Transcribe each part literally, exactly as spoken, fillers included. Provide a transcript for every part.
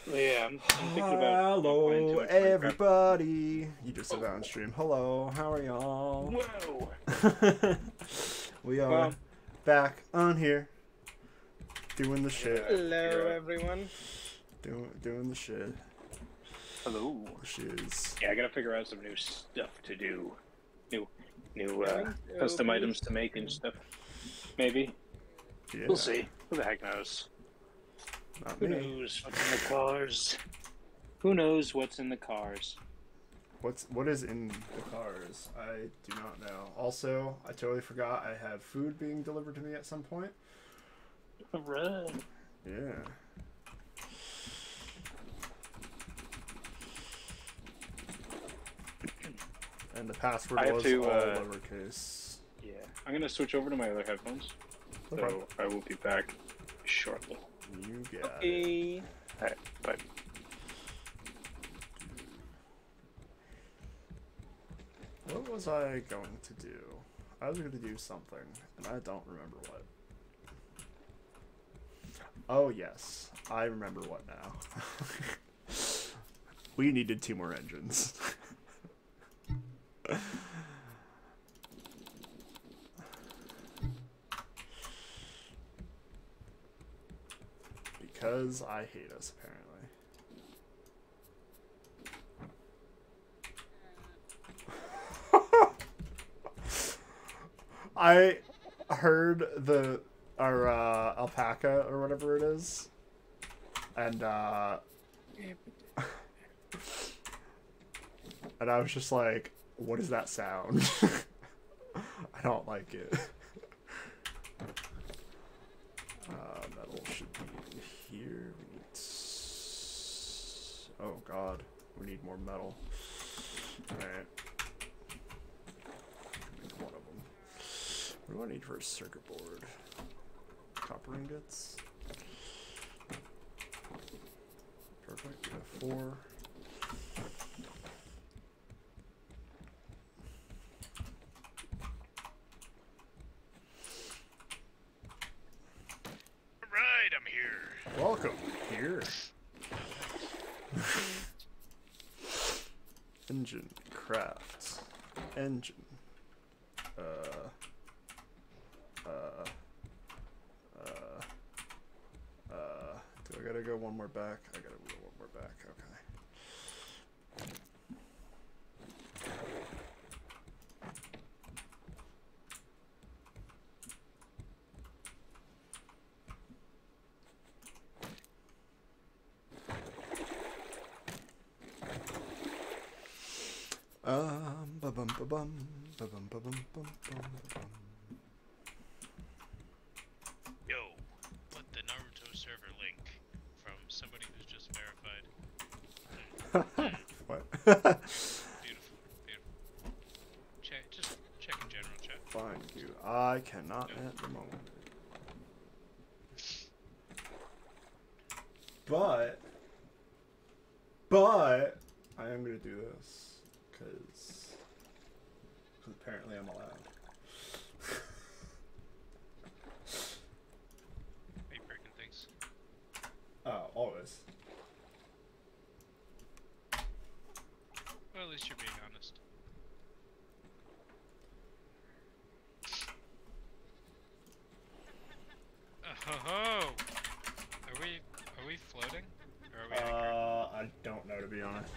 Yeah, I'm, I'm thinking about not playing too Hello, much Minecraft. everybody. You just said Oh, that on stream. Hello, how are y'all? whoa. We are Well, back on here, doing the I shit, gotta Hello, figure out. everyone. doing doing the shit. Hello. The shiz. Yeah, I gotta figure out some new stuff to do. New, new uh, Going to custom open items this- to make and stuff. Maybe. Yeah, We'll see. Who the heck knows? not Who me. knows what's in the cars? Who knows what's in the cars? What's what is in the cars? I do not know. Also, I totally forgot I have food being delivered to me at some point. Alright. Yeah. And the password I have was to, all uh, lowercase. Yeah. I'm gonna switch over to my other headphones. Okay. So I will be back shortly. You got it. Okay. Alright, bye. What was I going to do? I was going to do something, and I don't remember what. Oh, yes. I remember what now. We needed two more engines. Because I hate us, apparently. I heard the our uh, alpaca or whatever it is, and uh, and I was just like, "What does that sound?" I don't like it. Uh, metal should be in here. We need. S oh God, we need more metal. All right. One of them. What do I need for a circuit board? Copper ingots. Perfect. We have four. Right, I'm here. Welcome here. Engine craft. Engine. Uh. Uh. Uh. Uh. Do I gotta go one more back? I gotta go one more back. Okay. Um, ba bum ba bum, ba bum ba bum bum bum bum. Yo, what the Naruto server link from somebody who's just verified. What? Beautiful, beautiful. Check, just check in general chat. Fine, you. I cannot at the moment. But, but I am gonna do this because apparently I'm allowed. Are you breaking things? Oh, always. Well, at least you're being honest. Oh ho ho! Are we are we floating? Or are we anchored? Uh, I don't know, to be honest.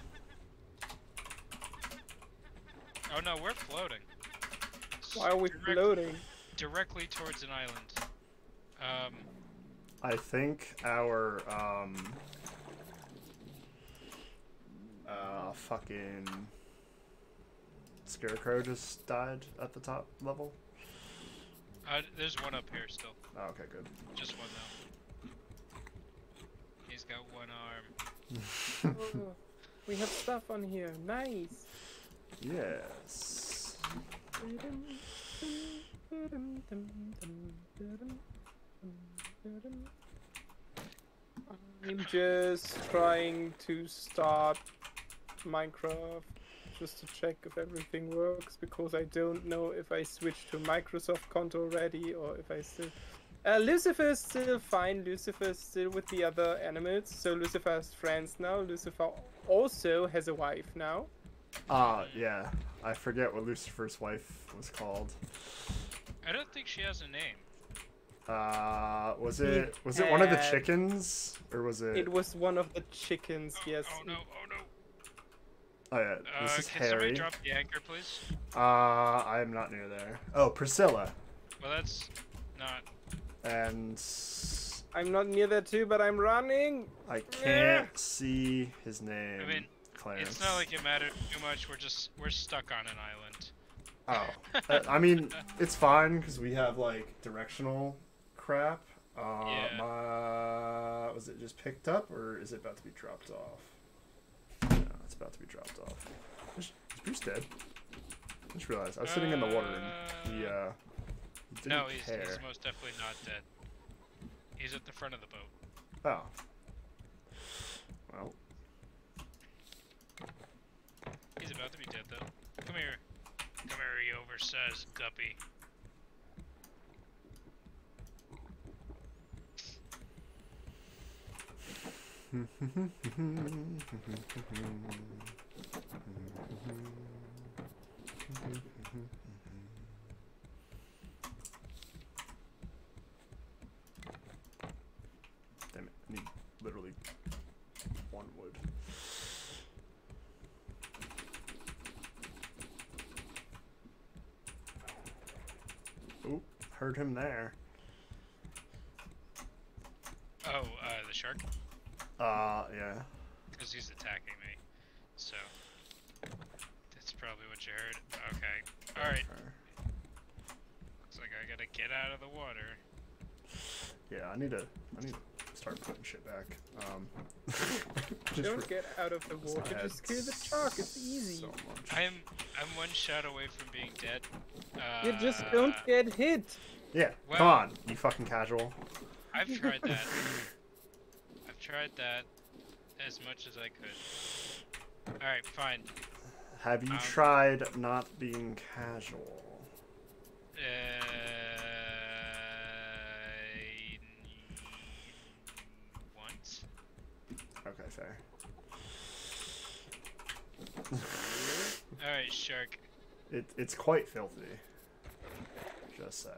Oh no, we're floating. Why are we Direct- floating? Directly towards an island. Um, I think our um uh fucking scarecrow just died at the top level. uh, there's one up here still. Oh, okay, good. Just one though. He's got one arm. Oh, we have stuff on here. Nice. Yes. I'm just trying to start Minecraft just to check if everything works, because I don't know if I switched to Microsoft account already or if I still... Uh, Lucifer is still fine. Lucifer is still with the other animals, so Lucifer has friends now. Lucifer also has a wife now. Ah, uh, yeah. I forget what Lucifer's wife was called. I don't think she has a name. Uh, was it It was it one of the had- chickens or was it? It was one of the chickens, Oh, yes. oh no, oh no. Oh yeah, this Uh, is can somebody Harry. drop the anchor, please? Uh, I am not near there. Oh, Priscilla. Well, that's not... And I'm not near there too, but I'm running. I can't see his name. I mean, Clarence. it's not like it mattered too much. We're just, we're stuck on an island. Oh, uh, I mean, it's fine because we have like directional crap. Uh, Yeah. my, was it just picked up or is it about to be dropped off? No, it's about to be dropped off. Is, is Bruce dead? I just realized I was sitting in the water and he, uh, he didn't No, he's, care. he's most definitely not dead. He's at the front of the boat. Oh. Well. He's about to be dead, though. Come here. Come here, you oversized guppy. Damn it, I need literally one wood. Oop, heard him there. Oh, uh, the shark? Uh, yeah. Because he's attacking me. So, that's probably what you heard. Okay. Alright. Looks like I gotta get out of the water. Yeah, I need to, I need to start putting shit back. Um, just Don't for- get out of the water, I just had kill the shark, it's easy. so much. I'm, I'm one shot away from being dead. Uh, You just don't get hit. Yeah, Well- come on, you fucking casual. I've tried that. I've tried that as much as I could. Alright, fine. Have you Um, tried not being casual? Uh, once? Okay, fair. Alright, shark. It, it's quite filthy. Just saying.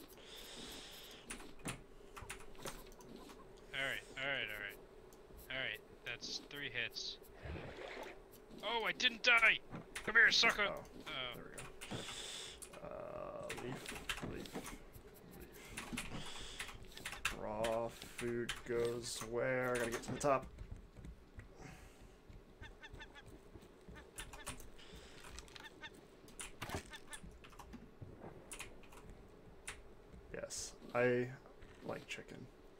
Alright, alright, alright. Alright, that's three hits. Oh, I didn't die! Come here, sucker! Oh, Oh, there we go. Uh, leaf, leaf, leaf. Raw food goes where? I gotta get to the top. Yes, I like chicken.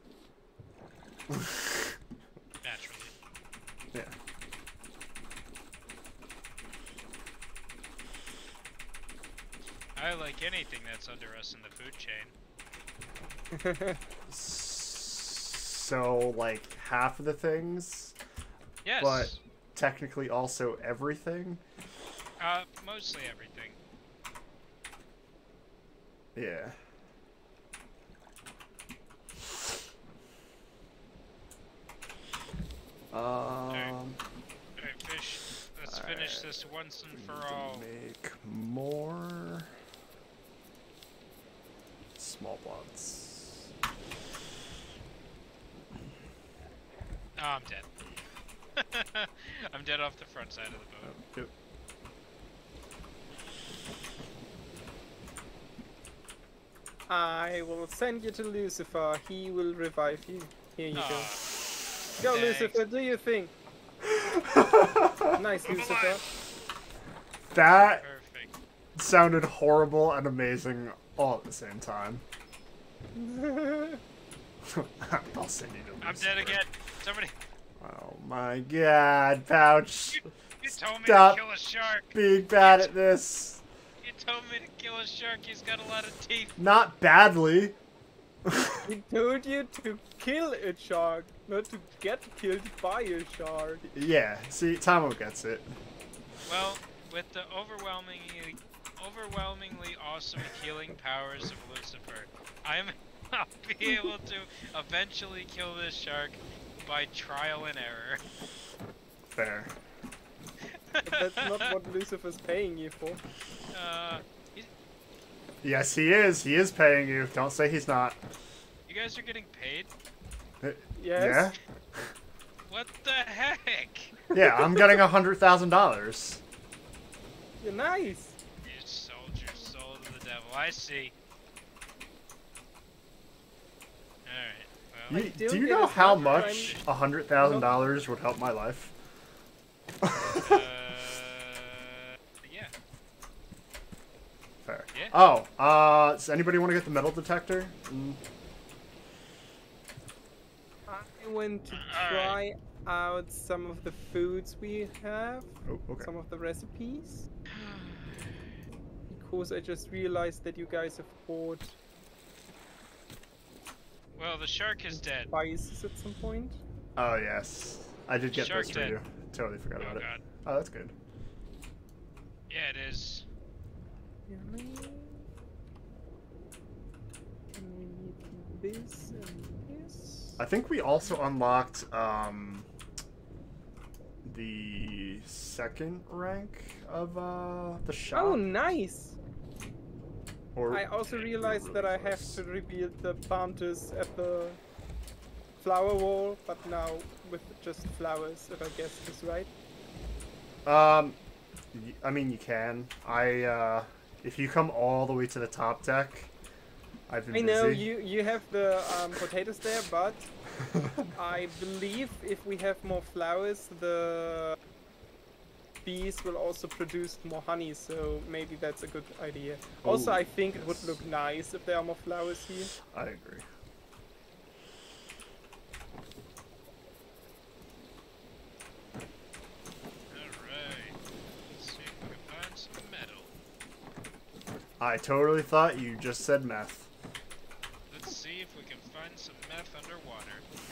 naturally. Yeah. I like anything that's under us in the food chain. So, like, half of the things, Yes! but technically also everything? Uh, mostly everything. Yeah. Um, Alright, fish. Let's finish alright. this once and we for need to all. Make more small plots. Oh, I'm dead. I'm dead off the front side of the boat. Yep. I will send you to Lucifer. He will revive you. Here you Aw, go. Go, thanks. Lucifer. Do your thing. Nice, I'm Lucifer. alive. That Perfect. sounded horrible and amazing all at the same time. I'll send you to I'm Lucifer. dead again. Somebody. Oh my god, Pouch. You, you told me Stop to kill a shark. being bad at this. You told me to kill a shark. He's got a lot of teeth. Not badly. He told you to kill a shark, not to get killed by a shark. Yeah, see, Tamo gets it. Well, with the overwhelmingly, overwhelmingly awesome healing powers of Lucifer, I'm I'll be able to eventually kill this shark by trial and error. Fair. But that's not what Lucifer's paying you for. Uh, he's, Yes, he is. He is paying you. Don't say he's not. you guys are getting paid? Uh, Yes. What the heck? Yeah. Yeah, I'm getting a hundred thousand dollars. You're nice. You sold your soul to the devil. I see. Alright, well... You, don't do you get know as how much much time- a hundred thousand dollars would help my life? Uh, yeah. Fair. Yeah. Oh, uh, does anybody want to get the metal detector? Mm. I want to Alright. try out some of the foods we have, Oh, okay. some of the recipes. Because I just realized that you guys have bought Well, the shark is dead. spices at some point. Oh yes, I did get Shark this for dead. you. Totally forgot Oh about it. god. Oh, that's good. Yeah, it is. Yummy. And we need this and this. I think we also unlocked um, the second rank of uh, the shop. Oh, nice! Or I also we're realized really that I have close. to rebuild the planters at the flower wall, but now with just flowers, if I guess this right. Um, y- I mean, you can. I uh, if you come all the way to the top deck, I've been I know busy. you you have the um, potatoes there, but I believe if we have more flowers, the bees will also produce more honey. So maybe that's a good idea. Also, Oh, I think it would yes. look nice if there are more flowers here. I agree. Alright. Let's see if we can find some metal. I totally thought you just said meth. Let's see if we can find some meth underwater.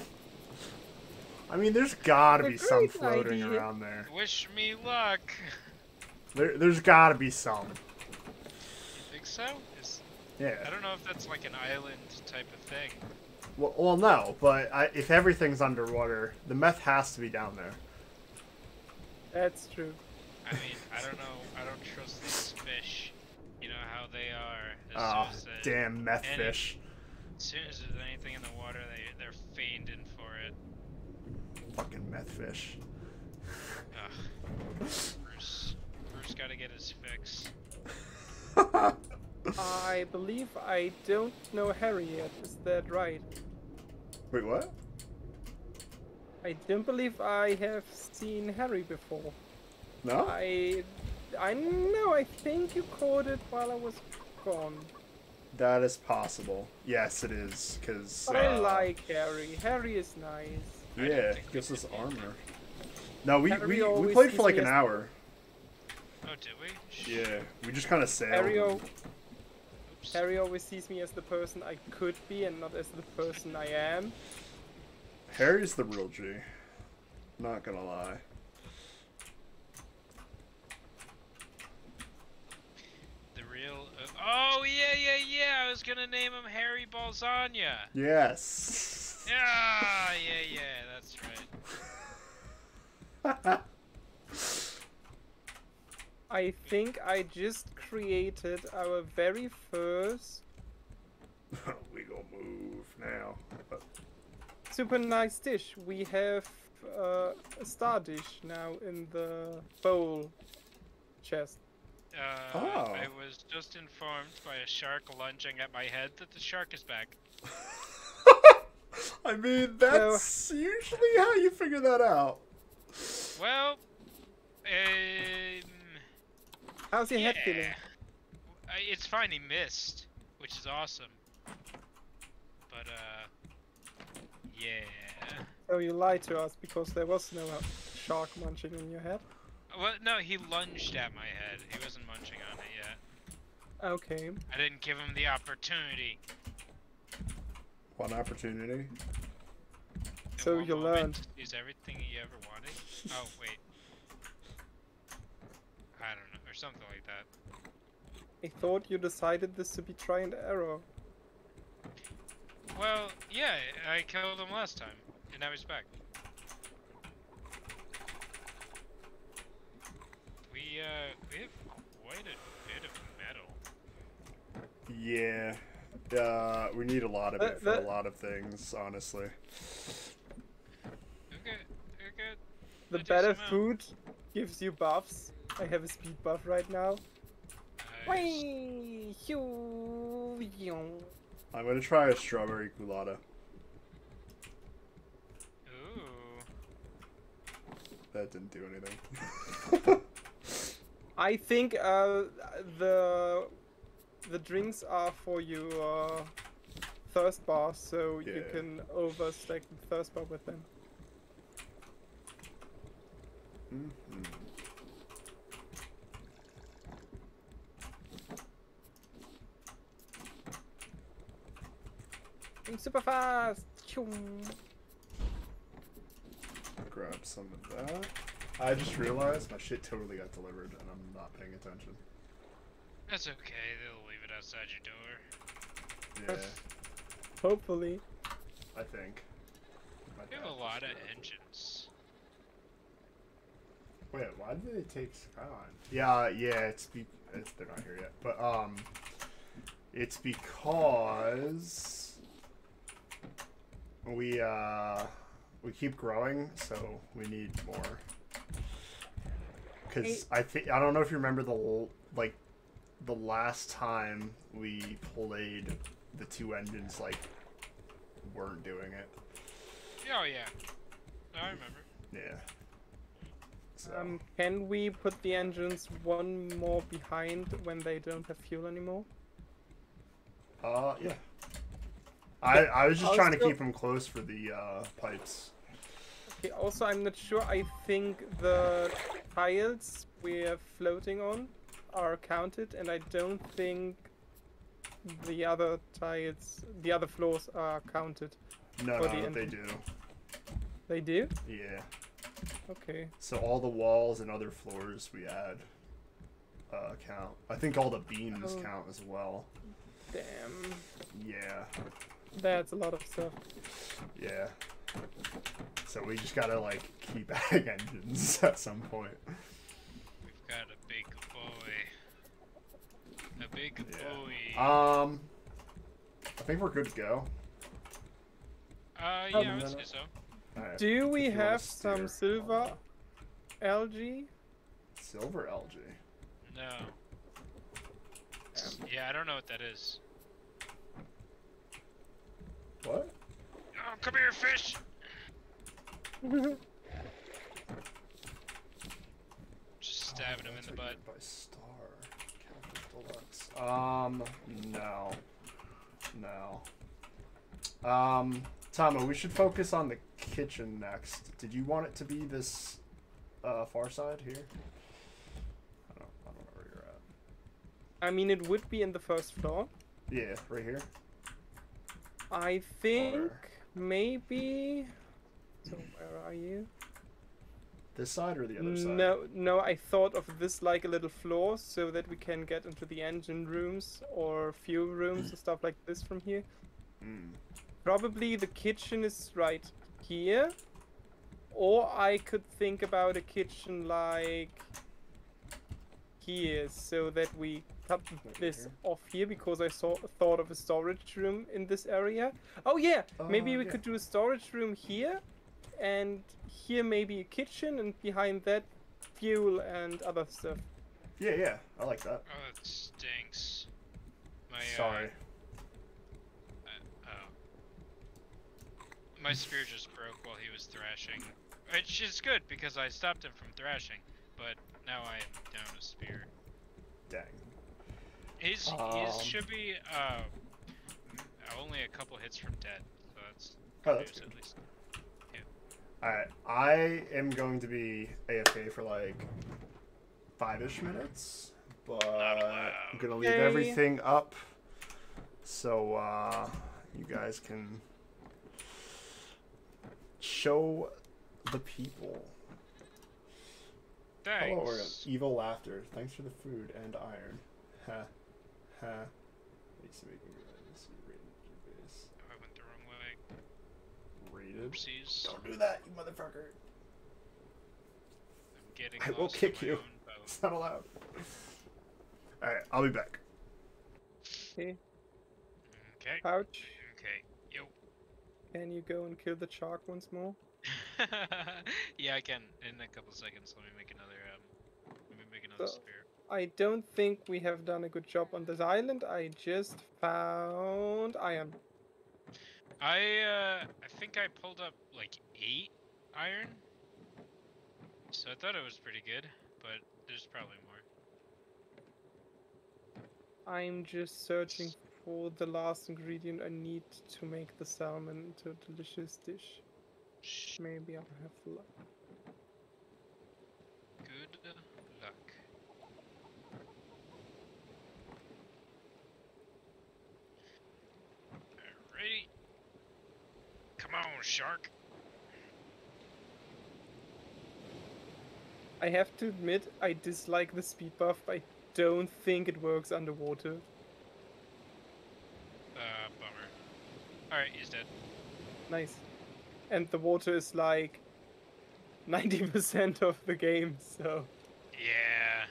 I mean, there's gotta A be some great floating idea. around there. Wish me luck. There, there's gotta be some. You think so? Is, Yeah. I don't know if that's like an island type of thing. Well, well no, but I, if everything's underwater, the meth has to be down there. That's true. I mean, I don't know. I don't trust these fish. You know how they are. As Ah, soon as they, damn meth any- fish. As soon as there's anything in the water, they they're fiending for it. Fucking meth fish. Ugh. Bruce, Bruce got to get his fix. I believe I don't know Harry yet. Is that right? Wait, what? I don't believe I have seen Harry before. No? I, I know. I think you caught it while I was gone. That is possible. Yes, it is, because... But I like Harry. Harry is nice. I didn't Yeah, think we gives us did. armor. No, we, Harry we, we always played sees for like me an as- hour. Oh, did we? Sh- Yeah, we just kind of sailed. Harry, and- al- Oops. Harry always sees me as the person I could be and not as the person I am. Harry's the real G. Not gonna lie. The real. Uh, oh yeah, yeah, yeah! I was gonna name him Harry Balzania. Yes. Yeah, yeah, yeah. That's right. I think I just created our very first We gonna move now. super nice dish. We have uh, a star dish now in the bowl chest. Uh, Oh. I was just informed by a shark lunging at my head that the shark is back. I mean, that's usually how you figure that out. Well, um, How's your yeah. head feeling? I, it's fine. He missed, which is awesome. But uh, yeah. So you lied to us because there was no uh, shark munching on your head? Well, no, he lunged at my head. He wasn't munching on it yet. Okay. I didn't give him the opportunity. One opportunity. In So one you moment, learned. Is everything he ever wanted? Oh wait. I don't know. something like that. I thought you decided this to be try and error. Well, yeah, I killed him last time, and now he's back. We, uh, we have quite a bit of metal. Yeah. Uh, we need a lot of Uh, it for that- a lot of things, honestly. Okay, okay. The I do better some out. food gives you buffs. I have a speed buff right now. Nice. Whee! Hoo! Yong. I'm gonna try a strawberry culotta. Ooh. That didn't do anything. I think uh, the the drinks are for your thirst bar, so you Yeah. can overstack the thirst bar with them. Mhm. I'm super fast. Choom. Grab some of that. I just realized my shit totally got delivered and I'm not paying attention. That's okay, they'll leave it outside your door. Yeah, Hopefully. I think. My We have dad a lot of just did. engines. Wait, why did they take Skyline? Yeah, yeah, it's, be it's they're not here yet, but um, it's because we uh we keep growing, so we need more. Because I think I don't know if you remember the l- like the last time we played, the two engines like weren't doing it. Oh yeah, I remember. Yeah. So. Um, can we put the engines one more behind when they don't have fuel anymore? Uh, yeah. I I was just trying to Also- keep them close for the uh, pipes. Okay, also I'm not sure. I think the tiles we're floating on are counted, and I don't think the other tiles, the other floors are counted. No, For the no, they engine. do. They do? Yeah. Okay. So all the walls and other floors we add uh, count. I think all the beams Oh. count as well. Damn. Yeah. That's a lot of stuff. Yeah. So we just gotta like keep adding engines at some point. We've got a big boy. A big Yeah. boy. Um, I think we're good to go. Uh, yeah, Um, I would no, say no. so. Alright, Do we if you wanna have some steer. silver algae? Silver algae. No. Yeah, I don't know what that is. What? Oh, come here, fish! Just stabbing him in the butt. By Star. Capital Deluxe. Um, no. No. Um, Tama, we should focus on the kitchen next. Did you want it to be this uh, far side here? I don't, I don't know where you're at. I mean, it would be in the first floor. Yeah, right here. I think Or- maybe. So where are you? This side or the other side? No, no. I thought of this like a little floor so that we can get into the engine rooms or fuel rooms and stuff like this from here. Mm. Probably the kitchen is right here, or I could think about a kitchen like here, so that we cut this here? off here because I saw thought of a storage room in this area. Oh yeah, maybe Uh, we yeah. could do a storage room here, and here maybe a kitchen, and behind that fuel and other stuff. Yeah, yeah, I like that. Oh, that stinks. My, uh, Sorry. Uh, oh. My spear just broke while he was thrashing. Which is good because I stopped him from thrashing, but now I am down a spear. Dang. He's Um. he should be uh only a couple hits from dead, so that's Oh, good that's news good. at least. Alright, I am going to be A F K for like five-ish minutes, but I'm gonna leave Yay. everything up so uh, you guys can show the people. Hello, Oregon. Thanks. Evil laughter. Thanks for the food and iron. Ha. Ha. Let's see, let's see, rated your base. Oh, I went the wrong way. Rated? Oopsies. Don't do that, you motherfucker. I'm getting I will lost kick in my you. own boat. It's not allowed. Alright, I'll be back. Okay. Okay. Pouch. Okay. Yo. Can you go and kill the shark once more? Yeah, I can. In a couple seconds. Let me make another. Um. Let me make another So- spear. I don't think we have done a good job on this island. I just found iron. I uh. I think I pulled up like eight iron. So I thought it was pretty good, but there's probably more. I'm just searching for the last ingredient I need to make the salmon into a delicious dish. Shh. Maybe I'll have luck. Good luck. Alrighty. Come on, shark. I have to admit, I dislike the speed buff. I don't think it works underwater. Uh, bummer. Alright, he's dead. Nice. And the water is like ninety percent of the game, so... Yeah.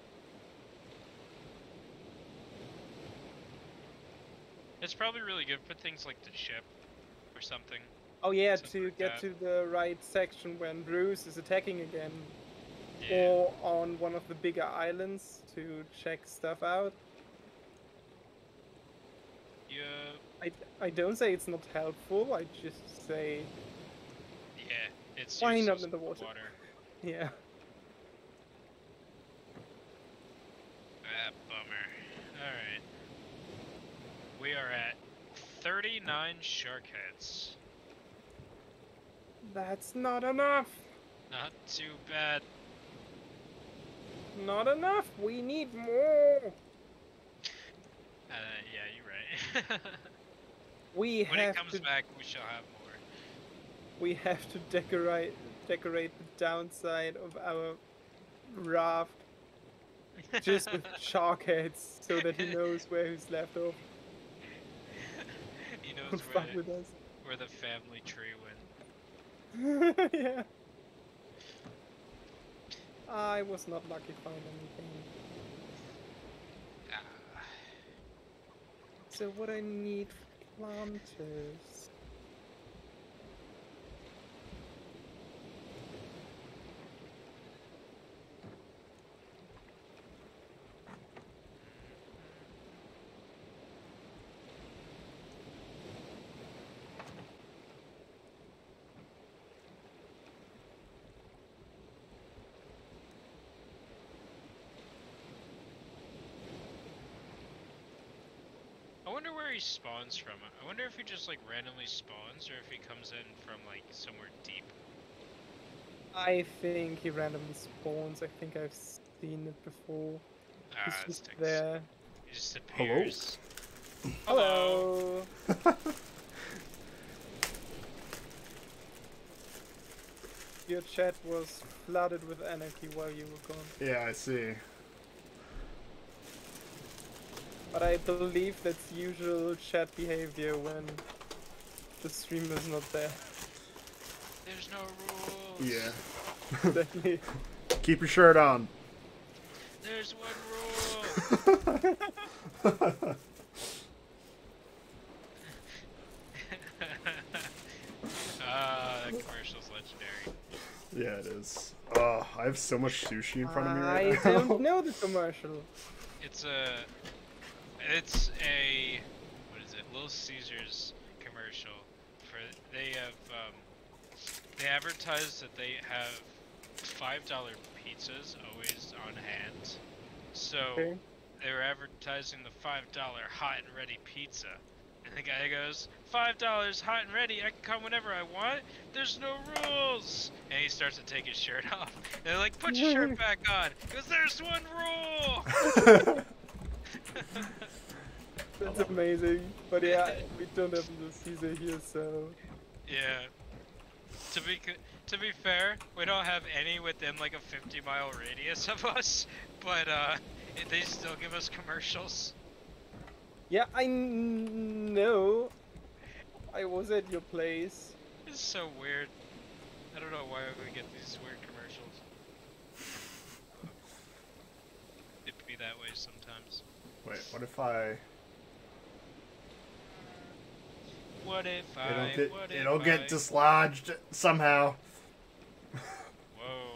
It's probably really good for things like the ship or something. Oh yeah, Something to like get that. to the right section when Bruce is attacking again. Yeah. Or on one of the bigger islands to check stuff out. Yeah. I, I don't say it's not helpful, I just say, Yeah. It's Why not useless in the water? yeah. Ah, bummer. Alright. We are at thirty-nine shark heads. That's not enough! Not too bad. Not enough! We need more! Uh, yeah, you're right. We When have it comes to back, we shall have more. we have to decorate decorate the downside of our raft just with shark heads so that he knows where he's left off. He knows Don't where, fuck with us. where the family tree went. Yeah. I was not lucky finding anything. Ah. So what I need for planters. I wonder where he spawns from. I wonder if he just like randomly spawns or if he comes in from like somewhere deep. I think he randomly spawns. I think I've seen it before. Ah, He's this just stinks. there. He just appears. Hello. Your chat was flooded with anarchy while you were gone. Yeah, I see. But I believe that's usual chat behavior when the streamer's not there. There's no rules. Yeah. Exactly. Keep your shirt on. There's one rule. Ah, that commercial's legendary. Yeah, it is. Oh, I have so much sushi in front of me right I now. don't know the commercial. It's a, it's a, what is it? Little Caesars commercial. For they have, um, they advertise that they have five dollar pizzas always on hand. So Okay. they were advertising the five dollar hot and ready pizza. And the guy goes, five dollars hot and ready, I can come whenever I want, there's no rules! And he starts to take his shirt off. And they're like, put your shirt back on! He goes, there's one rule! That's amazing. But yeah, we don't have the Caesar here, so... Yeah. To be co- to be fair, we don't have any within like a fifty mile radius of us, but uh, they still give us commercials. Yeah, I kn- know. I was at your place. It's so weird. I don't know why we get these weird commercials. It'd be that way sometimes. Wait, what if I? What if I? It'll get what if it'll I... get dislodged somehow. Whoa.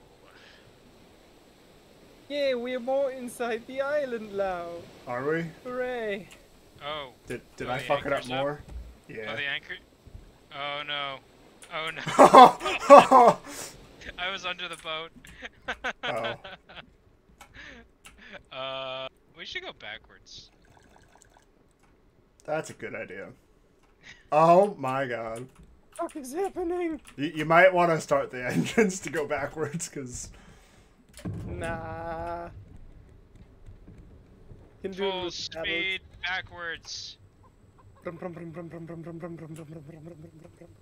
Yeah, we're more inside the island now. Are we? Hooray! Oh. Did did Oh, I the fuck it up anchor's up? more? Oh, Yeah. the anchor. Oh no. Oh no. Oh. I was under the boat. Oh. Uh, we should go backwards. That's a good idea. Oh my god. What is happening? You, you might want to start the engines to go backwards, because... Nah. Can do it Full with speed backwards. paddles. Brum, brum, brum, brum, brum, brum, brum, brum, brum, brum, brum, brum, brum, brum, brum.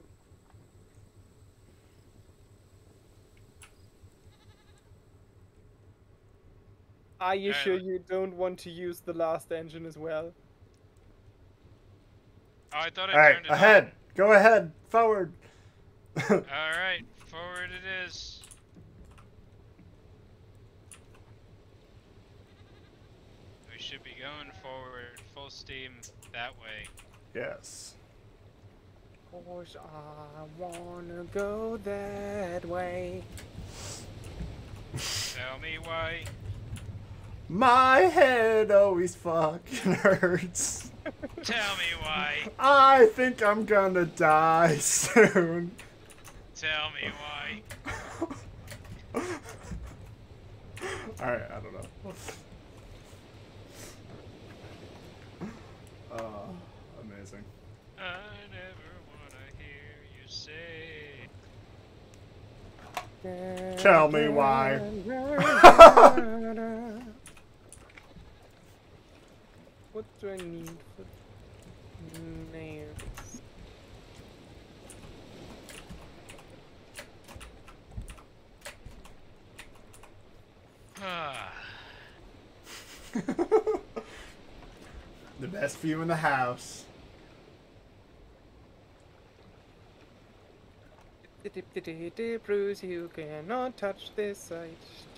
Are you Alright, sure let- you don't want to use the last engine as well? Oh, I thought I Alright, turned it ahead! Go ahead! Forward! on. Alright, forward it is. We should be going forward, full steam, that way. Yes. Course I wanna go that way. Tell me why. My head always fucking hurts. Tell me why. I think I'm gonna die soon. Tell me why. Alright, I don't know. Uh, amazing. I never wanna hear you say. Tell me why. What do I need for nails? Ah. The best view in the house. Bruce, you cannot touch this site.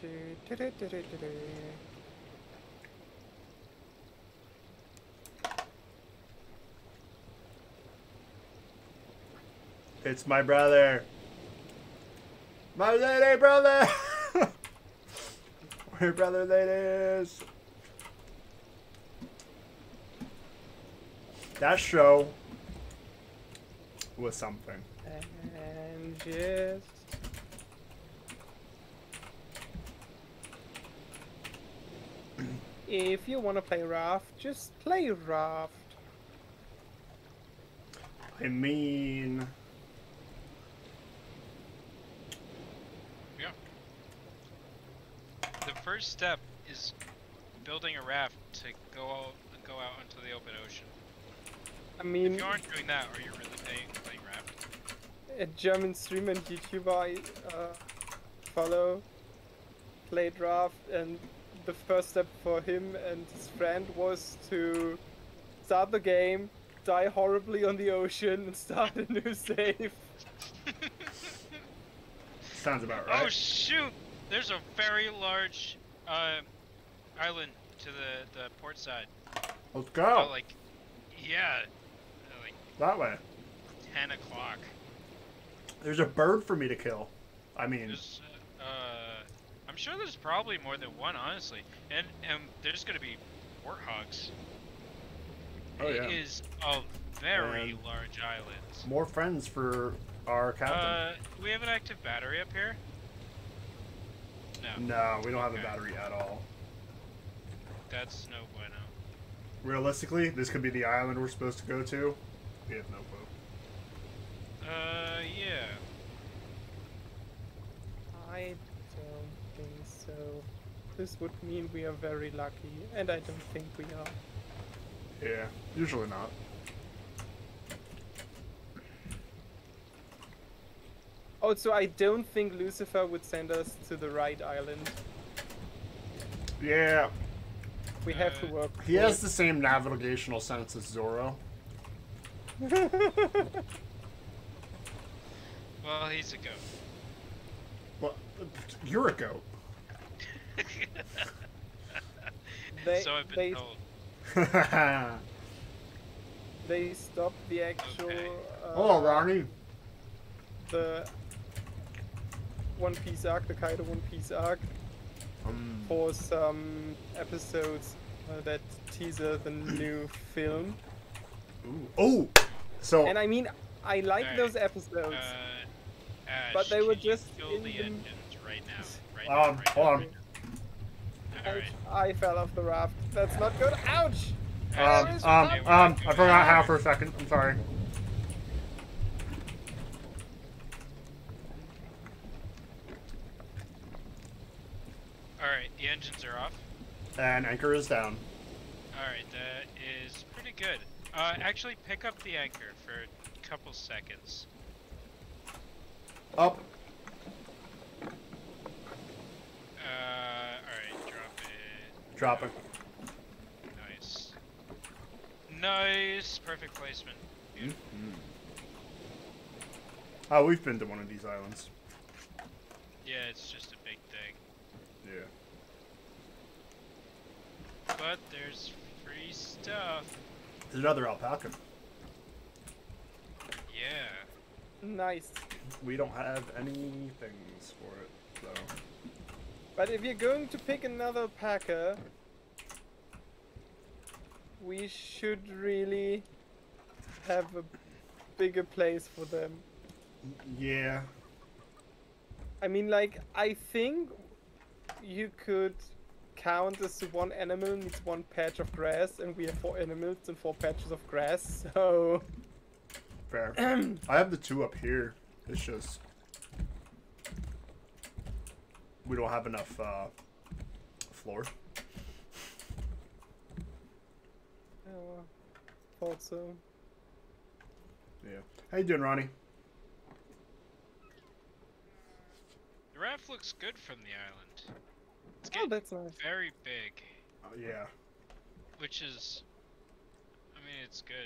It's my brother. My lady brother. My brother ladies. That show was something. And just if you want to play Raft, just play Raft. I mean, Yeah. The first step is building a raft to go out, go out into the open ocean. I mean, If you aren't doing that, are you really paying playing Raft? a German streamer and YouTuber I uh, follow played Raft, and the first step for him and his friend was to start the game, die horribly on the ocean, and start a new save. sounds about right. Oh shoot! There's a very large uh, island to the, the port side. Let's Oh, go. like, yeah, uh, like That way. ten o'clock. There's a bird for me to kill. I mean, There's, uh, I'm sure there's probably more than one, honestly, and and there's gonna be warthogs. Oh, yeah. It is a very And- large island. more friends for our captain. Uh, do we have an active battery up here? No. no, we don't have a okay. battery at all. That's no bueno. Realistically, this could be the island we're supposed to go to. We have no clue. Uh, yeah. I don't think so. This would mean we are very lucky, and I don't think we are. Yeah, usually not. Also, I don't think Lucifer would send us to the right island. Yeah. We have to Uh, work. He has the same navigational sense as Zorro. Well, he's a goat. Well, you're a goat. they, so I've been they, told. they stopped the actual. Okay. Uh, Hello, Ronnie. The One Piece arc, the Kaido One Piece arc, Um, for some episodes uh, that teaser the new film. ooh. Oh! So, And I mean, I like Alright. those episodes. Uh, Ash, But they were can you just kill in the the- engines right now. Right now, um, right hold now, on. right now. Alright. I fell off the raft. That's not good. Ouch! Um, Ash, um, okay, we're um, going I forgot how over. for a second. I'm sorry. Alright, the engines are off. And anchor is down. Alright, that is pretty good. Uh, actually, pick up the anchor for a couple seconds. Up. Uh, alright, drop it. Dropping. Nice. Nice! Perfect placement. Mm-hmm. Oh, we've been to one of these islands. Yeah, it's just a big thing. Yeah. But there's free stuff. There's another alpaca. Yeah. Nice. We don't have any things for it, so. But if you're going to pick another packer, we should really have a bigger place for them. Yeah. I mean, like, I think you could count as one animal needs one patch of grass, and we have four animals and four patches of grass, so... Fair. I have the two up here. It's just we don't have enough uh, floor. Oh, thought so. Yeah. How you doing, Ronnie? The raft looks good from the island. It's Oh, getting that's nice. very big, Uh, yeah. which is, I mean, it's good.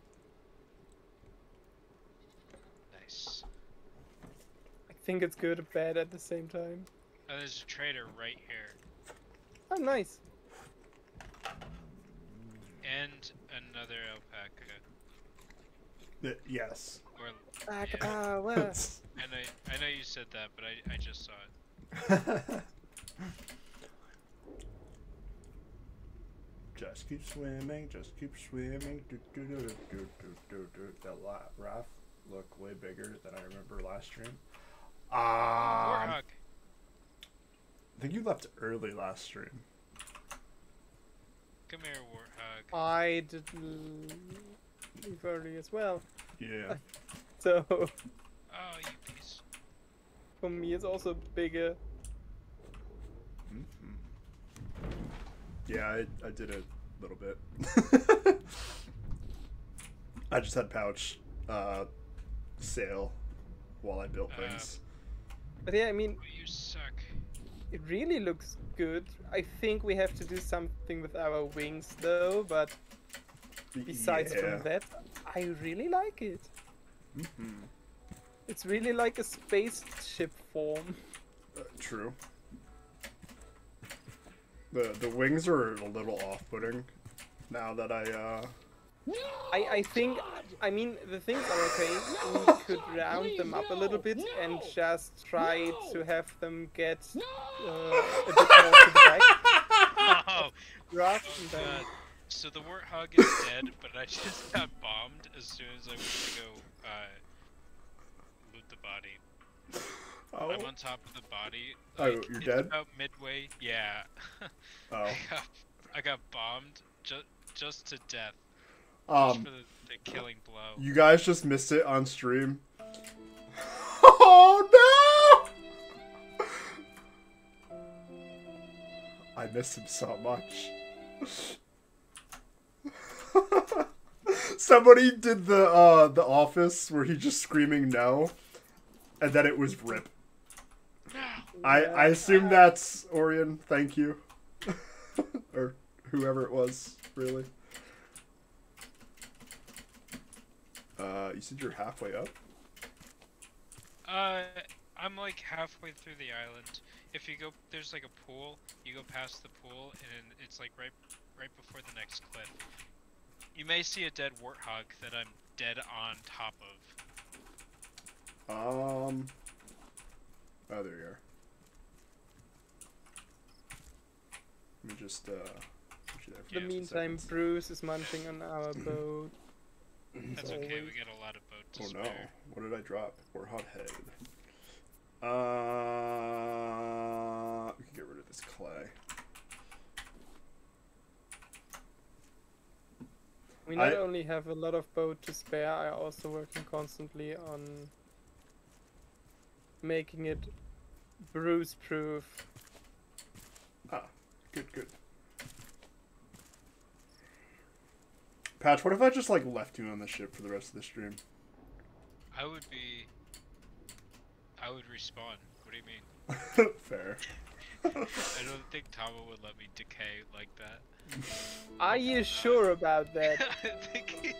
Nice. I think it's good and bad at the same time. Oh, there's a trader right here. Oh, nice. And another alpaca. Y- yes. Or, Pack yeah. power. And I, I know you said that, but I, I just saw it. Just keep swimming, just keep swimming. Do, do, do, do, do, do, do, do. That la- raft looked way bigger than I remember last stream. Um, Warhawk. I think you left early last stream. Come here, Warthog. I did l- leave early as well. Yeah. So, Oh, you piece. for me, it's also bigger. Mm-hmm. Yeah, I, I did a little bit. I just had pouch uh, sail while I built Uh, things. But yeah, I mean, Oh, you suck. it really looks good. I think we have to do something with our wings, though, but besides yeah. from that, I really like it. Mm-hmm. It's really like a spaceship form. Uh, true. The the wings are a little off-putting now that I uh I, I think, I mean, the things are okay. We could round them up a little bit and just try to have them get uh, a bit more to the back. Oh, Raft oh and then god. So the Warthog is dead, but I just got bombed as soon as I went to go uh, loot the body. oh, I'm on top of the body. Oh, Like, you're it's dead? about midway. Yeah. oh. I, got, I got bombed ju just to death. Just Um for the, the killing blow. you guys just missed it on stream. Oh no! I miss him so much. Somebody did the uh the office where he just screaming no. and then it was rip. No. I Yeah, I assume uh, that's Orion. Thank you, or whoever it was. Really. Uh, you said you're halfway up. Uh, I'm like halfway through the island. If you go, there's like a pool. You go past the pool, and it's like right, right before the next cliff. You may see a dead warthog that I'm dead on top of. Um. Oh, there you are. Let me just uh. put you there for In the two meantime, seconds. Bruce is munching on our boat. That's as okay. always. We got a lot of boat to Oh no! spare. What did I drop? Warthog head. Uh, we can get rid of this clay. We not I- only have a lot of boat to spare, I also working constantly on making it Bruce proof. Ah, good, good. Patch, what if I just like left you on the ship for the rest of the stream? I would be. I would respawn. What do you mean? Fair. I don't think Tama would let me decay like that. Are you sure about that? I think.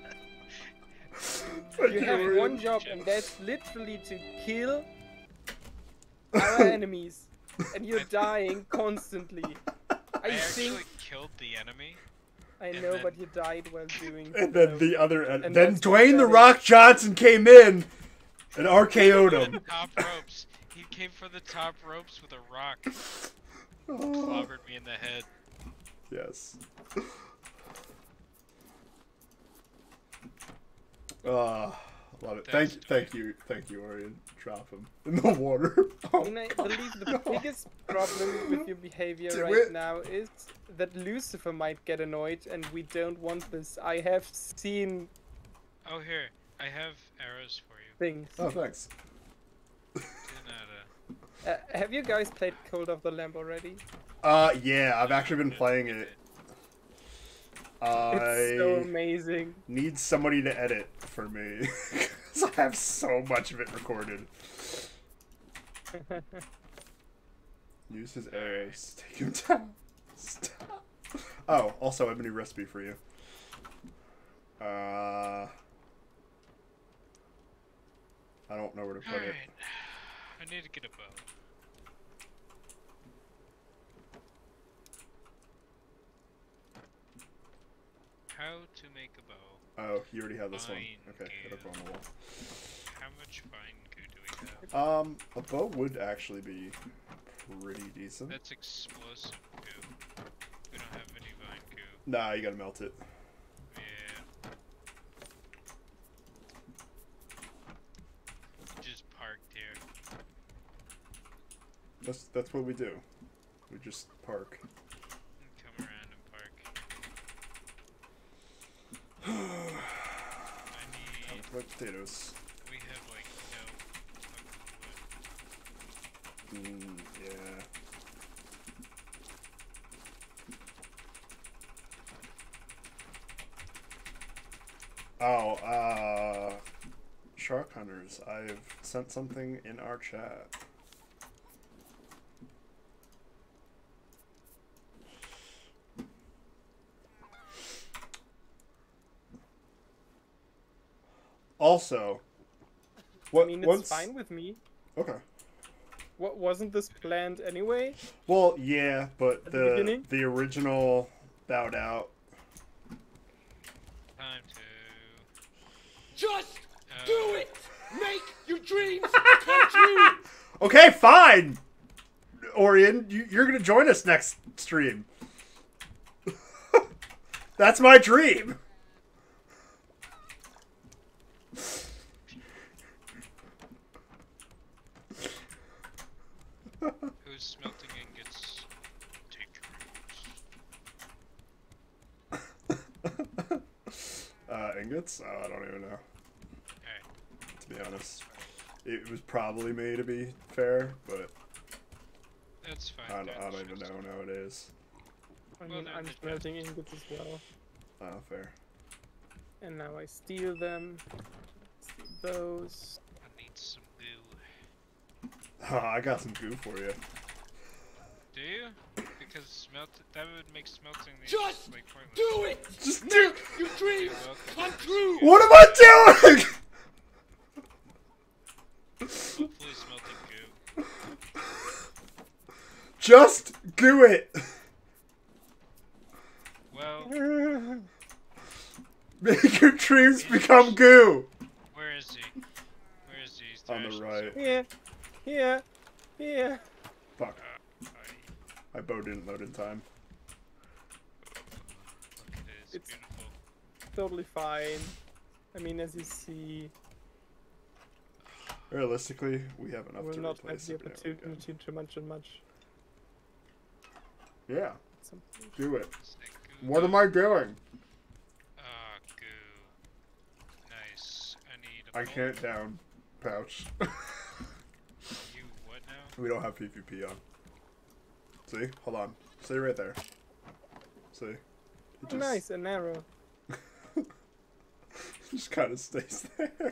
You have one job, and that's literally to kill our enemies, and you're dying constantly. I I actually think killed the enemy. I and know, then- but you died while doing. And then so. the other, and, And then that's Dwayne the pathetic. Rock Johnson came in and R K O'd For him. the top ropes. He came for the top ropes with a rock. Oh, Clobbered me in the head. yes. Ah, love it. Thanks, Thank, thank you, thank you, Orion. Drop him in the water. Oh, I mean, I God. believe the biggest problem with your behavior Do right it. now is that Lucifer might get annoyed, and we don't want this. I have seen Oh, here. I have arrows for you. things. Oh, thanks. Do not, uh, Uh, have you guys played Cold of the Lamb already? Uh, yeah, I've actually been playing it. It's so I amazing. need somebody to edit for me. 'Cause I have so much of it recorded. Use his arrows. Take him down. Stop. Oh, also, I have a new recipe for you. Uh, I don't know where to put it. Alright. I need to get a bow. How to make a bow. Oh, you already have this Fine one. Okay, get up on the wall. How much fine goo do we have? Um, a bow would actually be pretty decent. That's explosive goo. We don't have any vine goo. Nah, you gotta melt it. Yeah. Just parked here. That's that's what we do. We just park. Come around and park. I need. Like potatoes. We have like no fucking wood. Mm, yeah. Oh, uh, Shark Hunters, I've sent something in our chat. Also, what I mean, it's once, fine with me. Okay. What wasn't this planned anyway? Well, yeah, but At the the beginning? the original bowed out. Time to. Just Uh, do it! Make your dreams come true! Okay, fine. Orion, you, you're gonna join us next stream. That's my dream. Who's smelting ingots? Take yours. Uh, ingots? Oh, I don't even know. Alright. To be honest, it was probably me to be fair, but That's fine. I, don't- I That's don't even just- know nowadays. I Well, mean, then I'm they- smelting ingots as well. Oh, fair. And now I steal them. Steal those. I need some glue. I got some goo for you. Do you? Because smelt that would make smelting these Just like pointless. do it! Just do. Your dreams come true! What am I doing? Hopefully smelting goo. Just do it. Well, Make your dreams become goo. where is he? Where is he? He's On the thrashing right. Here, here, here. Fuck. some- Uh, I- My bow didn't load in time. Look at this, It's- beautiful. Totally fine. I mean, as you see, Realistically, we have enough we'll to not have replace the it. but yeah, we can. opportunity to much and much. Yeah, Some- do it. Is that goo? What am I doing? Ah, goo. Nice. I need a I bowl. can't down pouch. You what now? We don't have PvP on. See? Hold on. Stay right there. See? It Oh, nice, an arrow. just kind of stays there.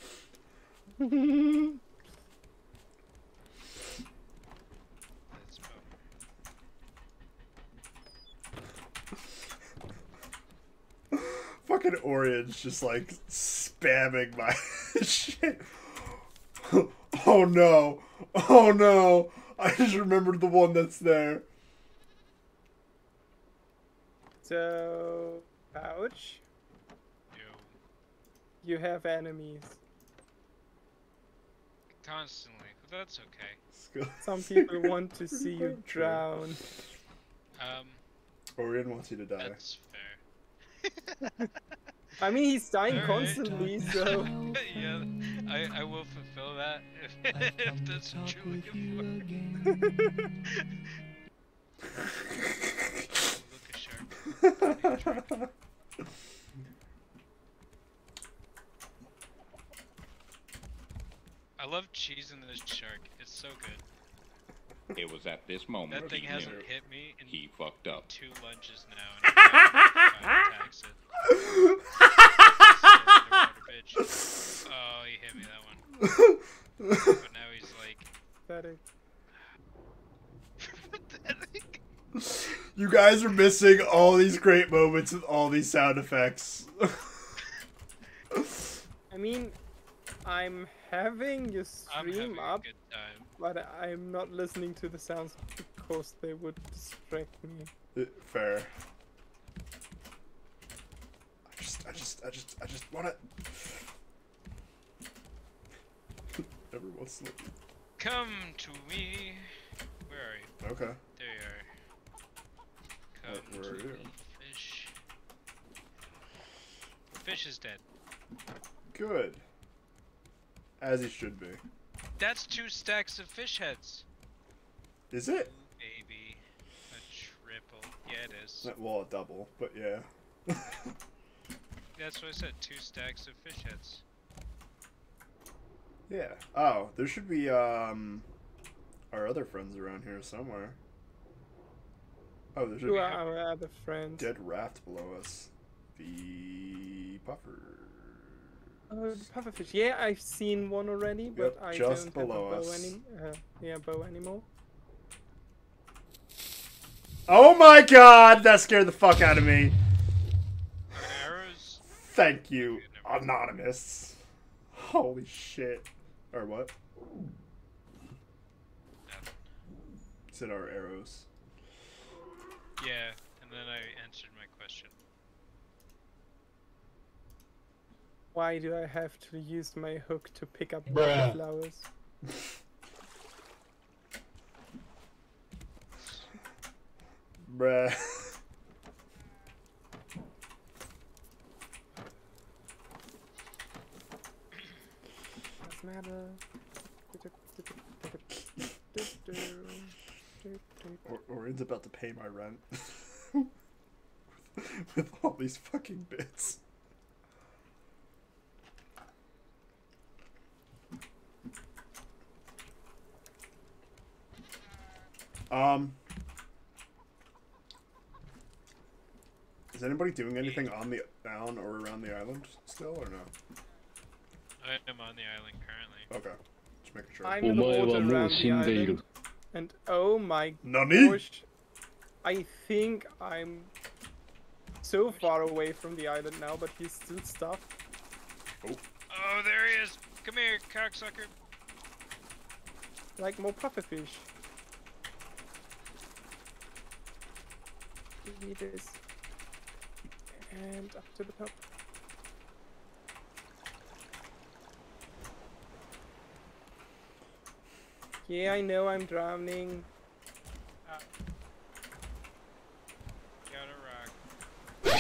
That's bummer. Fucking Orion's just like spamming my shit. Oh no. Oh no. I just remembered the one that's there. So, ouch. Yo. You have enemies. Constantly, but that's okay. Skill- Some people want to see you drown. Um, Orion wants you to die. that's fair. I mean, he's dying Alright. constantly, so. Yeah, I, I will fulfill that if, if that's truly important. Look a shark. I love cheese in this shark. It's so good. It was at this moment That thing he hasn't knew hit me in he fucked up. two lunges now, and it attacks it. Underwater bitch. Oh, he hit me that one. But now he's like Pathetic. pathetic. You guys are missing all these great moments with all these sound effects. I mean, I'm having your I'm having stream a up, good time. but I'm not listening to the sounds because they would distract me. Fair. I just, I just, I just, I just want it. Everyone's looking. Come to me. Where are you? Okay. There you are. Come Where- where to are you? me, fish. Fish is dead. Good. As he should be. That's two stacks of fish heads. Is it? Baby. A triple. Yeah, it is. Well, a double, but yeah. That's what I said. Two stacks of fish heads. Yeah. Oh, there should be um our other friends around here somewhere. Oh, there should Who be are our other friends? dead raft below us. The puffer. Oh, the pufferfish. Yeah, I've seen one already, but Yep, I just don't below have a bow us. any. Uh, yeah, bow anymore. Oh my god, that scared the fuck out of me. Arrows. Thank you, Anonymous. Holy shit. Or what? Nothing. Said our arrows. Yeah, and then I answered my question. Why do I have to use my hook to pick up Bruh. flowers? Bruh. Doesn't matter. Or Orion's about to pay my rent. with, with all these fucking bits. Um... Is anybody doing anything on the down or around the island still, or no? I am on the island currently. Okay. Just making sure. I'm in the お前は water もう around 死 the んでいる。 island. And oh my Nani? gosh. I think I'm so far away from the island now, but he's still stuck. Oh, there he is! Come here, cocksucker! Like more pufferfish. Give me this. And up to the top. Yeah, I know I'm drowning. Ah. Got a rock.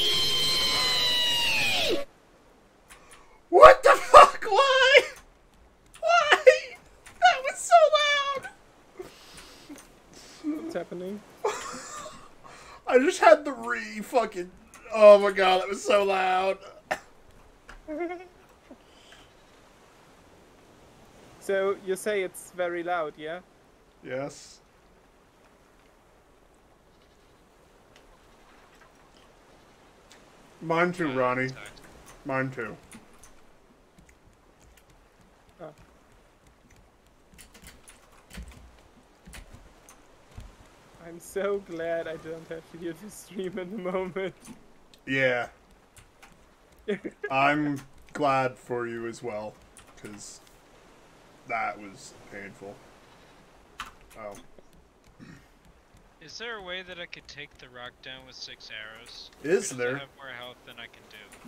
What the fuck? Why? Why? That was so loud. What's happening? I just had the re fucking. Oh my god, that was so loud. So you say it's very loud, yeah? Yes. Mine too, Uh, Ronnie. sucked. Mine too. Oh. I'm so glad I don't have to hear this stream at the moment. Yeah. I'm glad for you as well, because that was painful. Oh. Is there a way that I could take the rock down with six arrows? Is Or does there? it have more health than I can do?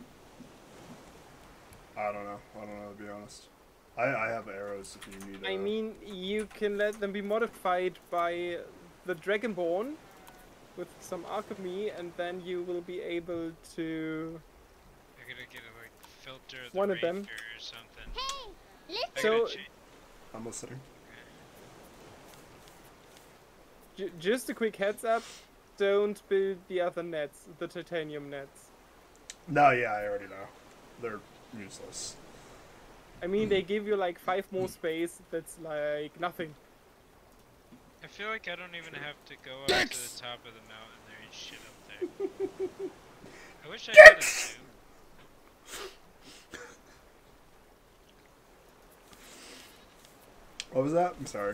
I don't know. I don't know, to be honest. I, I have arrows if you need uh, I mean, you can let them be modified by the Dragonborn with some alchemy, and then you will be able to. I gotta get a like filter the One of ranger them. or something. Hey, I So- gotta cha- I'm listening. J just a quick heads up: don't build the other nets, the titanium nets. No, yeah, I already know. They're useless. I mean, they give you like five more space. That's like nothing. I feel like I don't even have to go up to the top of the mountain. There is shit up there. I wish I had a zoo. What was that? I'm sorry.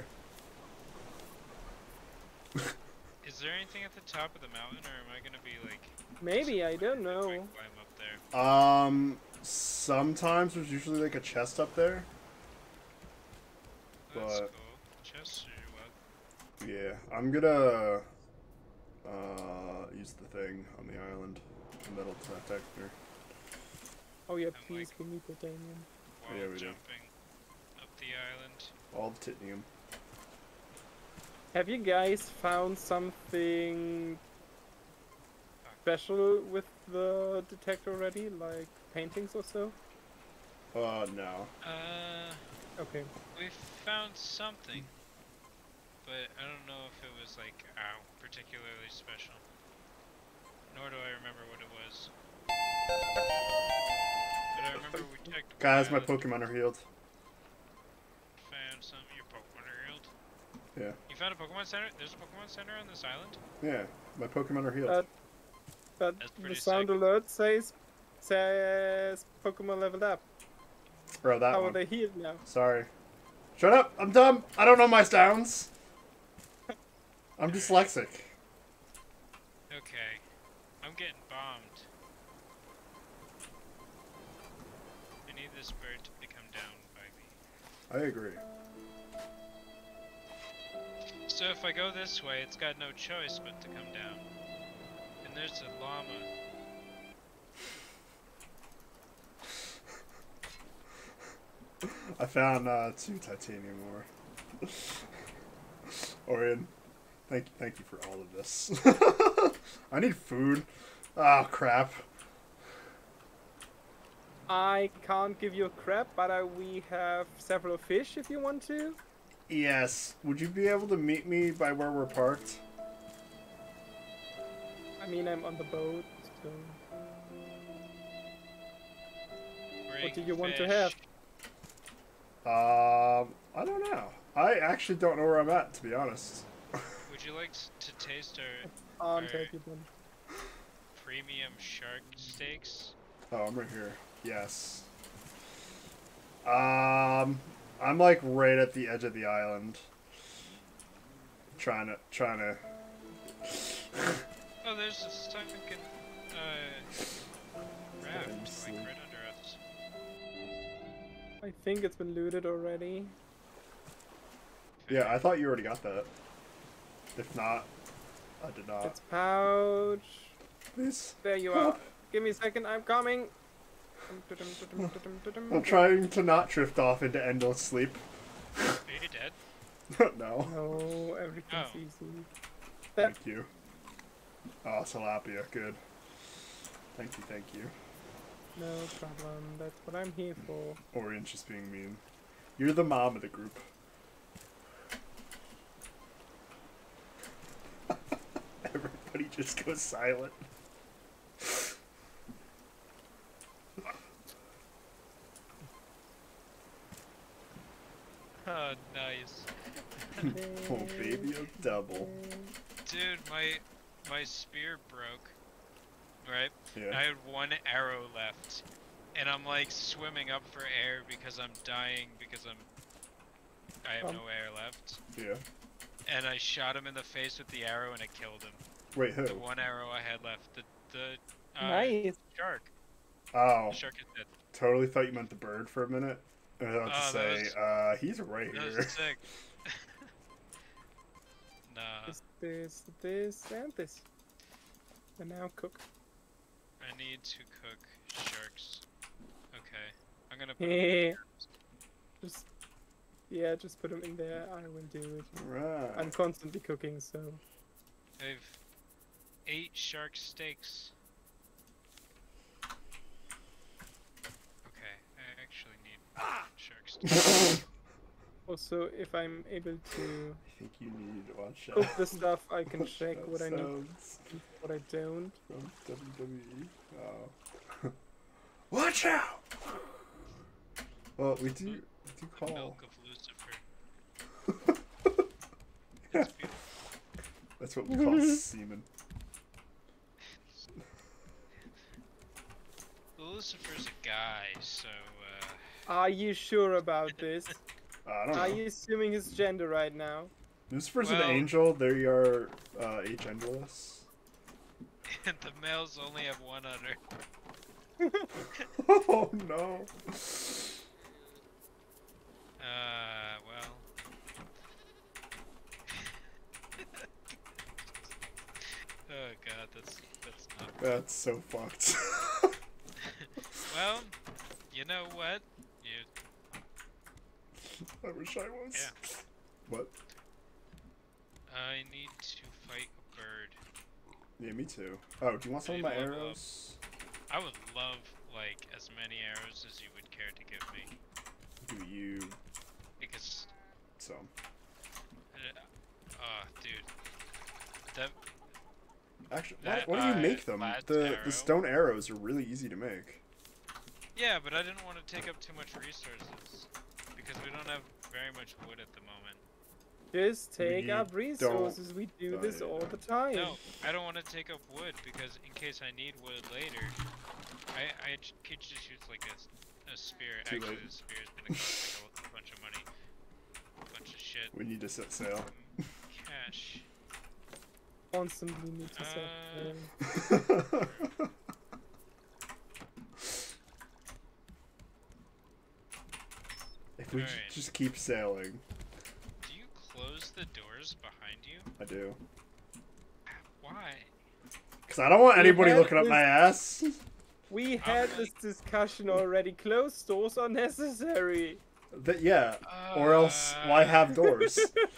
Is there anything at the top of the mountain, or am I gonna be like? Maybe, I don't if know. I climb up there. Um, sometimes there's usually like a chest up there. That's But- cool. Chest or what? Yeah, I'm gonna uh use the thing on the island, the metal detector. Oh yeah, I'm please like- give me titanium. While Yeah, we do. jumping up the island. All the titanium. Have you guys found something special with the detector already, like paintings or so? Uh, no. Uh, Okay. we found something, but I don't know if it was like ow, particularly special. Nor do I remember what it was. But I remember we checked. Guys, my one Pokemon are healed. Found some. Your Pokemon are healed. Yeah. You found a Pokemon Center? There's a Pokemon Center on this island? Yeah, my Pokemon are healed. Uh, But That's the pretty sound sick. alert says says Pokemon leveled up. Bro, that How are one. they healed now? Sorry. Shut up! I'm dumb! I don't know my sounds! I'm dyslexic. Okay. I'm getting bombed. I need this bird to become down by me. I agree. So if I go this way, it's got no choice but to come down. And there's a llama. I found uh, two titanium ore. Orion, thank thank you for all of this. I need food. Oh crap. I can't give you a crap, but I, we have several fish if you want to. Yes. Would you be able to meet me by where we're parked? I mean, I'm on the boat. So. Bring do you want to fish. have? Um, I don't know. I actually don't know where I'm at, to be honest. Would you like s- to taste our Can't Alright. take it then. premium shark steaks? Oh, I'm right here. Yes. Um, I'm like right at the edge of the island. Trying to, trying to. Oh, there's a sunken uh, raft like right under us. I think it's been looted already. Yeah, I thought you already got that. If not, I did not. It's pouch. Please. There you are. Give me a second. I'm coming. I'm trying to not drift off into endless sleep. Are you dead? No. No, everything's Oh. easy. That, Thank you. Oh, tilapia, good. Thank you, thank you. no problem. That's what I'm here for. Orient's just being mean. You're the mom of the group. Everybody just goes silent. Oh, nice. Oh, baby, a double. Dude, my my spear broke. Right? Yeah. I had one arrow left. And I'm like swimming up for air because I'm dying because I'm I have Um. no air left. Yeah. And I shot him in the face with the arrow and it killed him. Wait, who? The one arrow I had left. The the uh, Nice. shark. Oh, The shark is dead. totally thought you meant the bird for a minute. And I was about to Oh, that say, was- uh, he's right That here. was sick. Nah, This, this, this, and this. And now cook. I need to cook sharks. Okay, I'm gonna put Yeah. Just, yeah, just put them in there. I will do it. Right. I'm constantly cooking, so. I've eight shark steaks. Okay, I actually need shark steaks. Also, if I'm able to I think you need to watch out. cook the stuff, I can Watch check out what I need, sounds what I don't. from W W E. Oh. Watch out! Well, we do, we do The call. milk of Lucifer. Yeah, It's beautiful. that's what we call semen. Lucifer's a guy, so uh, Are you sure about this? I don't Are know. you assuming his gender right now? Lucifer's Well- an angel. There you are, uh, H. Angelus. and the males only have one udder. Oh no. Uh, well. Oh god, that's that's not. That's so fucked. Well, you know what? You I wish I was. Yeah. What? I need to fight a bird. Yeah, me too. Oh, do you want some of Need my to level up. arrows? I would love like as many arrows as you would care to give me, Do you because some? uh, oh dude, that Actually, That, why, why do you uh, make them? lad's The arrow. the stone arrows are really easy to make. yeah, but I didn't want to take up too much resources because we don't have very much wood at the moment. Just take We up resources. We do Oh, this yeah. all the time. No, I don't want to take up wood because in case I need wood later, I I j- could just use like a, a spear. Too Actually, late. the spear is gonna cost like a, a bunch of money, a bunch of shit. We need to set sail. Um, cash. Constantly need to set. Uh, um, If we j- Alright. just keep sailing, Do you close the doors behind you? I do. Why? Cause I don't want We anybody had looking up this- my ass. We had this discussion already. Closed doors are necessary. That yeah. Or else, why Uh, have doors?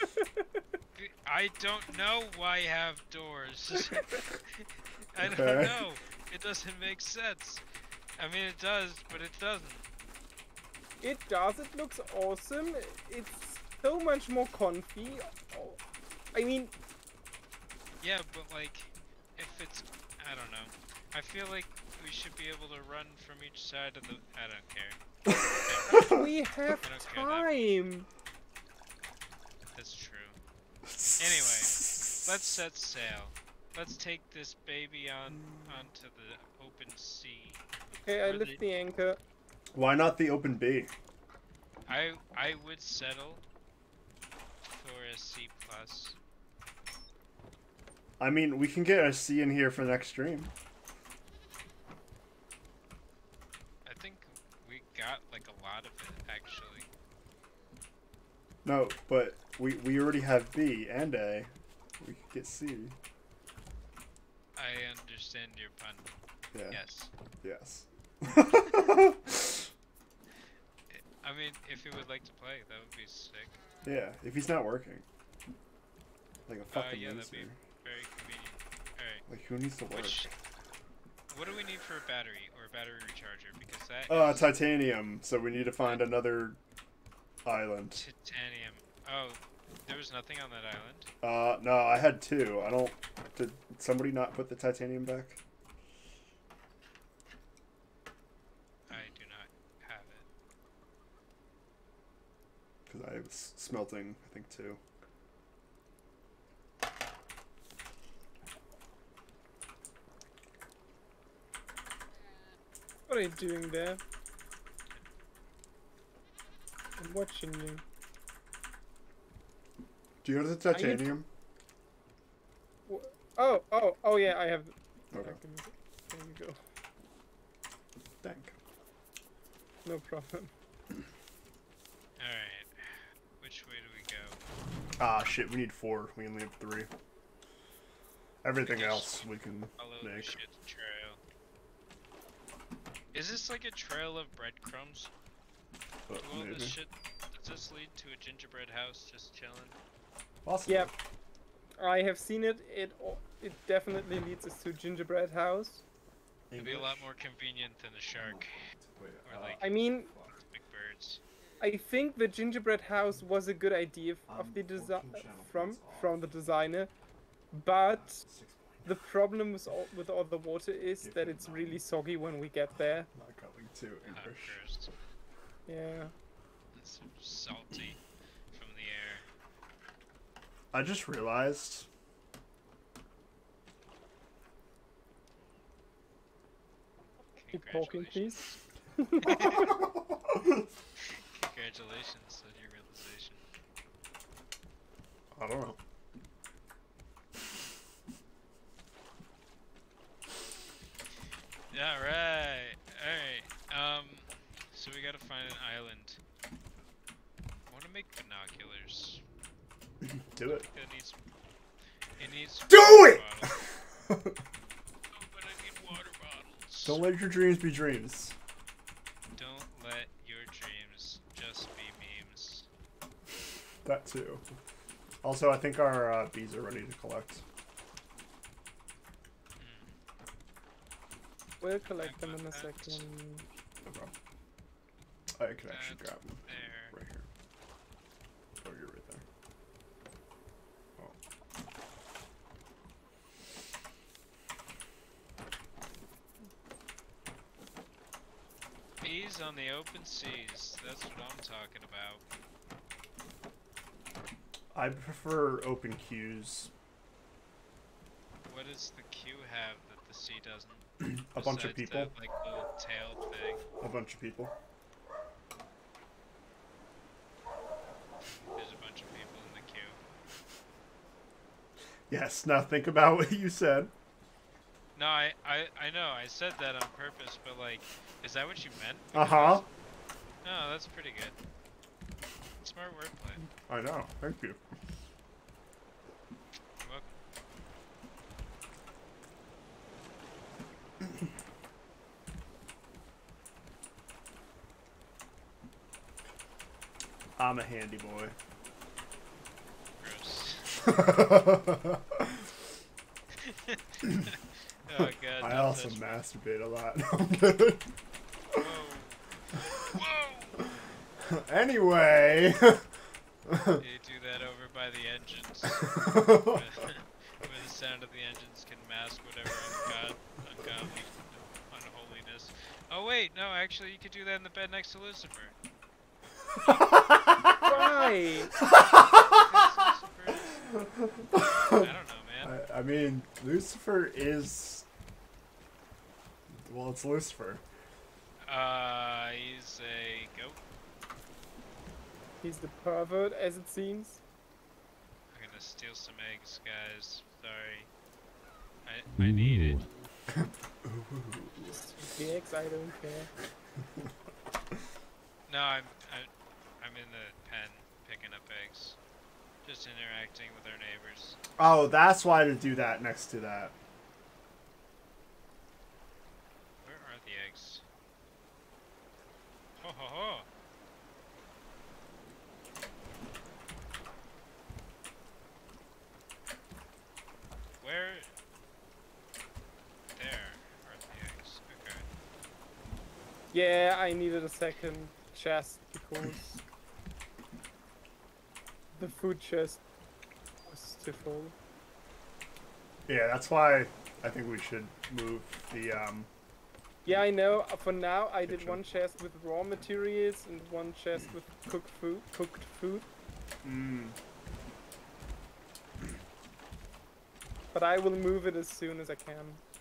I don't know why have doors. I don't Okay. know. It doesn't make sense. I mean, it does, but it doesn't. It does. It looks awesome. It's so much more comfy. Oh, I mean, Yeah, but like, if it's, I don't know. I feel like we should be able to run from each side of the. I don't care. we have I don't care that- time. That's true. Anyway, let's set sail. Let's take this baby on onto the open sea. Okay, I Where lift the- the anchor. Why not the open B? I I would settle for a C plus. I mean, we can get a C in here for next stream. I think we got like a lot of it actually. No, but we we already have B and A. We could get C. I understand your pun. Yeah. Yes. Yes. I mean, if you would like to play, that would be sick. Yeah, if he's not working. Like a Uh, fucking yeah, that'd loser. be very convenient. Alright. Like, who needs to work? Which, what do we need for a battery or a battery recharger? Because that Uh, is titanium. So we need to find another island. titanium. Oh, there was nothing on that island? Uh, no, I had two. I don't... Did somebody not put the titanium back? I do not have it. Because I was smelting, I think, two. What are you doing there? I'm watching you. Do you have the titanium? Wh- Oh, oh, oh yeah, I have. Okay. There you go. Thank. No problem. Alright. Which way do we go? Ah, shit, we need four. We only have three. Everything Yes. else we can Follow the make. shit trail. Is this like a trail of breadcrumbs? But Do all maybe. this shit, does this lead to a gingerbread house just chilling? Possibly. Yep. I have seen it. It o- it definitely leads us to gingerbread house. It'd be a lot more convenient than the shark. Wait, Or uh, like I mean, big birds. I think the gingerbread house was a good idea f- of Um, the desi- fourteen channel from points off. from the designer, but six point the problem with all, with all the water is Give that him it's nine. really soggy when we get there. Not going to Hot English. first. Yeah. It's salty from the air. I just realized. Keep talking, please. Congratulations on your realization. I don't know. Yeah, right. Alright. Um, so we gotta find an island. I wanna make binoculars. Do it. It needs. It needs. Do water it! bottles. Oh, but I need water bottles. Don't let your dreams be dreams. Don't let your dreams just be memes. That too. Also, I think our uh, bees are ready to collect. We'll collect them in a second. No problem. I can actually That's grab them there. right here. Oh, you're right there. Oh. Bees on the open seas. That's what I'm talking about. I prefer open queues. What does the Q have that the sea doesn't? A bunch of Besides people. That, like little tailed thing. A bunch of people. There's a bunch of people in the queue. Yes, now think about what you said. No, I, I, I know. I said that on purpose, but like, is that what you meant? Uh-huh. No, that's pretty good. Smart wordplay. I know. Thank you. You're welcome. I'm a handy boy. Gross. I Oh god. don't also touch me. masturbate a lot. No, I'm kidding. Whoa. Whoa! Anyway. You do that over by the engines. where, where the sound of the engines can mask whatever ungod ungodly unholiness. Oh wait, no, actually you could do that in the bed next to Lucifer. Why? I don't know, man. I, I mean, Lucifer is... Well, it's Lucifer. Uh, he's a goat. He's the pervert, as it seems. I'm gonna steal some eggs, guys. Sorry. I I need it. The eggs, I don't care. No, I'm I, I'm in the pen picking up eggs, just interacting with our neighbors. Oh, that's why to do that next to that. Where are the eggs? Ho ho ho! Where? There are the eggs. Okay. Yeah, I needed a second chest because the food chest was too full. Yeah, that's why I think we should move the um. Yeah, I know. uh, For now, I did Kitchen. one chest with raw materials and one chest with cooked food. Cooked food. Mm, But I will move it as soon as I can.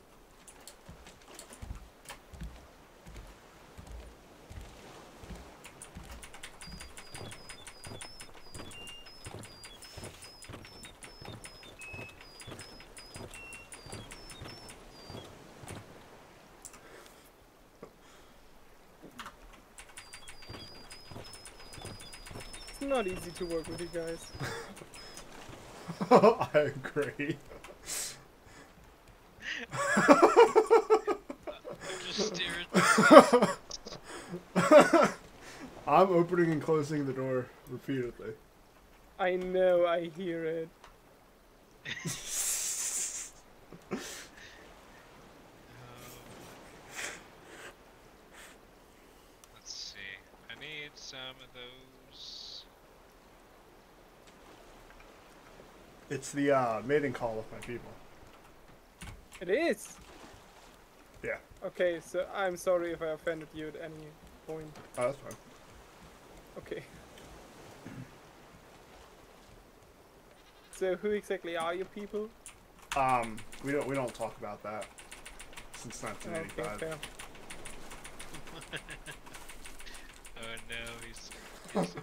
It's not easy to work with you guys. I agree. Just steer it. I'm opening and closing the door repeatedly. I know, I hear it. Let's see. I need some of those. It's the uh, mating call of my people. It is! Yeah. Okay, so I'm sorry if I offended you at any point. Oh, that's fine. Okay. So who exactly are you people? Um, we don't we don't talk about that since nineteen Okay, eighty-five. fair. Oh no, he's. he's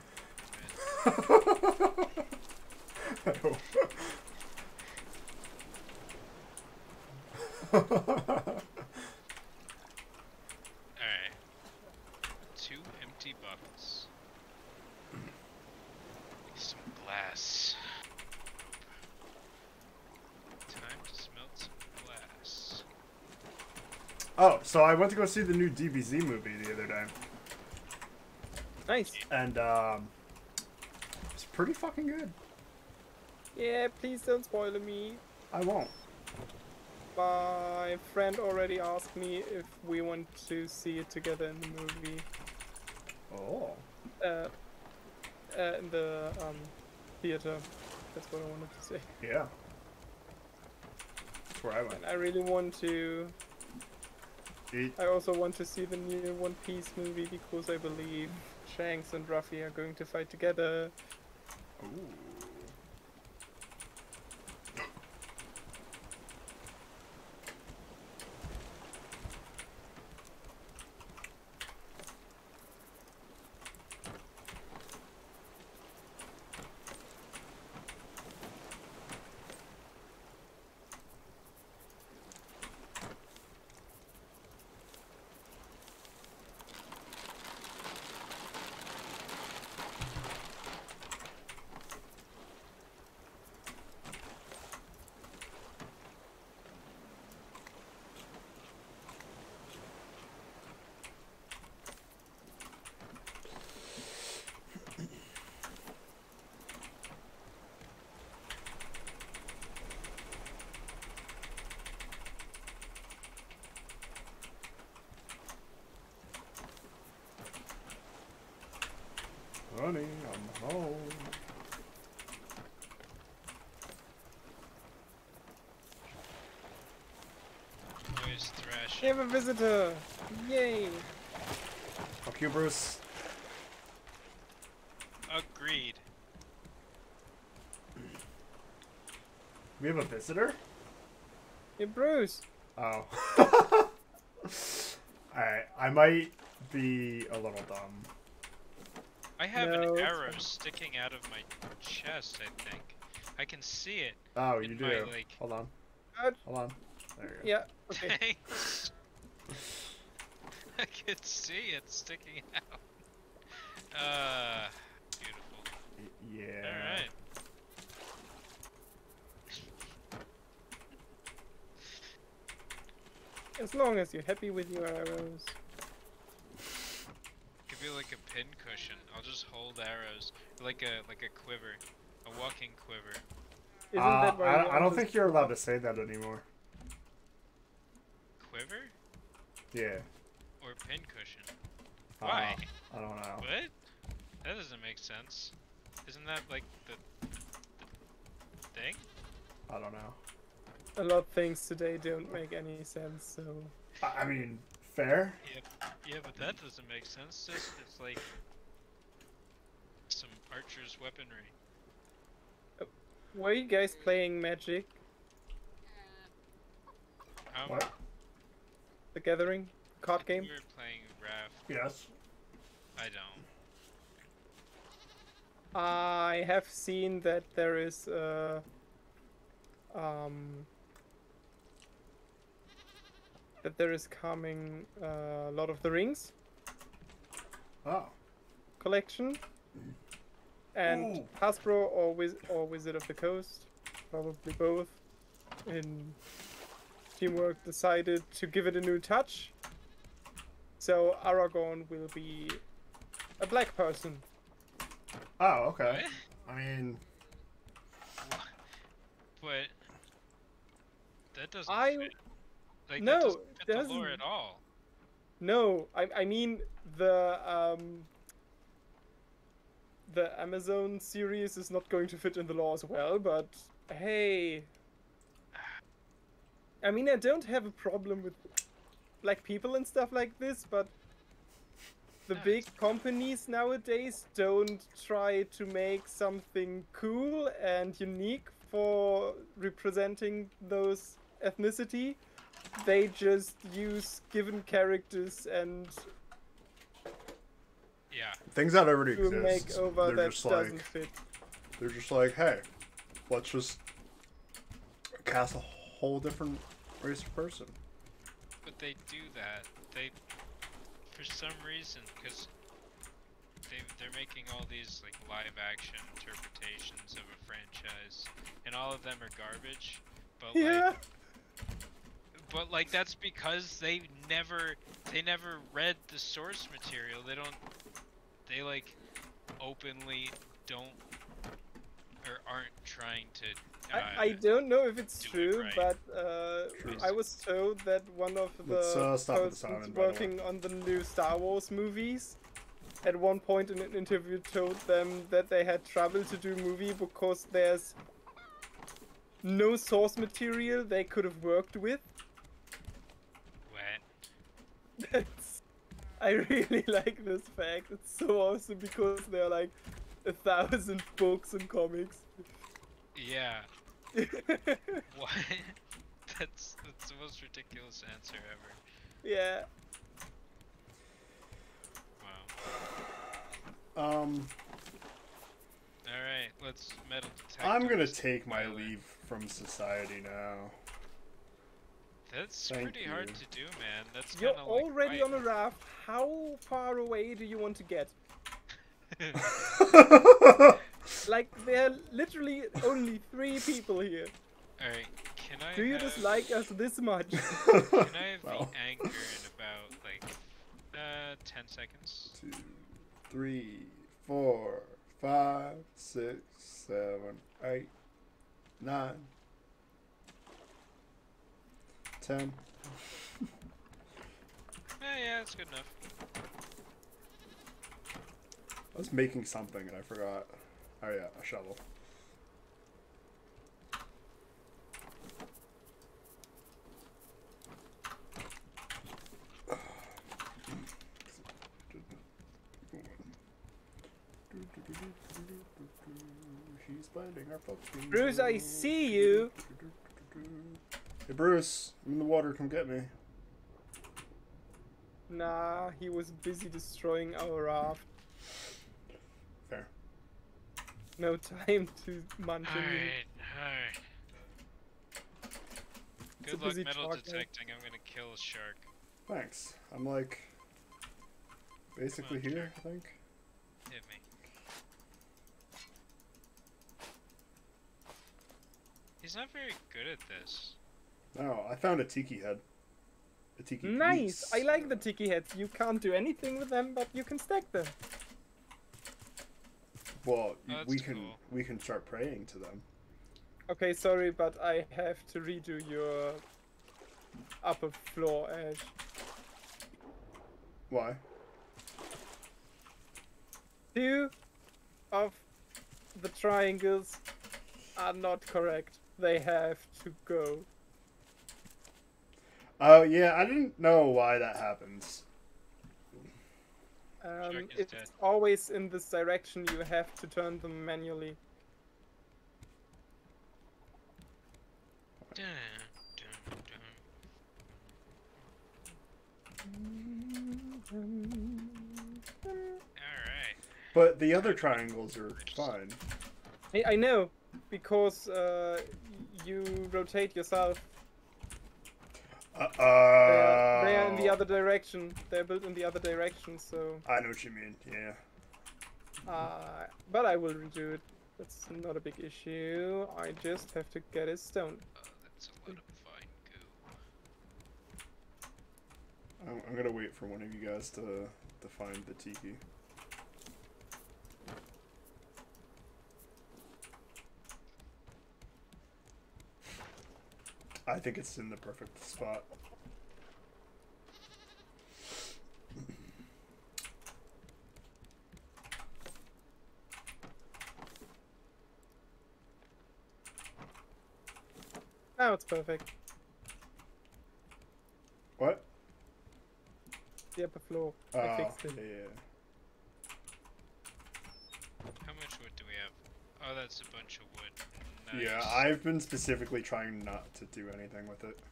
Alright. Two empty bottles. Some glass. Time to smelt some glass. Oh, so I went to go see the new D B Z movie the other day, Nice. and um, it's pretty fucking good. Yeah, please don't spoil me. I won't. My friend already asked me if we want to see it together in the movie. Oh. Uh, uh, in the um, theater. That's what I wanted to say. Yeah. That's where I went. And I really want to. Eat. I also want to see the new One Piece movie because I believe Shanks and Ruffy are going to fight together. Ooh. Honey, I'm home. Always thrashing. We have a visitor! Yay! Fuck you, Bruce. Agreed. We have a visitor? Hey, Bruce! Oh. Alright, I might be a little dumb. I have No, an it's arrow fine. sticking out of my chest, I think. I can see it. Oh, in you my, do. like- Hold on. What? Hold on. There you go. Yeah. Okay. Thanks. I can see it sticking out. Uh, beautiful. Y- Yeah. Alright. As long as you're happy with your arrows. Could be like a pin cushion. I'll just hold arrows. Like a like a quiver. A walking quiver. Isn't Uh, that why I, you're I on don't the think you're allowed to say that anymore. Quiver? Yeah. Or pin cushion? Uh, Why? I don't know. What? That doesn't make sense. Isn't that like the, the thing? I don't know. A lot of things today don't make any sense, so... I I mean, fair. Yeah, yeah, but that doesn't make sense. It's, it's like some archer's weaponry. Were you guys playing Magic? Um, What? The Gathering? I Card think game? We were playing Raft. Yes. I don't. I have seen that there is uh, um, that there is coming uh, Lord of the Rings Oh. collection, and Ooh. Hasbro or Wiz or Wizard of the Coast, probably both, in teamwork decided to give it a new touch. So Aragorn will be a black person. Oh, okay. What? I mean, But that doesn't I- fit. Like, No, that doesn't fit it the lore doesn't. at all. No, I I mean the um the Amazon series is not going to fit in the law as well, but hey. I mean, I don't have a problem with black people and stuff like this, but the No, big companies nowadays don't try to make something cool and unique for representing those ethnicity. They just use given characters and Yeah. things that already do a exist. makeover They're that just doesn't like fit. they're just like, hey, let's just cast a whole different race of person. But they do that. They, for some reason, because they they're making all these like live action interpretations of a franchise, and all of them are garbage. But Yeah. like, but like that's because they never they never read the source material. They don't. They like openly don't or aren't trying to. Uh, I, I don't know if it's do it true, right. but uh, True. I was told that one of the Let's, uh, stop at the persons silent, by the way. working on the new Star Wars movies at one point in an interview told them that they had trouble to do movie because there's no source material they could have worked with. what? That's, I really like this fact. It's so awesome because there are like a thousand books and comics. Yeah. What? That's that's the most ridiculous answer ever. Yeah. Wow. Um, All right, let's metal detect. I'm gonna those take my together. leave from society now. That's Thank pretty hard you. to do, man. That's You're kind of like already right- on a raft. How far away do you want to get? Like, there are literally only three people here. All right, can I? Do you have, dislike us this much? Can I have Well. the anchor in about like uh ten seconds? Two, three, four, five, six, seven, eight, nine, ten. Eh, yeah, that's good enough. I was making something and I forgot. Oh yeah, a shovel. She's finding our fucking Bruce, I see you. Hey Bruce, I'm in the water, come get me. Nah, he was busy destroying our raft. no time to munch on you. Alright, alright. It's a Good luck busy metal talker. detecting. I'm gonna kill a shark. Thanks. I'm like basically Come on, here, I think. Hit me. He's not very good at this. No, I found a tiki head. A tiki Nice! piece. I like the tiki heads. You can't do anything with them, but you can stack them. Well, Oh, that's we can cool. we can start praying to them. Okay, sorry, but I have to redo your upper floor edge. Why? Two of the triangles are not correct. They have to go. Oh yeah, I didn't know why that happens. Um, Shark is it's dead. always in this direction. You have to turn them manually. Dun, dun, dun. Alright. But the other triangles are fine. I, I know, because uh, you rotate yourself. Uh, They are, they are in the uh, other direction. They're built in the other direction, so. I know what you mean. Yeah. Uh, but I will redo it. That's not a big issue. I just have to get a stone. Oh, that's a lot of fine goo. I'm, I'm gonna wait for one of you guys to to find the tiki. I think it's in the perfect spot. Now it's perfect. What? The upper floor. I Uh, fixed it. yeah. How much wood do we have? Oh, that's a bunch of wood. Nice. Yeah, I've been specifically trying not to do anything with it.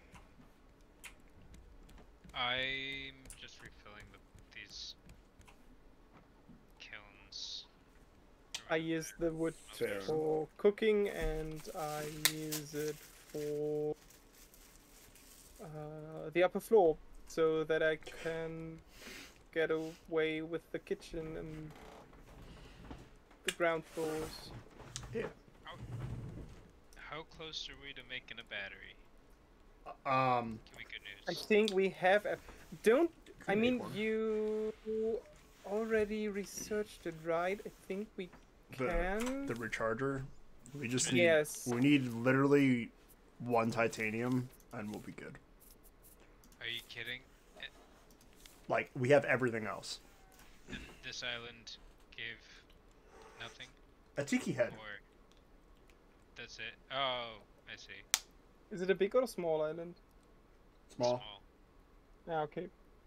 I'm just refilling the, these kilns. I use the wood Fair. for cooking and I use it for uh, the upper floor so that I can get away with the kitchen and the ground floors. Yeah. How close are we to making a battery? Um. Give me good I news. think we have. A, don't. I make mean, one. you already researched it, right? I think we The can. the recharger. We just need. Yes. We need literally one titanium, and we'll be good. Are you kidding? Like we have everything else. And this island gave nothing? A tiki head. Or that's it? Oh, I see. Is it a big or a small island? Small. Yeah. Okay.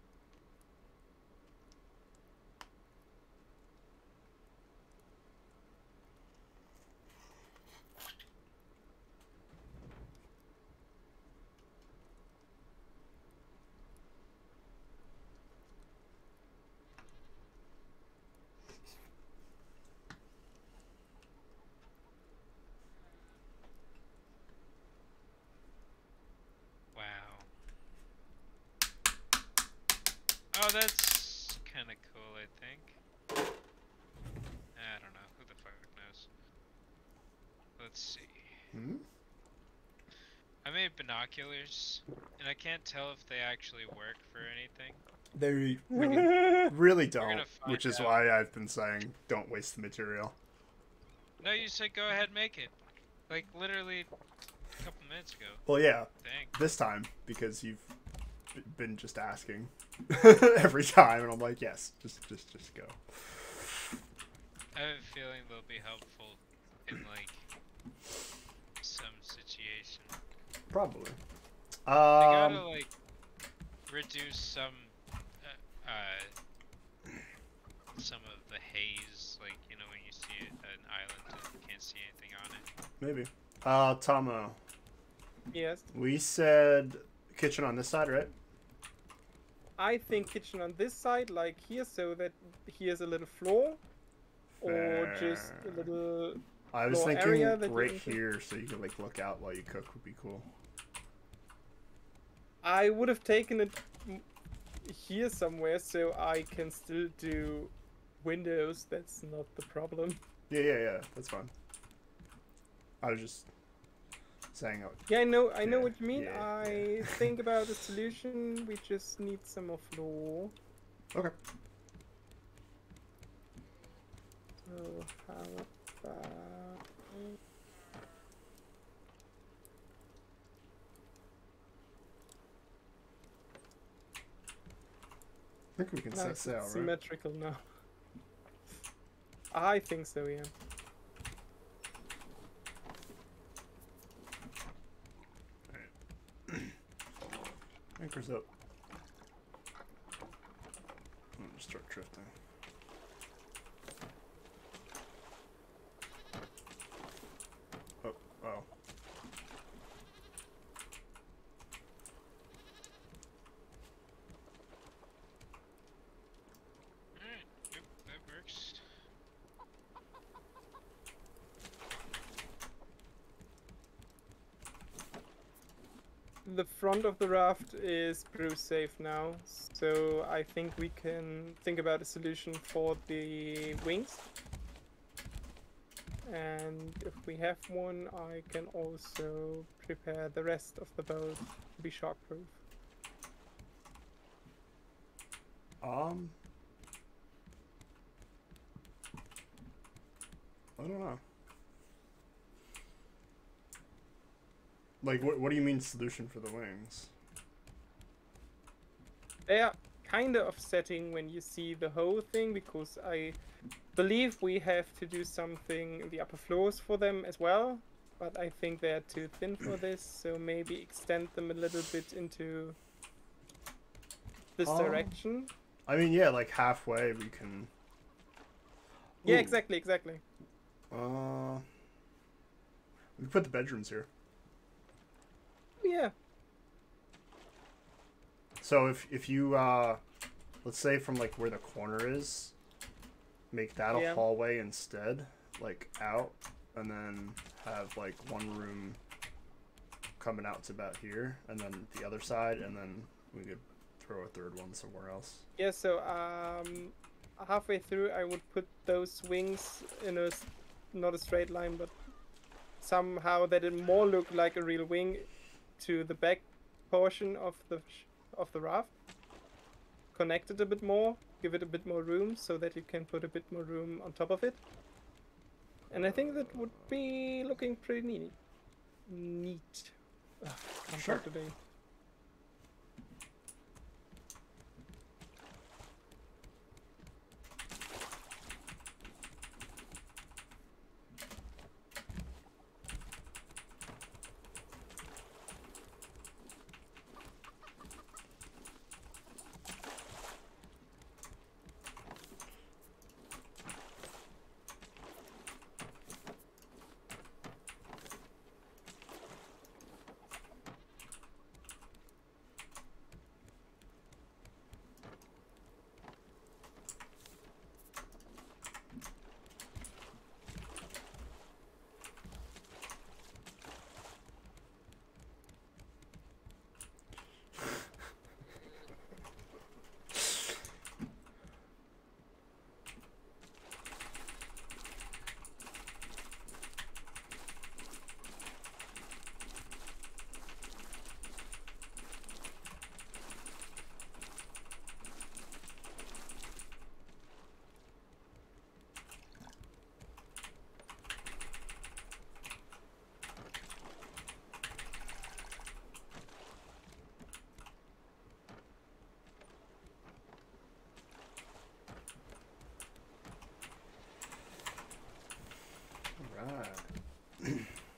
Wow. Oh, that's kind of cool, I think. I don't know. Who the fuck knows? Let's see. Hmm? I made binoculars, and I can't tell if they actually work for anything. They really don't, gonna find which is out. why I've been saying don't waste the material. No, you said go ahead, make it. Like, literally a couple minutes ago. Well, yeah, Dang. this time because you've b- been just asking every time, and I'm like, yes, just just just go. I have a feeling they'll be helpful in, like, some situation. Probably. They gotta, Um, like, reduce some, uh, uh, some of the haze, like, you know, when you see an island and you can't see anything on it. maybe. Uh, Tomo, Yes. we said kitchen on this side, right? I think kitchen on this side, like here, so that here's a little floor, or just a Fair. little I was floor thinking area that you right can cook? here, so you could like look out while you cook would be cool. I would have taken it m- here somewhere so I can still do windows. That's not the problem. Yeah, yeah, yeah. That's fine. I was just saying. Out. Yeah, I know. I know Yeah, what you mean. yeah, I yeah. think about a solution. We just need some more floor. Okay. So how about? I think we can set Nice, sail, it's right? symmetrical now. I think so, yeah. Anchor's up. I'm gonna start drifting. Oh, oh. Alright, yep, that works. The front of the raft is brew safe now, so I think we can think about a solution for the wings. And if we have one, I can also prepare the rest of the boat to be shockproof. Um. I don't know. Like, what, what do you mean solution for the wings? They are kind of offsetting when you see the whole thing, because I believe we have to do something in the upper floors for them as well, but I think they are too thin for this, so maybe extend them a little bit into this Um, direction. I mean, yeah, like halfway we can. Yeah, Ooh, exactly, exactly. Uh, we can put the bedrooms here. Yeah, So if if you uh, let's say from like where the corner is, make that a Yeah. hallway instead, like out, and then have like one room coming out to about here, and then the other side, and then we could throw a third one somewhere else. yeah, so um, halfway through I would put those wings in a, s- not a straight line, but somehow that it more look like a real wing to the back portion of the sh- of the raft. Connect it a bit more, give it a bit more room so that you can put a bit more room on top of it. And I think that would be looking pretty neat. Neat. Ugh, can't Sure. talk today. Right.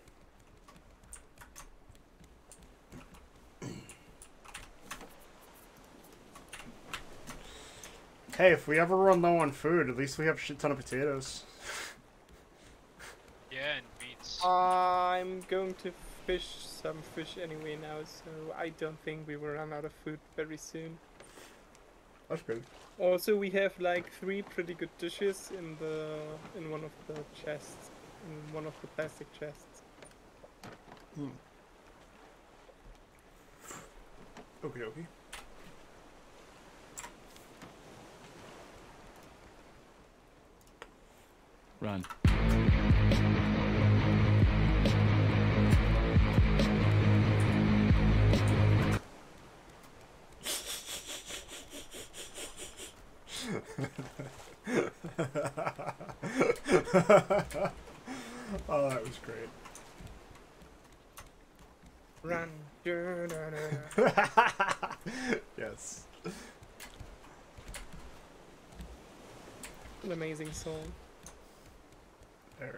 Hey, if we ever run low on food, at least we have a shit ton of potatoes. Yeah, and beets. I'm going to fish some fish anyway now, so I don't think we will run out of food very soon. That's good. Also, we have like three pretty good dishes in the in one of the chests, in one of the plastic chests. Hmm. Okie dokie. Run. Oh, that was great. Run. Yes. An amazing song. Very.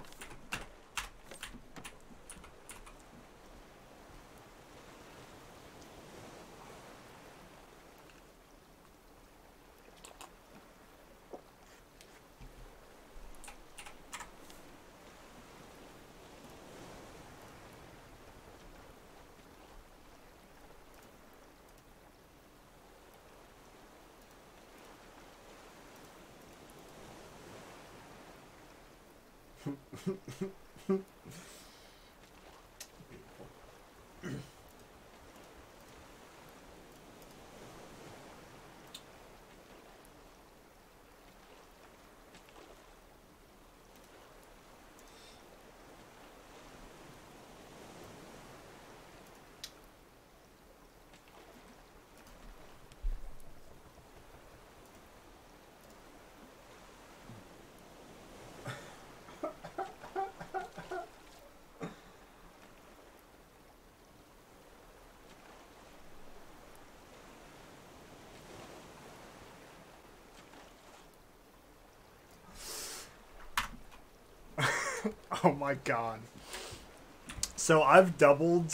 Oh my god. So I've doubled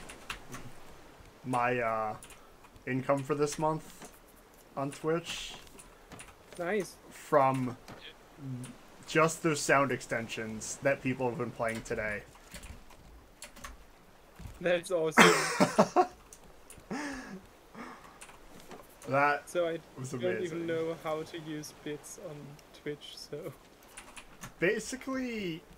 my uh, income for this month on Twitch Nice. from just those sound extensions that people have been playing today. That's awesome. That So I was don't amazing. even know how to use bits on Twitch, so... Basically,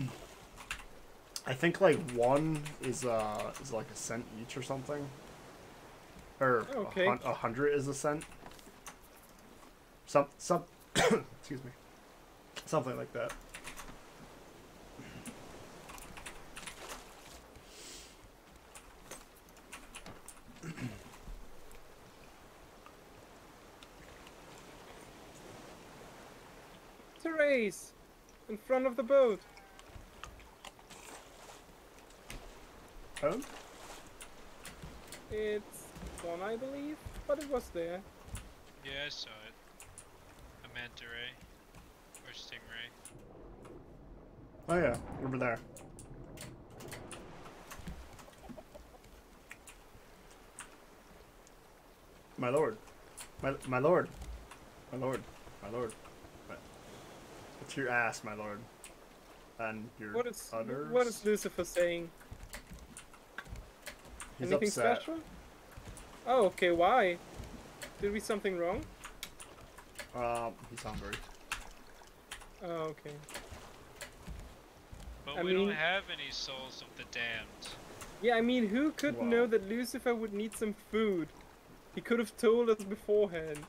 I think like one is uh is like a cent each or something, or Okay. a, hun- a hundred is a cent. Some some excuse me, something like that. It's a race! In front of the boat! Oh, It's one, I believe, but it was there. Yeah, I saw it. A manta ray. Or stingray. oh yeah, over there. My lord, my my lord, my lord, my lord. My- It's your ass, my lord, and your What is udders. what is Lucifer saying? He's Anything upset. special? Oh, okay, why? Did we something wrong? Um, he's hungry. Oh, okay. But I we mean- don't have any souls of the damned. Yeah, I mean, who could Wow. know that Lucifer would need some food? He could have told us beforehand.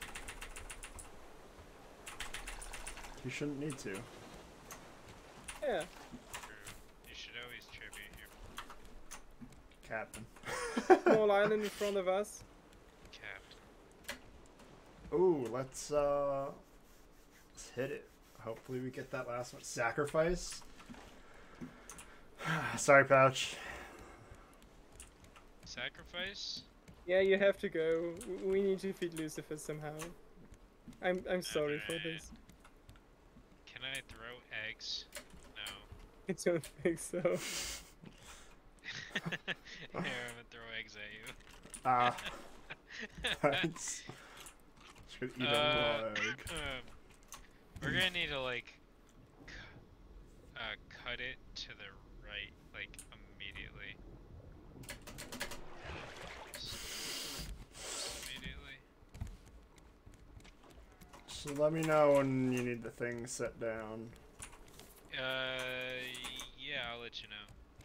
You shouldn't need to. Yeah. True. You should always tribute your Captain. Small island in front of us. captain. Ooh, let's uh let's hit it. Hopefully we get that last one. Sacrifice. Sorry, Pouch. Sacrifice? Yeah, you have to go. W- We need to feed Lucifer somehow. I'm I'm sorry for this. Can I throw eggs? No. I don't think so. Here, I'm gonna throw eggs at you. Ah. Thanks. Should eat a raw Uh, egg. We're gonna need to like c- uh, cut it to the right, like immediately. S- Immediately. So let me know when you need the thing set down. Uh, yeah, I'll let you know.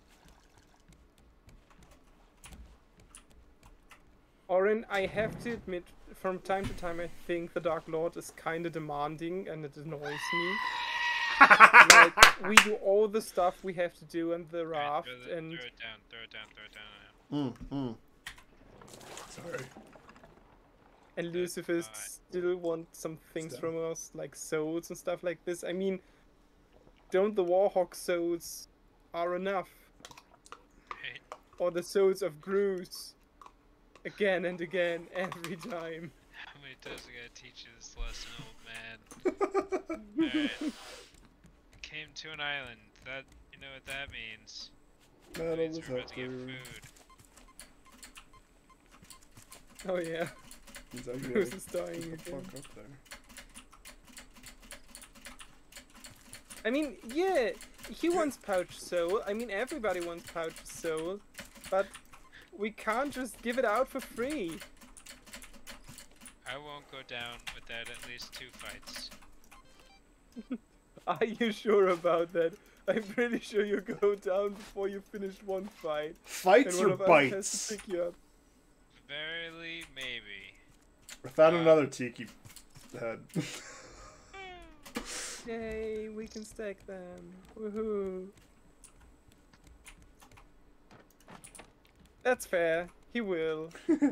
Orin, I have to admit, from time to time I think the Dark Lord is kinda demanding and it annoys me. Like, we do all the stuff we have to do in the Alright, raft, throw, the, and throw it down, throw it down, throw it down. Mm, mm. Sorry. and Lucifer still want some things Stuff. from us, like souls and stuff like this. I mean, don't the Warhawk souls are enough? Hey, Or the souls of Bruce? Again and again, every time. how many times I gotta teach you this lesson, old man? Alright. Came to an island. That, you know what that means. That Metal means we're about to get detector. food. Oh yeah, He's actually Bruce like, is dying what the again. fuck up there? I mean, yeah, he wants pouch soul. I mean, everybody wants pouch soul, but we can't just give it out for free. I won't go down without at least two fights. Are you sure about that? I'm pretty sure you go down before you finish one fight. Fights and or one of us bites? has to pick you up. Verily, maybe. I found Uh, another tiki head. Yay, we can stack them. Woohoo. That's fair. He will.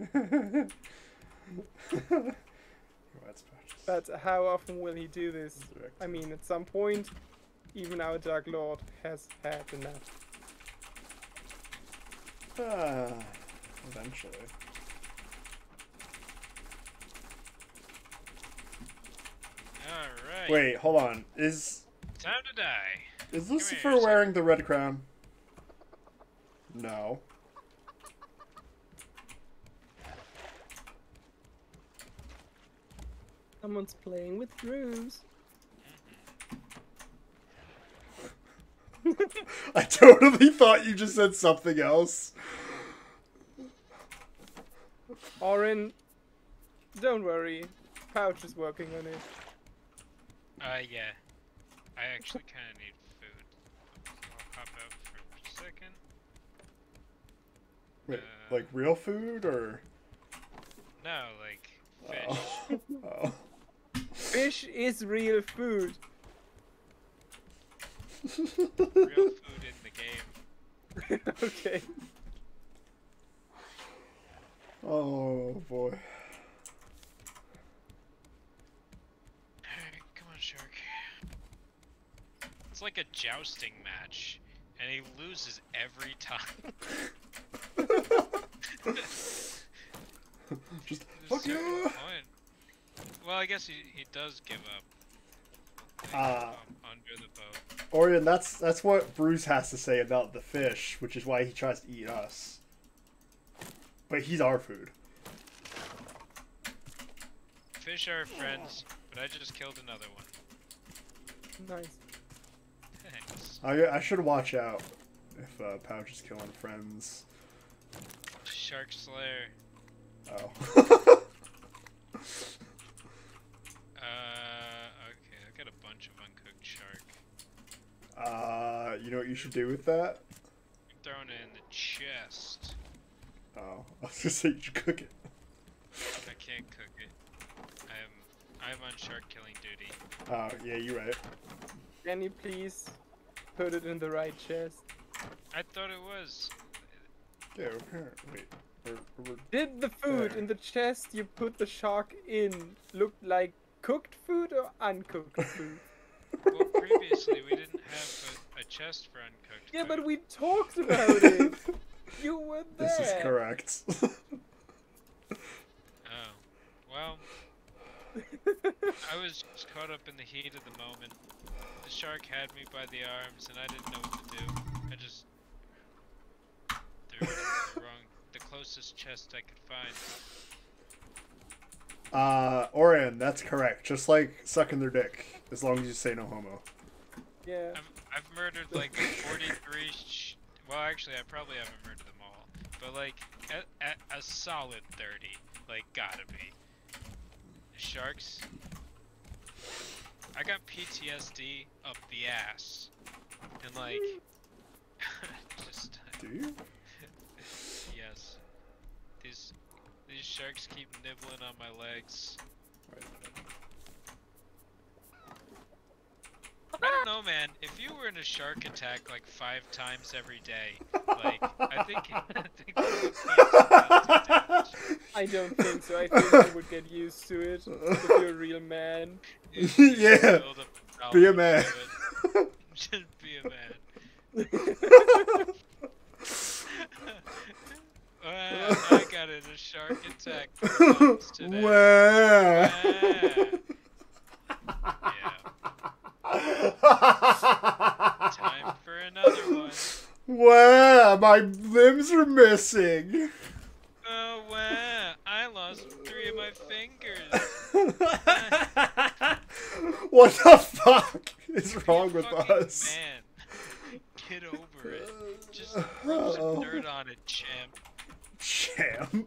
That's patches. But how often will he do this? Direct. I mean, at some point, even our Dark Lord has had enough. Ah, eventually. Alright. Wait, hold on. Is Time to die. is here, Lucifer Sam. wearing the red crown? No. Someone's playing with Bruce. I totally thought you just said something else. Orin, don't worry. Pouch is working on it. Uh, yeah. I actually kind of need food. So I'll pop out for a second. Wait, Uh, like real food or? No, like fish. Oh. Oh. Fish is real food. Real food in the game. Okay. Oh boy. Alright, come on, shark. It's like a jousting match, and he loses every time. Just There's fuck so no yeah. point. Well, I guess he, he does give up. Ah. Um, under the boat. Orion, that's that's what Bruce has to say about the fish, which is why he tries to eat us. But he's our food. Fish are friends, but I just killed another one. Nice. Thanks. I I should watch out if uh, Pouch is killing friends. Shark Slayer. Oh. Uh, okay, I got a bunch of uncooked shark. uh, you know what you should do with that? I'm throwing it in the chest. Oh, I was gonna say you should cook it. I can't cook it. I'm I'm on shark killing duty. Oh, yeah, you're right. Can you please put it in the right chest? I thought it was. Yeah, over here. Wait. We're, we're, Did the food There. in the chest you put the shark in look like cooked food or uncooked food? Well, previously we didn't have a, a chest for uncooked Yeah, food. but we talked about it. You were there. this is correct. Oh, well, I was just caught up in the heat of the moment. The shark had me by the arms, and I didn't know what to do. I just threw it in the wrong, the closest chest I could find. uh, Orion, that's correct. Just like sucking their dick, as long as you say no homo. Yeah. I've, I've murdered like forty-three. Sh well, actually, I probably haven't murdered them all, but like at, at a solid thirty. Like, gotta be. The sharks. I got P T S D up the ass. And like, just Do you? yes. These these sharks keep nibbling on my legs. Right. I don't know, man. If you were in a shark attack like five times every day, like I think I think you would take some massive damage. I don't think so. I think you would get used to it if you're a real man. You just Yeah. build up a Be a tolerance man. to it. Just be a man. Wow, I got in a shark attack four times today. Wow. Yeah. Time for another one. Wow, my limbs are missing. Oh wow, I lost three of my fingers. What the fuck is wrong with Fucking us? Man, get over it. Just rub some dirt on it, champ. Champ.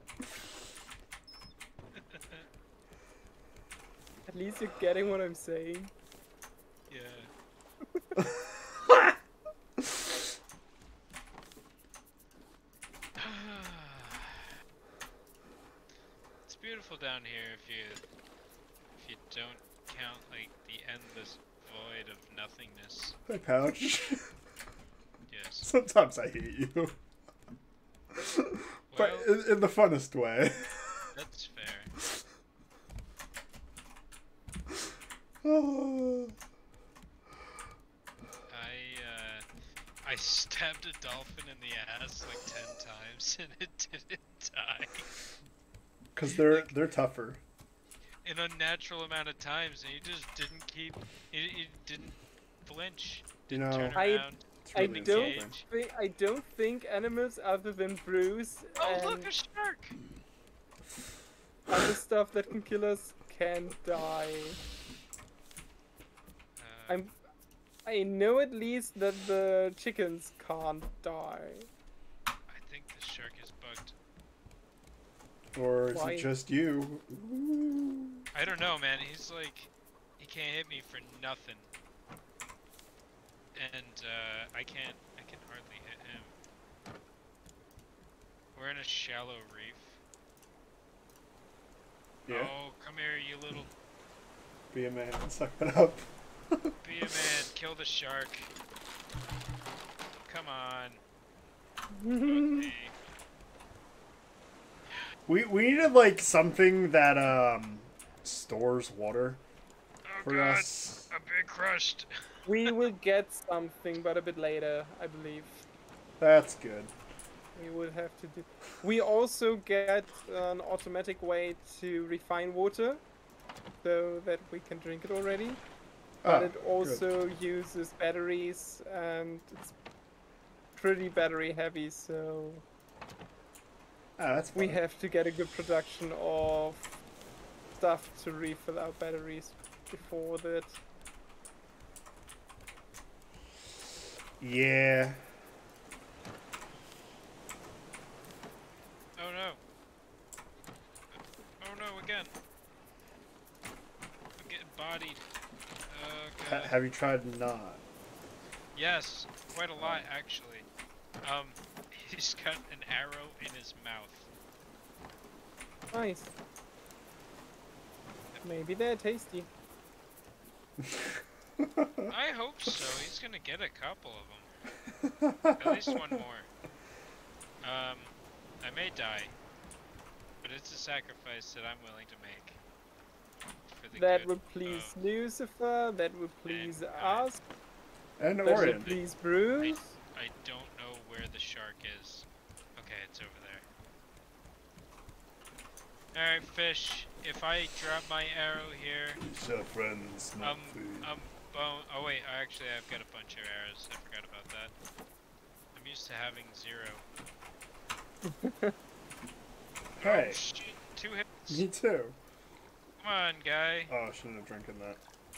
At least you're getting what I'm saying. Yeah. It's beautiful down here if you if you don't count like the endless void of nothingness. Hey, Pouch. Yes. Sometimes I hate you. But Well, in, in the funnest way. that's fair. Oh. I uh I stabbed a dolphin in the ass like ten times and it didn't die. Cause they're they're tougher. An unnatural amount of times and he just didn't keep it, it didn't flinch. You Didn't know, turn I- around. It's I really don't insulting. think I don't think animals other than Bruce Oh and look, a shark! other stuff that can kill us can die. Uh, I'm I know at least that the chickens can't die. I think the shark is bugged. Or is Why? it just you? Ooh. I don't know, man. He's like, he can't hit me for nothing, and uh, I can't, I can hardly hit him. We're in a shallow reef. Yeah. Oh, come here, you little Be a man. Suck it up. be a man. Kill the shark. Come on. Okay. We we needed like something that um stores water Oh for god, us. I'm being crushed. We will get something, but a bit later, I believe. That's good. We will have to do. We also get an automatic way to refine water, so that we can drink it already. But Ah, it also uses batteries, and it's pretty battery heavy, so Ah, that's we fine. have to get a good production of stuff to refill our batteries before that. Yeah. Oh no. Oh no, again. I'm getting bodied. Ha- Okay. have you tried not? Yes, quite a lot actually. Um, he's got an arrow in his mouth. Nice. Maybe they're tasty. I hope so. He's gonna get a couple of them. At least one more. Um, I may die, but it's a sacrifice that I'm willing to make. For the That good would please of- Lucifer, that would please mankind. us, And that would Orion. please Bruce. I don't know where the shark is. Okay, it's over there. Alright, fish. If I drop my arrow here, So friends, not um, food. um, bone. Oh wait, I actually I've got a bunch of arrows. I forgot about that. I'm used to having zero. Hey, Oh, shit, two hits. me too. Come on, guy. Oh, I shouldn't have drinking that.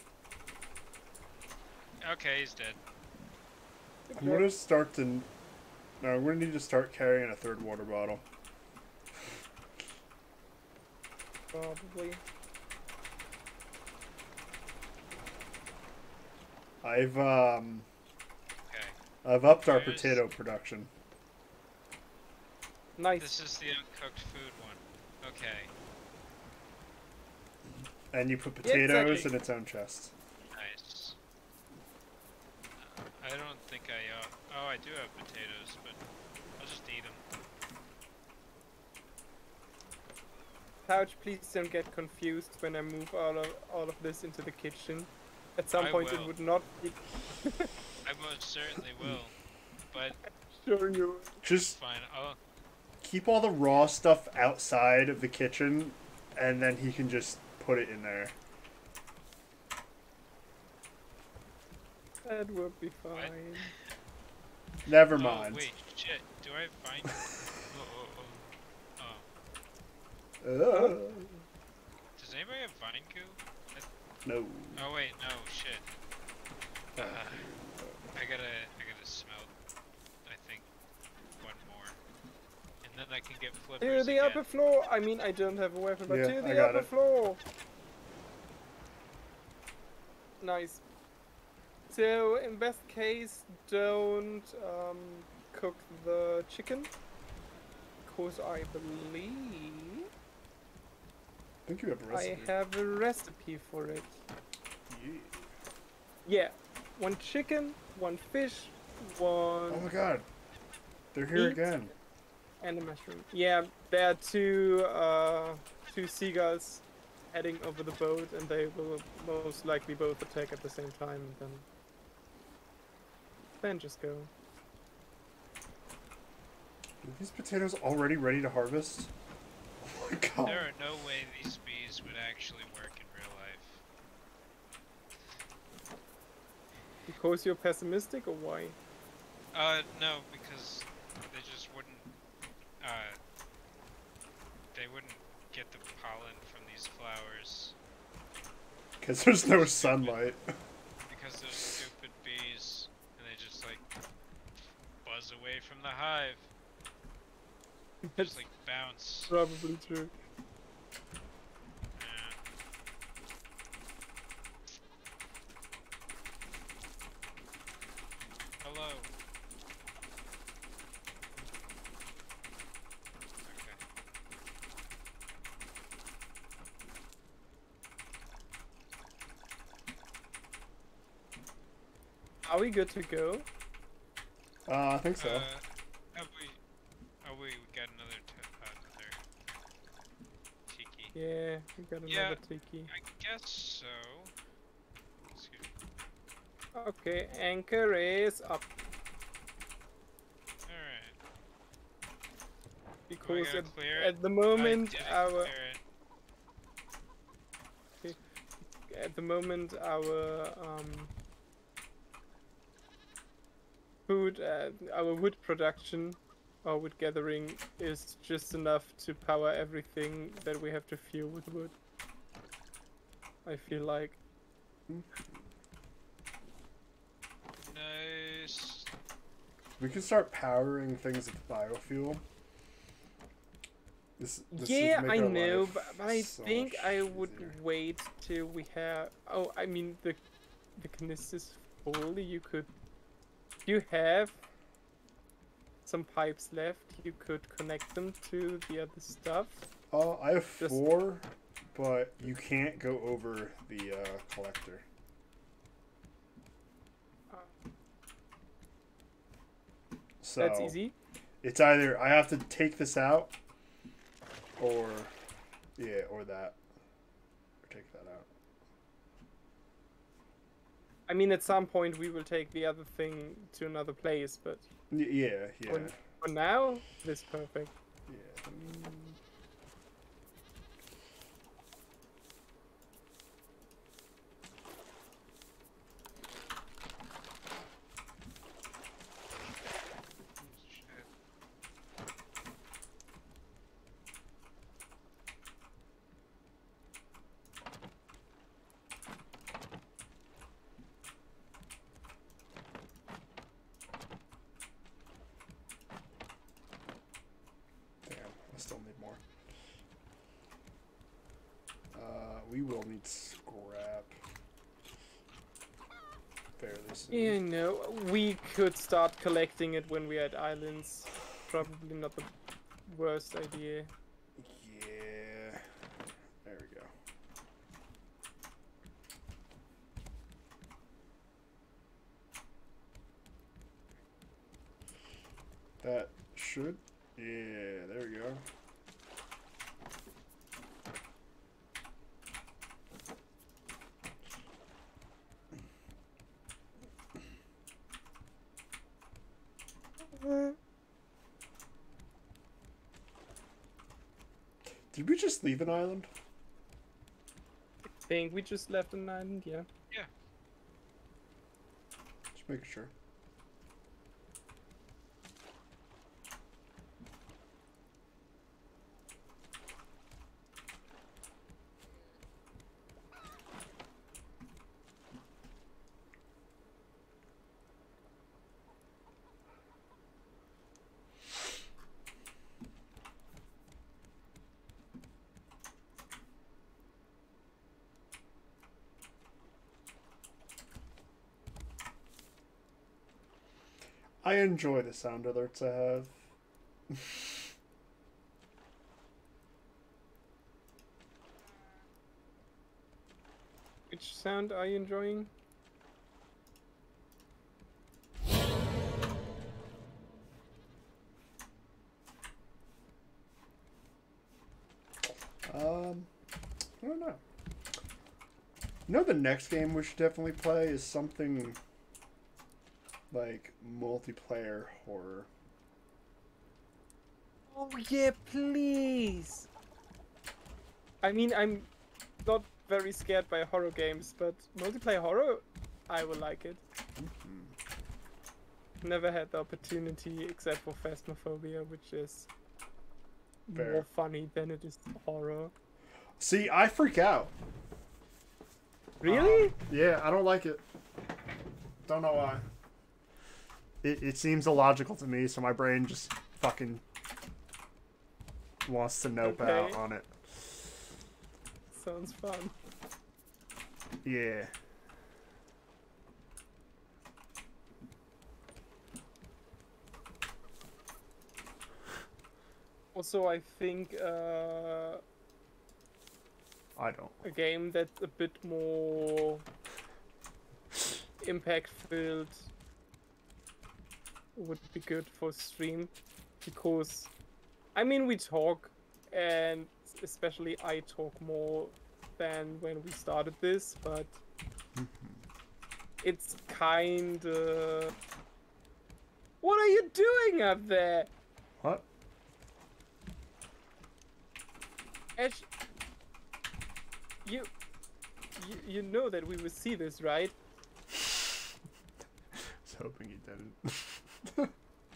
Okay, he's dead. I'm gonna start to. No, I'm gonna need to start carrying a third water bottle. Probably. I've um, Okay. I've upped our Where's- potato production. Nice. This is the uncooked food one. Okay. And you put Yeah, potatoes exactly. in its own chest. Nice. I don't think I, uh, oh, I do have potatoes, but I'll just eat them. Couch, please don't get confused when I move all of all of this into the kitchen. At some I point, will. it would not be. I most certainly will. But Sure you. Just fine. Oh, keep all the raw stuff outside of the kitchen, and then he can just put it in there. That would be fine. Never oh mind. wait, shit. Do I find? oh, oh, oh. Oh. Uh, Does anybody have vine goo? no. Oh wait, no, shit. Uh, I gotta, I gotta smelt. I think one more, and then I can get flippers To the again. upper floor. I mean, I don't have a weapon, but Yeah, to I the got upper it. floor. Nice. So, in best case, don't um, cook the chicken, because I believe I think you have a I recipe. have a recipe for it. Yeah. Yeah, one chicken, one fish, one Oh my god. They're here Meat. again. and a mushroom. Yeah, there are two uh, two seagulls heading over the boat, and they will most likely both attack at the same time, and then then just go. Are these potatoes already ready to harvest? Oh my god. There are no way these bees would actually work in real life. Because you're pessimistic, or why? Uh, no, because they just wouldn't, uh, they wouldn't get the pollen from these flowers. Because there's no sunlight. Because those stupid bees, and they just, like, buzz away from the hive. That's Just, like, bounce. probably true. Yeah. Hello. Okay. Are we good to go? Uh, I think so. Uh, have we? Oh, we we got another t uh, another tiki. Yeah, we got Yeah. another tiki. I guess so. Excuse me. Okay, anchor is up. All right. Because gotta at, clear it? at the moment I didn't our clear it. at the moment our um food uh, our wood production, our wood gathering is just enough to power everything that we have to fuel with wood. I feel like. Nice. We can start powering things with biofuel. This, this would Yeah, make I our know, life but, but I so think much I would easier. wait till we have. Oh, I mean the the canister's full. You could. You have some pipes left. You could connect them to the other stuff. Uh, I have Just- four, but you can't go over the uh, collector. So That's easy. it's either I have to take this out, or yeah, or that, or take that out. I mean, at some point we will take the other thing to another place, but Y- yeah, yeah, for, for now, this is perfect. yeah. Shit. Damn, I still need more. Uh, we will need scrap fairly this is. Yeah, no, we could start collecting it when we're at islands. Probably not the worst idea. Yeah. There we go. That should. Yeah, there we go. Did we just leave an island? I think we just left an island, yeah. Yeah. Just making sure. I enjoy the sound alerts I have. Which sound are you enjoying? Um, I don't know. You know, the next game we should definitely play is something like multiplayer horror. Oh yeah, please! I mean, I'm not very scared by horror games, but multiplayer horror, I will like it. Mm-hmm. Never had the opportunity except for Phasmophobia, which is Fair. more funny than it is horror. See, I freak out. Really? Um, yeah, I don't like it. Don't know why. It, it seems illogical to me, so my brain just fucking wants to nope Okay. out on it. Sounds fun. Yeah. Also, I think uh, I don't. a game that's a bit more impact-filled would be good for stream, because I mean we talk, and especially I talk more than when we started this, but it's kind of... What are you doing up there? What? Ash, you, you, you know that we will see this, right? I was hoping you didn't.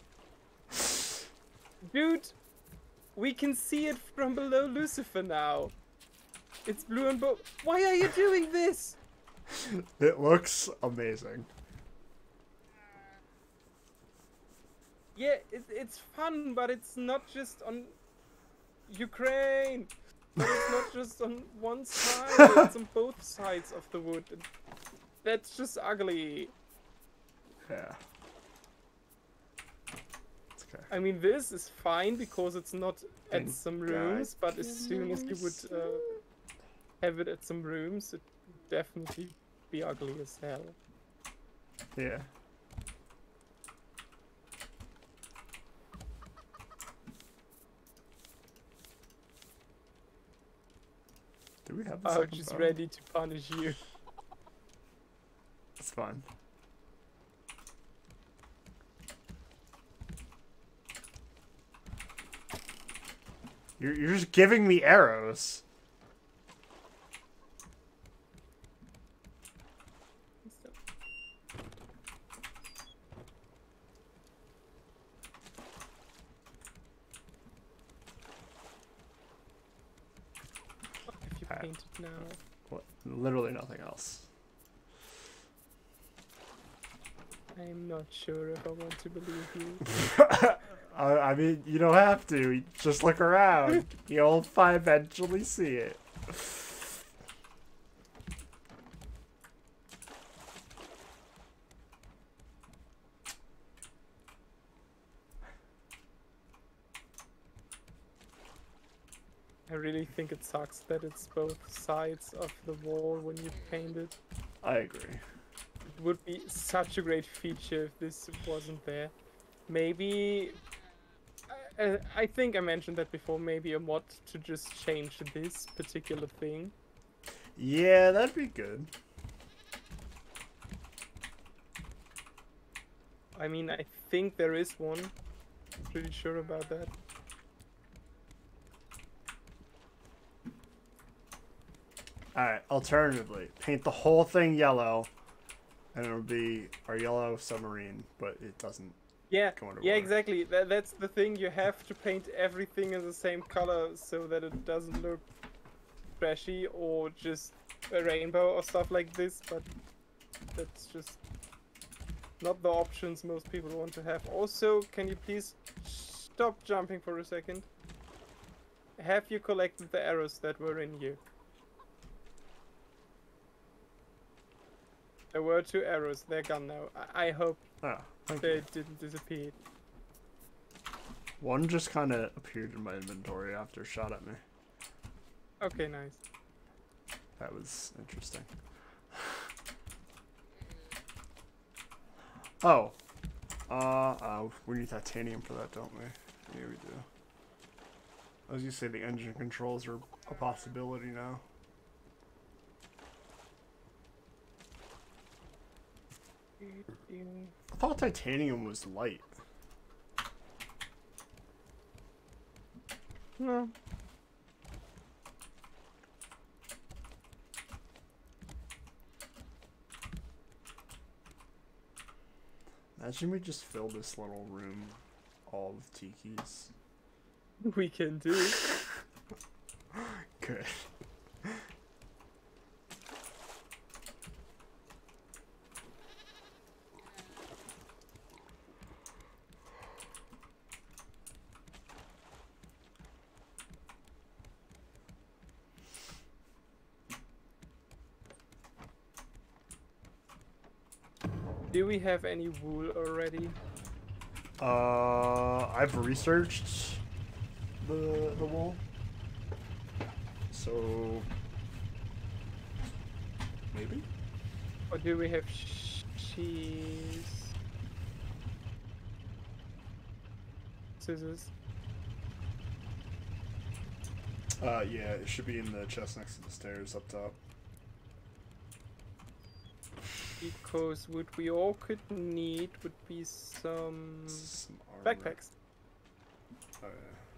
Dude, we can see it from below Lucifer now. It's blue and blue. Why are you doing this? It looks amazing. Yeah, it, it's fun, but it's not just on Ukraine. But it's not just on one side, it's on both sides of the wood. And that's just ugly. Yeah. It's okay. I mean, this is fine because it's not at Thank some rooms, but as soon as you would uh, have it at some rooms, it would definitely be ugly as hell. Yeah. Do we have the I was second just phone? ready to punish you. It's fine. You're, you're just giving me arrows. What have you Alright. painted now? What? Literally nothing else. I'm not sure if I want to believe you. I, I mean, you don't have to. Just look around. You'll find eventually see it. really think it sucks that it's both sides of the wall when you paint it. I agree. It would be such a great feature if this wasn't there. Maybe... I, I think I mentioned that before, maybe a mod to just change this particular thing. Yeah, that'd be good. I mean, I think there is one. Pretty sure about that. Alright, alternatively, paint the whole thing yellow, and it'll be our yellow submarine, but it doesn't Yeah, go underwater. yeah, exactly. That, that's the thing. You have to paint everything in the same color so that it doesn't look trashy or just a rainbow or stuff like this, but that's just not the options most people want to have. Also, can you please stop jumping for a second? Have you collected the arrows that were in you? There were two arrows. They're gone now. I, I hope Oh, thank they you. didn't disappear. One just kind of appeared in my inventory after a shot at me. Okay, nice. That was interesting. Oh. Uh, oh, we need titanium for that, don't we? Yeah, we do. As you say, the engine controls are a possibility now. I thought titanium was light. No. Imagine we just fill this little room all with tikis. We can do. Good. Do we have any wool already? Uh, I've researched the the wool, so maybe. Or do we have sh cheese? Scissors? Uh, yeah, it should be in the chest next to the stairs up top. Because what we all could need would be some Some armor. backpacks. Oh,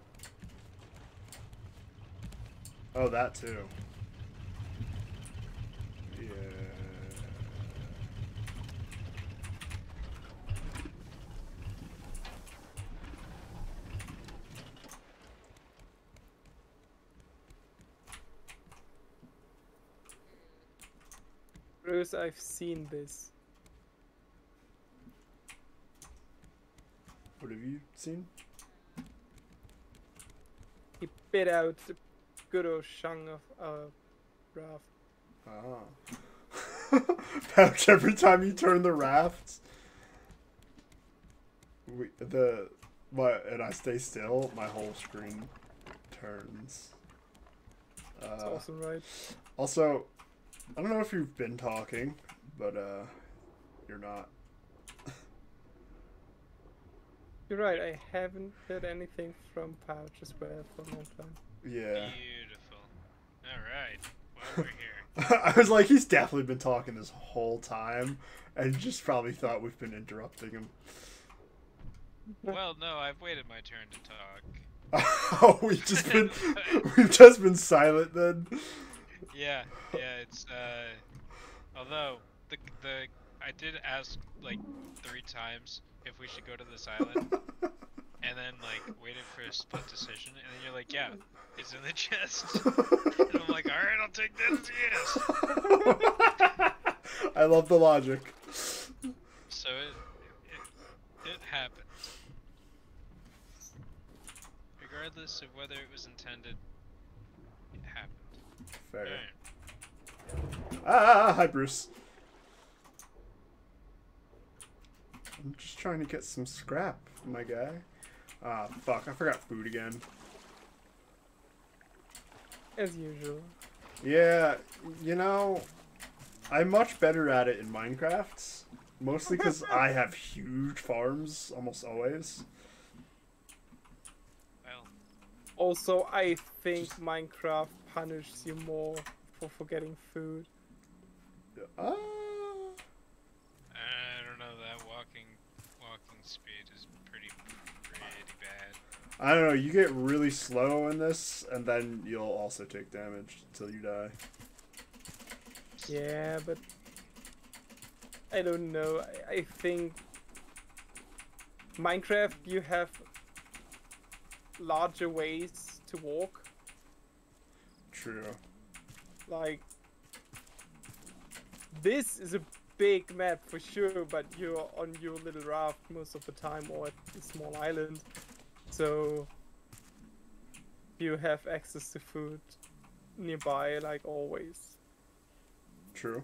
yeah. Oh, that too. Yeah. Bruce, I've seen this. What have you seen? He bit out the good old shung of uh, Raft. Ah. Pouch every time you turn the rafts. We, the my and I stay still, my whole screen turns. That's Uh, awesome, right? Also, I don't know if you've been talking, but uh, you're not. You're right, I haven't heard anything from Pouch as well for a long time. Yeah. Beautiful. Alright. While we're here. I was like, he's definitely been talking this whole time, and just probably thought we've been interrupting him. Well, no, I've waited my turn to talk. Oh, we've just been we've just been silent then. Yeah, yeah, it's, uh... Although, the, the... I did ask, like, three times if we should go to this island. And then, like, waited for a split decision, and then you're like, yeah, it's in the chest. And I'm like, alright, I'll take that as a yes. I love the logic. So it, it, it happened. Regardless of whether it was intended, it happened. Fair. Alright. Ah, hi Bruce. I'm just trying to get some scrap, my guy. Ah, fuck, I forgot food again. As usual. Yeah, you know, I'm much better at it in Minecraft. Mostly because I have huge farms almost always. Well, Also, I think Minecraft punishes you more for forgetting food. Uh, I don't know. That walking walking speed is pretty pretty bad. I don't know, you get really slow in this, and then you'll also take damage until you die. Yeah, but I don't know. I, I think Minecraft, you have larger ways to walk. True. Like, this is a big map for sure, but you're on your little raft most of the time, or at a small island. So you have access to food nearby, like always. True.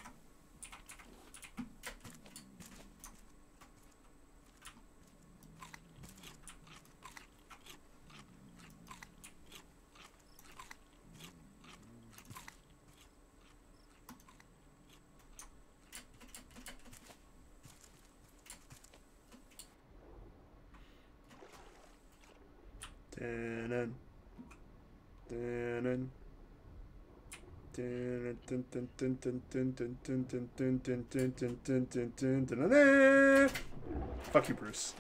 Dun-dun. Dun-dun. Dun-dun, dun, dun, dun, dun, dun, dun, dun, dun, dun, dun, dun, dun, dun, dun, dun, dun, dun. Fuck you, Bruce.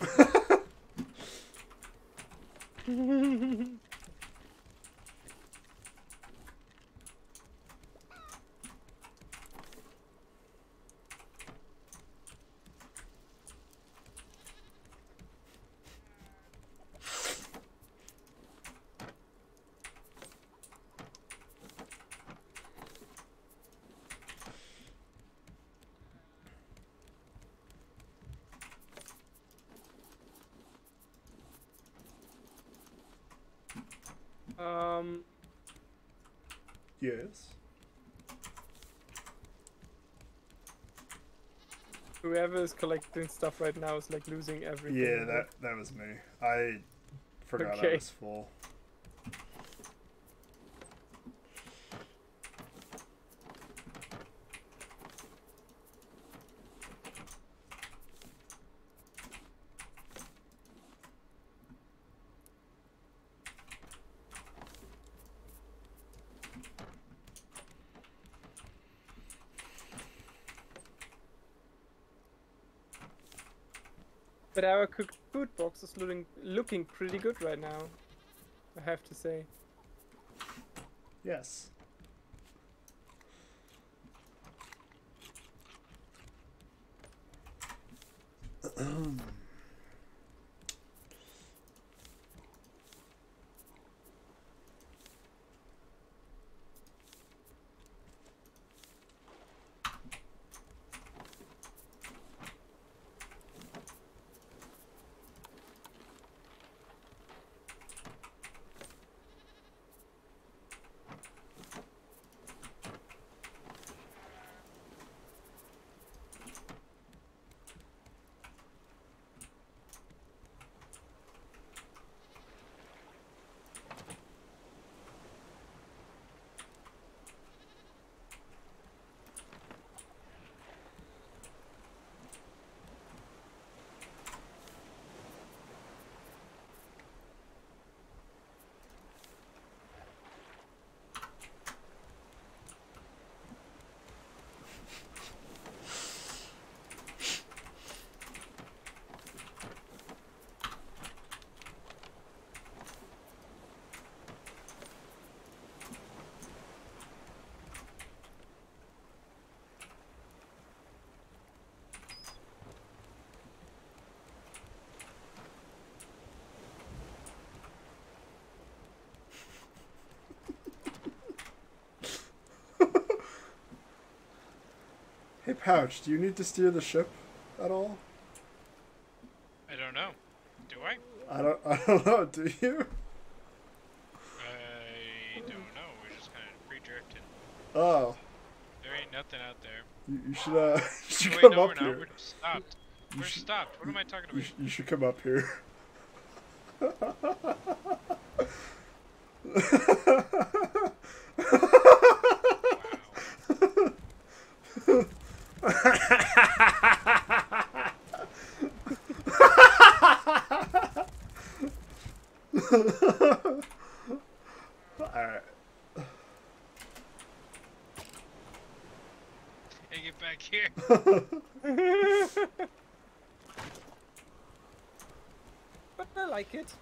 Um, Yes. whoever is collecting stuff right now is like losing everything. Yeah, that that was me. I forgot I Okay. was full. But our cooked food box is looking looking pretty good right now, I have to say. Yes. Hey, Pouch, do you need to steer the ship at all? I don't know. Do I? I don't. I don't know. Do you? I don't know. We're just kind of pre-drifting. Oh, There ain't nothing out there. you, you should. Uh, you should Wait, come no, up we're not. here. We're stopped. You We're should- stopped. What am I talking You, about? sh- you should come up here. Alright. Hey, get back here. But I like it.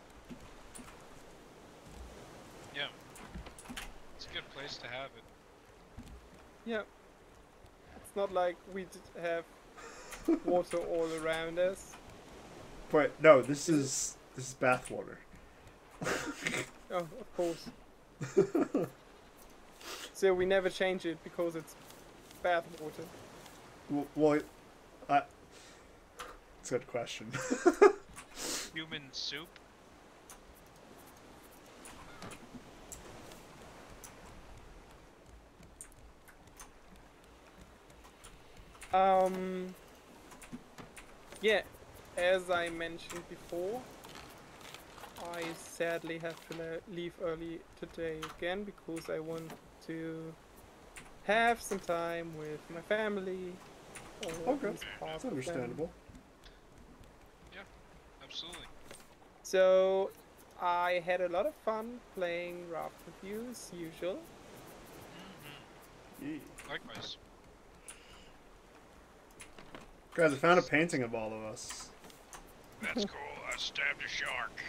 Yeah. It's a good place to have it. Yeah. It's not like we just have water all around us. But no, this is this is bath water. Oh, of course. So we never change it because it's bath water. Well, well I, it's a good question. Human soup. Um. Yeah, as I mentioned before, I sadly have to le- leave early today again because I want to have some time with my family. Or at Okay, least part that's of them. understandable. Absolutely. So I had a lot of fun playing Raft with you as usual. Mm-hmm. Yeah. Likewise. Guys, I found a painting of all of us. That's cool. I stabbed a shark.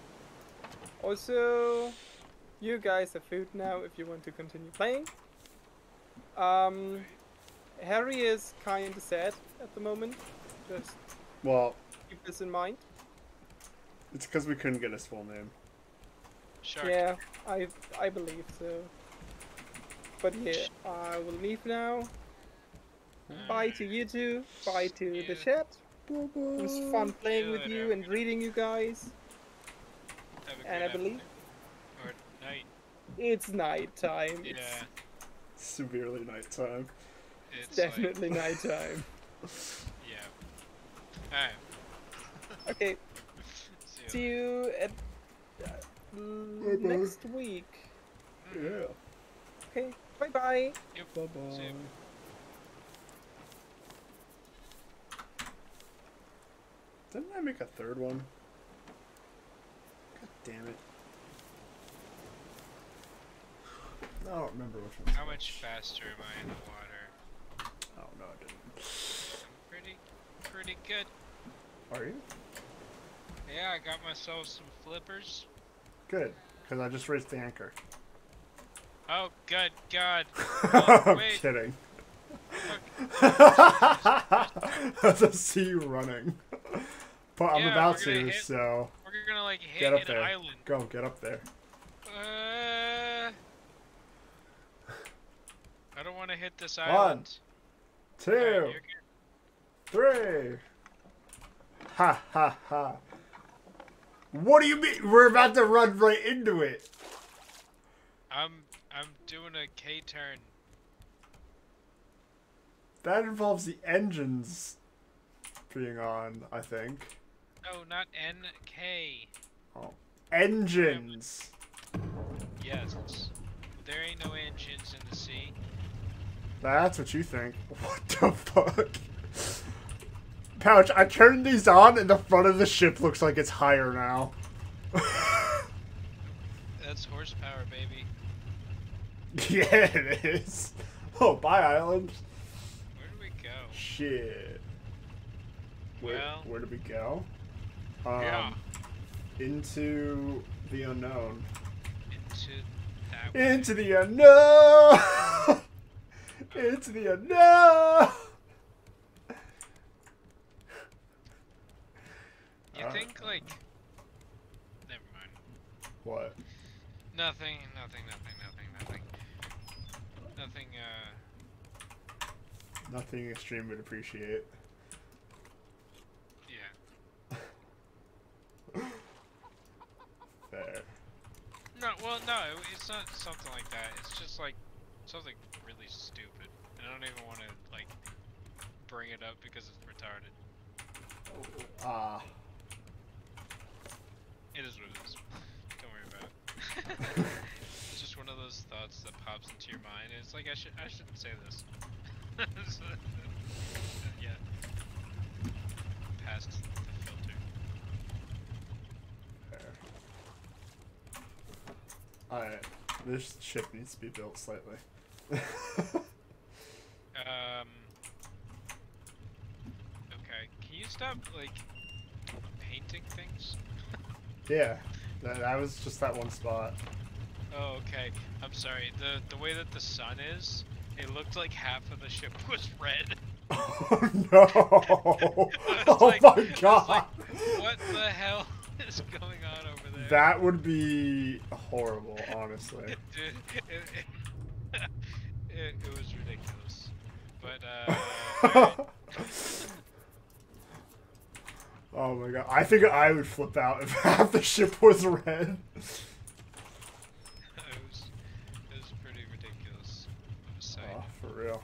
Also, you guys have food now if you want to continue playing. Um, Harry is kind of sad at the moment. Just Well, keep this in mind. it's because we couldn't get his full name. Shark. Yeah, I I believe so. But yeah, I will leave now. Bye to you two. Bye to Yeah. the chat. It was fun playing Yeah, with you have a and good reading you guys. Have a And I good believe afternoon. Or night. it's night time. Yeah. It's Severely nighttime. It's definitely night time. Like, yeah. Alright. Okay, See see you. you at uh, l- Bye-bye. next week. Yeah. Okay, bye bye. Yep. Bye See bye. you. Didn't I make a third one? God damn it. I don't remember which one. How much faster am I in the water? Oh no, I didn't. I'm pretty, pretty good. Are you? Yeah, I got myself some flippers. Good, because I just raised the anchor. Oh, good God. I'm wait. kidding. Look. I just see you running. But I'm Yeah, about we're gonna to, hit- so We're gonna like hit get up an there. island. Go, get up there. Uh, I don't want to hit this One, island. Two, Alright, you're good. three. Ha ha ha. What do you mean? We're about to run right into it. I'm I'm doing a K-turn. That involves the engines being on, I think. No, not N K. Oh. Engines. Yes. There ain't no engines in the sea. That's what you think. What the fuck? Pouch, I turned these on and the front of the ship looks like it's higher now. That's horsepower, baby. Yeah, it is. Oh, bye, island. Where do we go? Shit. Where, Well- where do we go? Um, Yeah. Into the unknown. Into that way. Into the unknown! Into the unknown! You Uh, think like? Never mind. What? Nothing. Nothing. Nothing. Nothing. Nothing. Nothing. Uh. Nothing extreme would appreciate. Yeah. Fair. No. Well, no. It's not something like that. It's just like something really stupid, and I don't even want to like bring it up because it's retarded. Ah. It is what it is. Don't worry about it. It's just one of those thoughts that pops into your mind. And it's like I should I shouldn't say this. So, yeah. Past the filter. Alright, this ship needs to be built slightly. Um. Okay. Can you stop like painting things? Yeah, that, that was just that one spot. Oh, okay. I'm sorry. The the way that the sun is, it looked like half of the ship was red. Oh no! Oh like, my god! Like, what the hell is going on over there? That would be horrible, honestly. Dude, it, it, it, it was ridiculous. But, uh... alright. Oh my god. I think I would flip out if half the ship was red. it, was, it was pretty ridiculous of a sight. Oh, for real.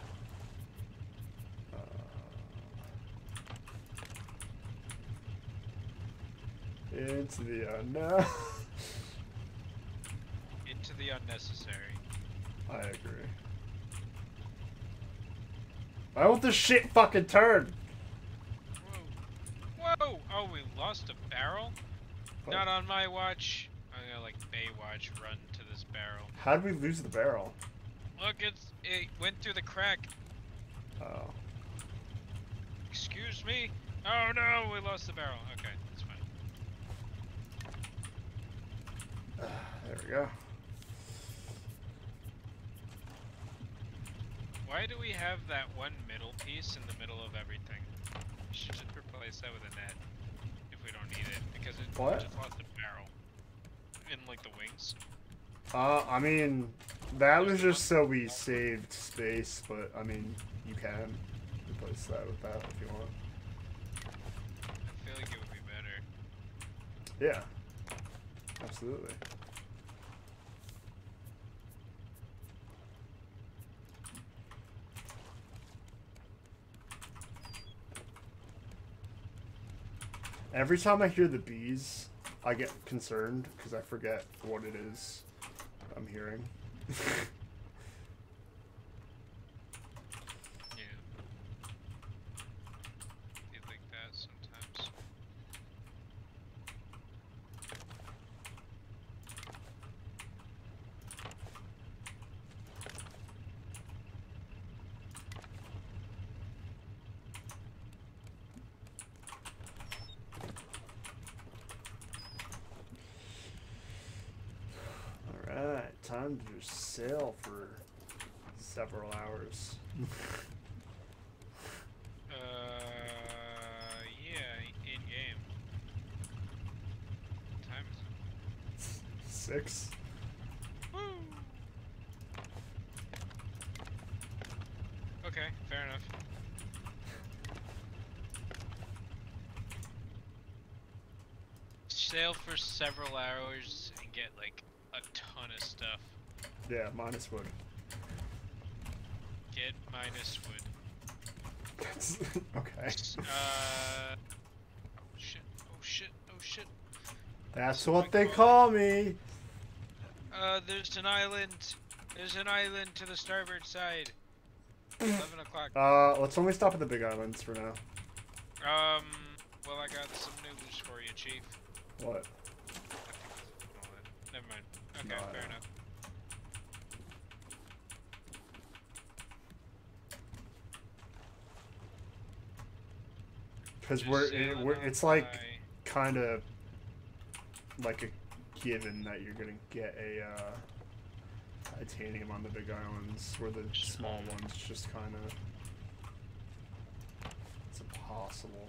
Uh, into the unknown. Into the unnecessary. I agree. Why won't this shit fucking turn? Whoa. Whoa! Oh, we lost a barrel? What? Not on my watch. I'm gonna, like, Baywatch run to this barrel. How did we lose the barrel? Look, it's it went through the crack. Oh. Excuse me? Oh no, we lost the barrel. Okay, that's fine. There we go. Why do we have that one middle piece in the middle of everything? We should just replace that with a net if we don't need it, because it What? just lost a barrel in like the wings. Uh, I mean, that was just so we saved space, but I mean, you can replace that with that if you want. I feel like it would be better. Yeah, absolutely. Every time I hear the bees, I get concerned because I forget what it is I'm hearing. Yeah. Be like that sometimes. Alright, time to just sail for several hours. Uh, yeah, in game. What time is it? Six? Woo! Okay, fair enough. Sail for several hours and get like a ton of stuff. Yeah, minus wood. Get minus wood. That's okay. Uh. Oh shit! Oh shit! Oh shit! That's Oh what my they God. call me. Uh, there's an island. There's an island to the starboard side. Eleven o'clock. Uh, let's only stop at the big islands for now. Um. Well, I got some news for you, Chief. What? Never mind. Okay, No, fair no. enough. Because Just we're, it, sailing we're on it's like by. kind of like a given that you're gonna get a uh, titanium on the big islands, where the small ones just kind of it's impossible.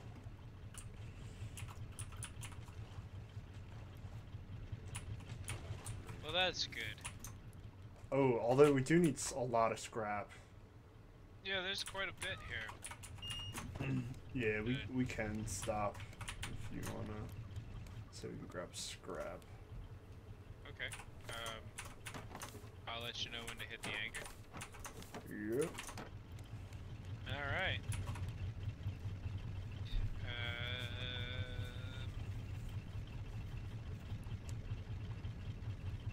Well, that's good. Oh, although we do need s- a lot of scrap. Yeah, there's quite a bit here. Yeah, we we can stop if you wanna, so we can grab scrap. Okay. Um. I'll let you know when to hit the anchor. Yep. All right. Uh.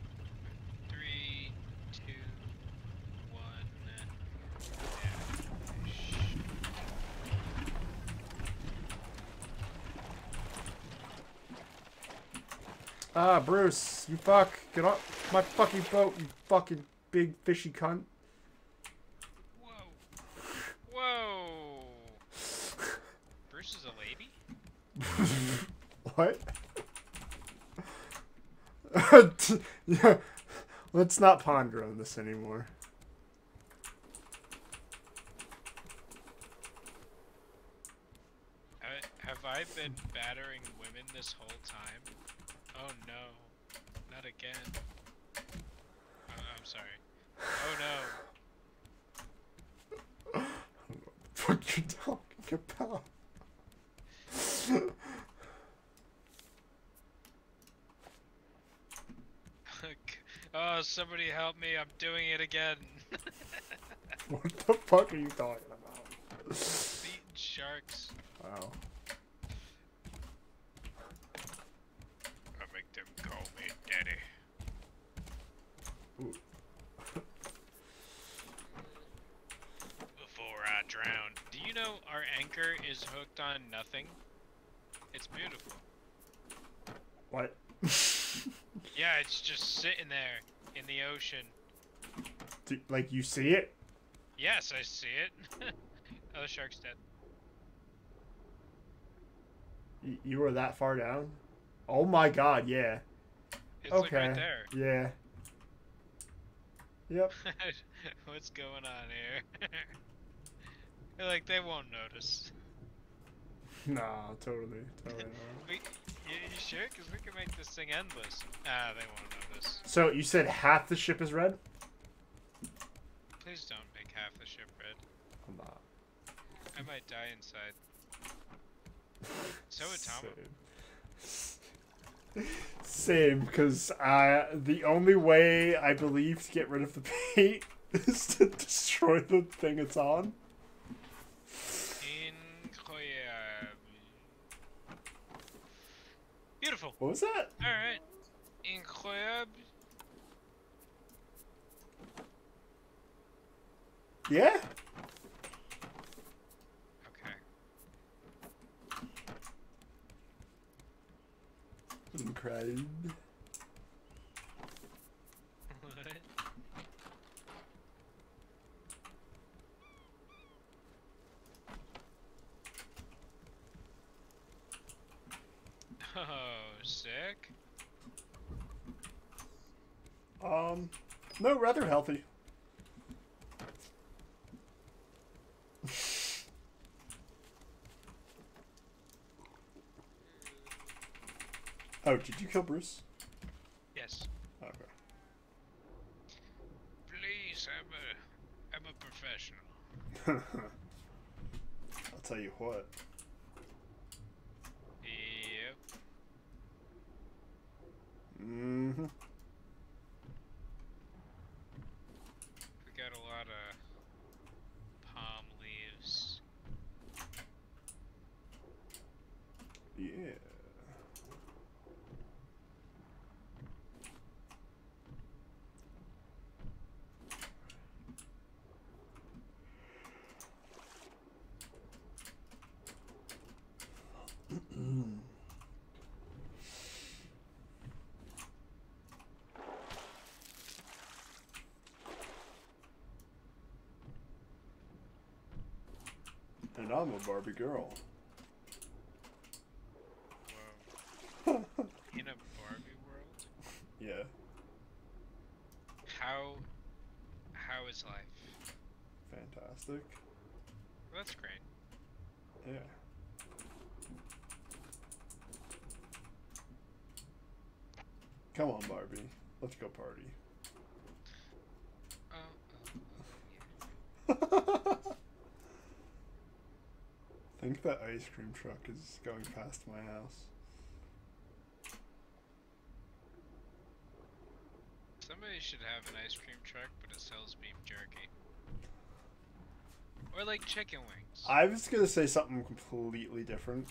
Ah, Bruce, you fuck. Get off my fucking boat, you fucking big fishy cunt. Whoa. Whoa. Bruce is a lady? What? Yeah. Let's not ponder on this anymore. Uh, have I been battering women this whole time? Oh no. Not again. Uh, I'm sorry. Oh no. What you talking about? Oh, somebody help me. I'm doing it again. What the fuck are you talking about? Beating sharks. Wow. I make them call me daddy. Ooh. Before I drown. Do you know our anchor is hooked on nothing? It's beautiful. What? Yeah, it's just sitting there in the ocean. Do, like, you see it? Yes, I see it. Oh, the shark's dead. Y you were that far down? Oh my god, yeah. It's Okay. like right there. Yeah. Yep. What's going on here? Like, they won't notice. Nah, totally. Totally not. We, you, you sure? Because we can make this thing endless. Ah, they won't notice. So, you said half the ship is red? Please don't make half the ship red. I'm not. I might die inside. So would Tom. Same. Same, because uh, the only way I believe to get rid of the paint is to destroy the thing it's on. Incroyable. Beautiful. What was that? Alright. Incroyable. Yeah? Okay. Incredible. What? Oh, sick. Um, no, rather healthy. Oh, did you kill Bruce? Yes. Okay. Please, I'm a, I'm a professional. I'll tell you what. Yep. Mm-hmm. We got a lot of palm leaves. Yeah. And I'm a Barbie girl. Whoa. In a Barbie world? Yeah. How, how is life? Fantastic. Well, that's great. Yeah. Come on, Barbie. Let's go party. Oh, oh, oh, yeah. I think that ice cream truck is going past my house. Somebody should have an ice cream truck, but it sells beef jerky. Or like chicken wings. I was gonna say something completely different.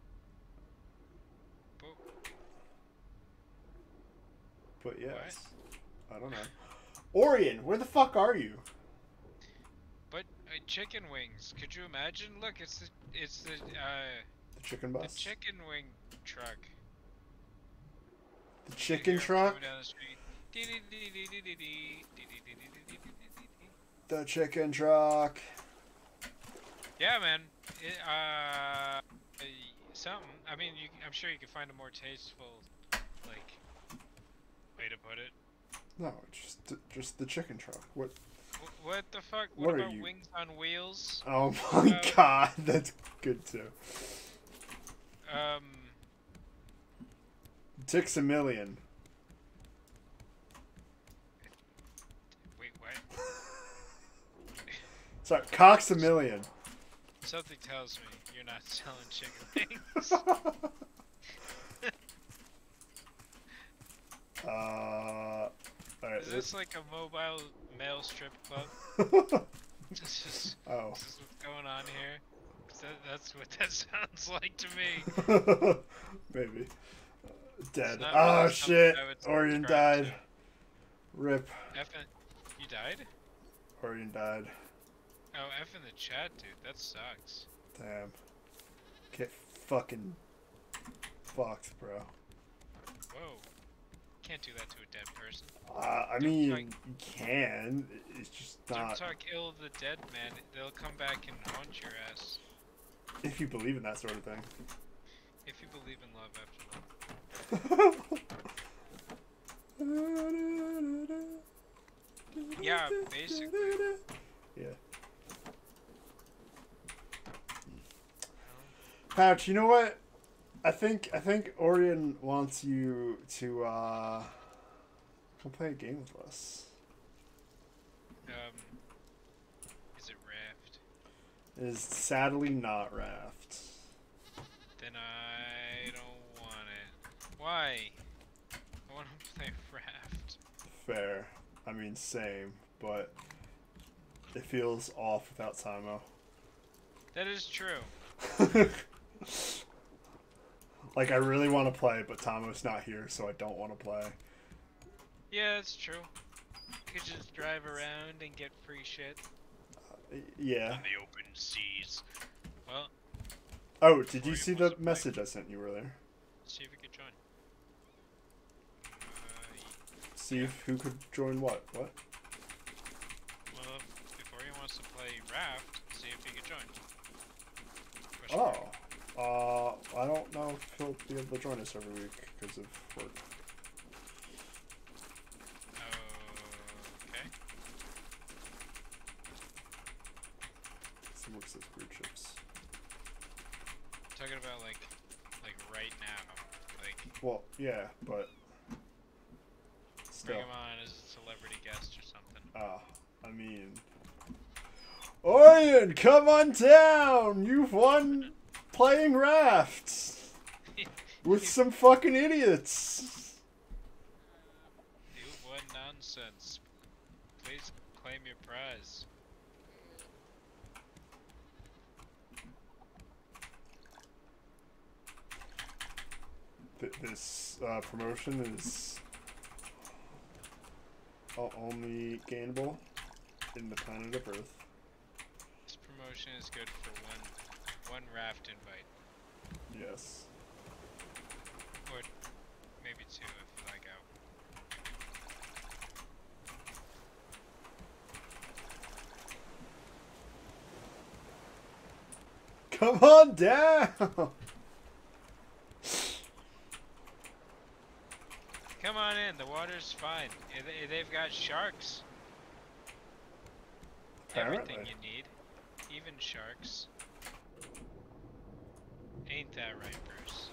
But, But yes. I don't know. Orion, where the fuck are you? but uh, chicken wings. Could you imagine? Look, it's the it's the uh The chicken the bus? chicken wing truck. The chicken truck. Down the street. The chicken truck. Yeah, man. It, uh, something. I mean, you, I'm sure you can find a more tasteful, like, way to put it. No, just just the chicken truck. What? Wh- What the fuck? What What, are about you- wings on wheels? Oh my Uh, god, that's good too. Um, Tixamillion. wait, what? Sorry, Coxamillion. Something tells me you're not selling chicken wings. uh, alright. Is this like a mobile male strip club? This is, Oh. this is what's going on here? 'Cause that, that's what that sounds like to me. Maybe. Uh, dead. not Oh really something shit. I would Orion subscribe died. Rip. F in, you died? Orion died. Oh, F in the chat, dude. That sucks. Damn. Get fucking fucked, bro. Whoa. Can't do that to a dead person. Uh, I Don't mean, talk- you can. It's just Don't not. talk ill of the dead, man. They'll come back and haunt your ass. If you believe in that sort of thing. If you believe in love after love. Yeah, basically. Yeah. Pouch, you know what? I think I think Orion wants you to uh come play a game with us. Um, is it Raft? It is sadly not Raft. Then I don't want it. Why? I want to play Raft. Fair. I mean, same, but it feels off without Samo. That is true. Like, I really want to play, but Tamo's not here, so I don't want to play. Yeah, that's true. You could just drive around and get free shit. Uh, yeah. On the open seas. Well, Oh, did Or you you see want the to play. message I sent you earlier? see if we could join. Uh, See if who could join what? What? well, before he wants to play Raft, see if he could join. Question mark. Oh. Uh, I don't know if he'll be able to join us every week because of work. Okay. He works as group chips. Talking about like, like right now. Like, Well, yeah, but still. bring him on as a celebrity guest or something. Ah, I mean, Orion, come on down! You've won playing rafts with some fucking idiots. You won nonsense. Please claim your prize. Th- This uh, promotion is o- only gainable in the planet of Earth. This promotion is good for one, one Raft invite, Yes. or maybe two if I go. Come on down! Come on in. The water's fine. Eh, they- They've got sharks. Everything Apparently. you need, even sharks. Ain't that right, Bruce?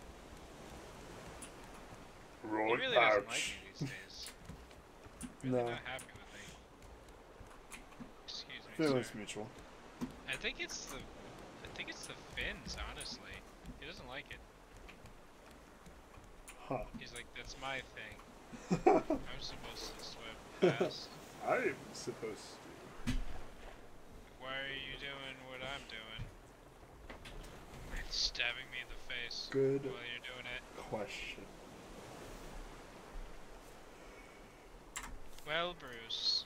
He Roy really doesn't like me these days. Really No. not happy with me. Excuse me, Feelings sir. mutual. I think it's the, I think it's the fins. Honestly, he doesn't like it. Huh. He's like, that's my thing. I'm supposed to swim fast. I'm supposed to. Why are you doing what I'm doing? Stabbing me in the face Good while you're doing it. question. Well, Bruce,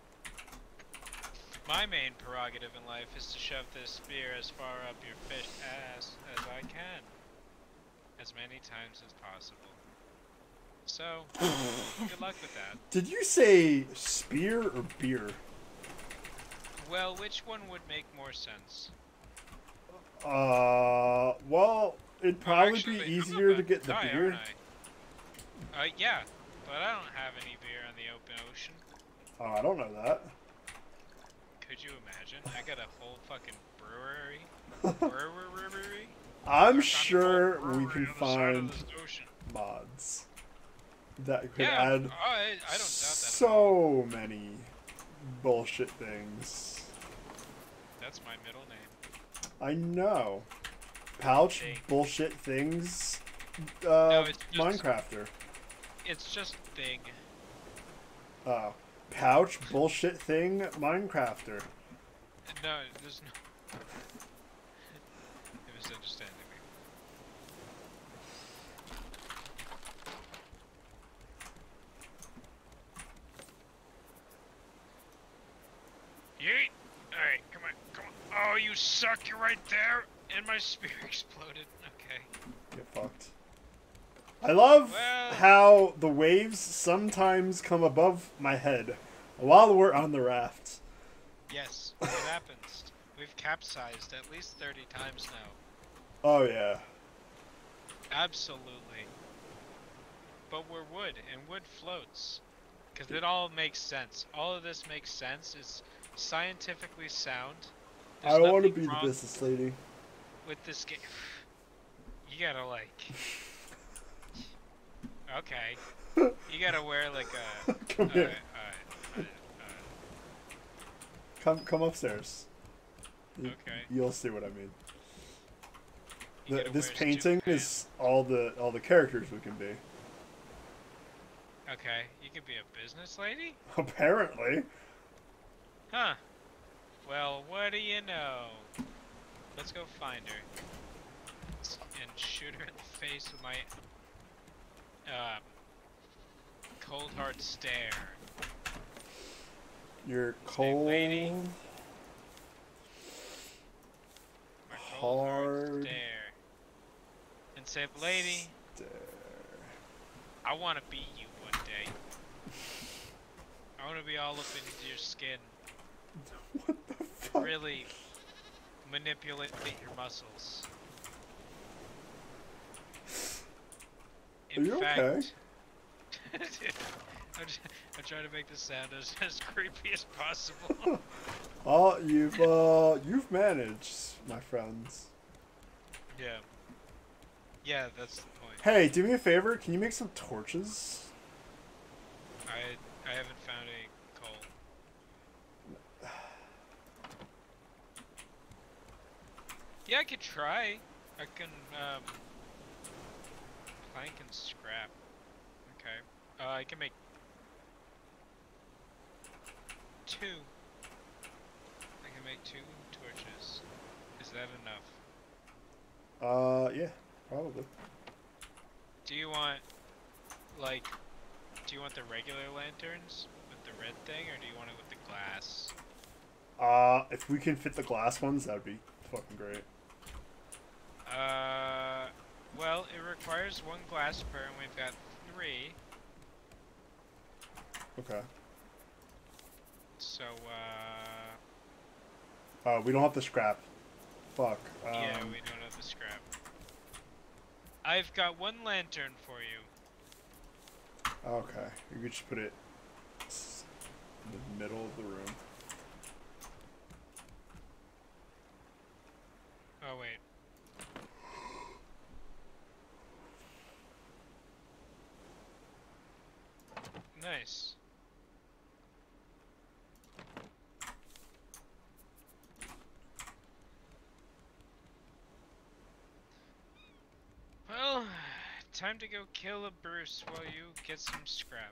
my main prerogative in life is to shove this spear as far up your fish ass as I can, as many times as possible. So, good luck with that. Did you say spear or beer? Well, which one would make more sense? Uh, well, it'd Oh, probably actually, be wait, I'm easier to about get the die, beer. aren't I? Uh, yeah, but I don't have any beer on the open ocean. Oh, I don't know that. Could you imagine? I got a whole fucking brewery. Brewery? I'm I found a sure whole we brewery can on the side of find this ocean. mods that could Yeah, add oh, I, I don't doubt that at all. so many bullshit things. That's my middle name. I know. Pouch Big. bullshit things. Uh, No, it's just- Minecrafter. It's just big. Oh. Pouch bullshit thing Minecrafter. No, there's no... You're misunderstanding me. Yeet! Alright, come on, come on. Oh, you suck, you're right there! And my spear exploded. Okay. Get fucked. I love Well- how the waves sometimes come above my head while we're on the raft. Yes, it happens. We've capsized at least thirty times now. Oh yeah. Absolutely. But we're wood, and wood floats. Because it all makes sense. All of this makes sense. It's scientifically sound. There's I want to nothing be the wrong business lady. with this game. You gotta like... Okay. You gotta wear like a... Come here. alright, alright, alright, Come, come upstairs. You- Okay. You'll see what I mean. You The, gotta this wear painting stupid is all the all the characters we can be. pants. Okay, you could be a business lady? Apparently. Huh. Well, what do you know? Let's go find her. And shoot her in the face with my... Um... cold hard stare. You're Say, cold. lady. My cold hard Hard. stare. And say, lady, Stare. I want to be you one day. I want to be all up into your skin. What the fuck? Really manipulate your muscles. Are you fact, okay? I'm, just, I'm trying to make this sound as, as creepy as possible. Oh, you've uh, you've managed, my friends. Yeah. Yeah, that's the point. Hey, do me a favor. Can you make some torches? I I haven't found any coal. Yeah, I could try. I can um plank and scrap. Okay. Uh, I can make two. I can make two torches. Is that enough? Uh, yeah, probably. Do you want, like, do you want the regular lanterns with the red thing, or do you want it with the glass? Uh, if we can fit the glass ones, that'd be fucking great. Uh, well, it requires one glass per, and we've got three. Okay. So, uh... Uh, we don't have the scrap. Fuck. Um, yeah, we don't have the scrap. I've got one lantern for you. Okay, you could just put it s- in the middle of the room. Oh, wait. Nice. Well, time to go kill a Bruce while you get some scrap.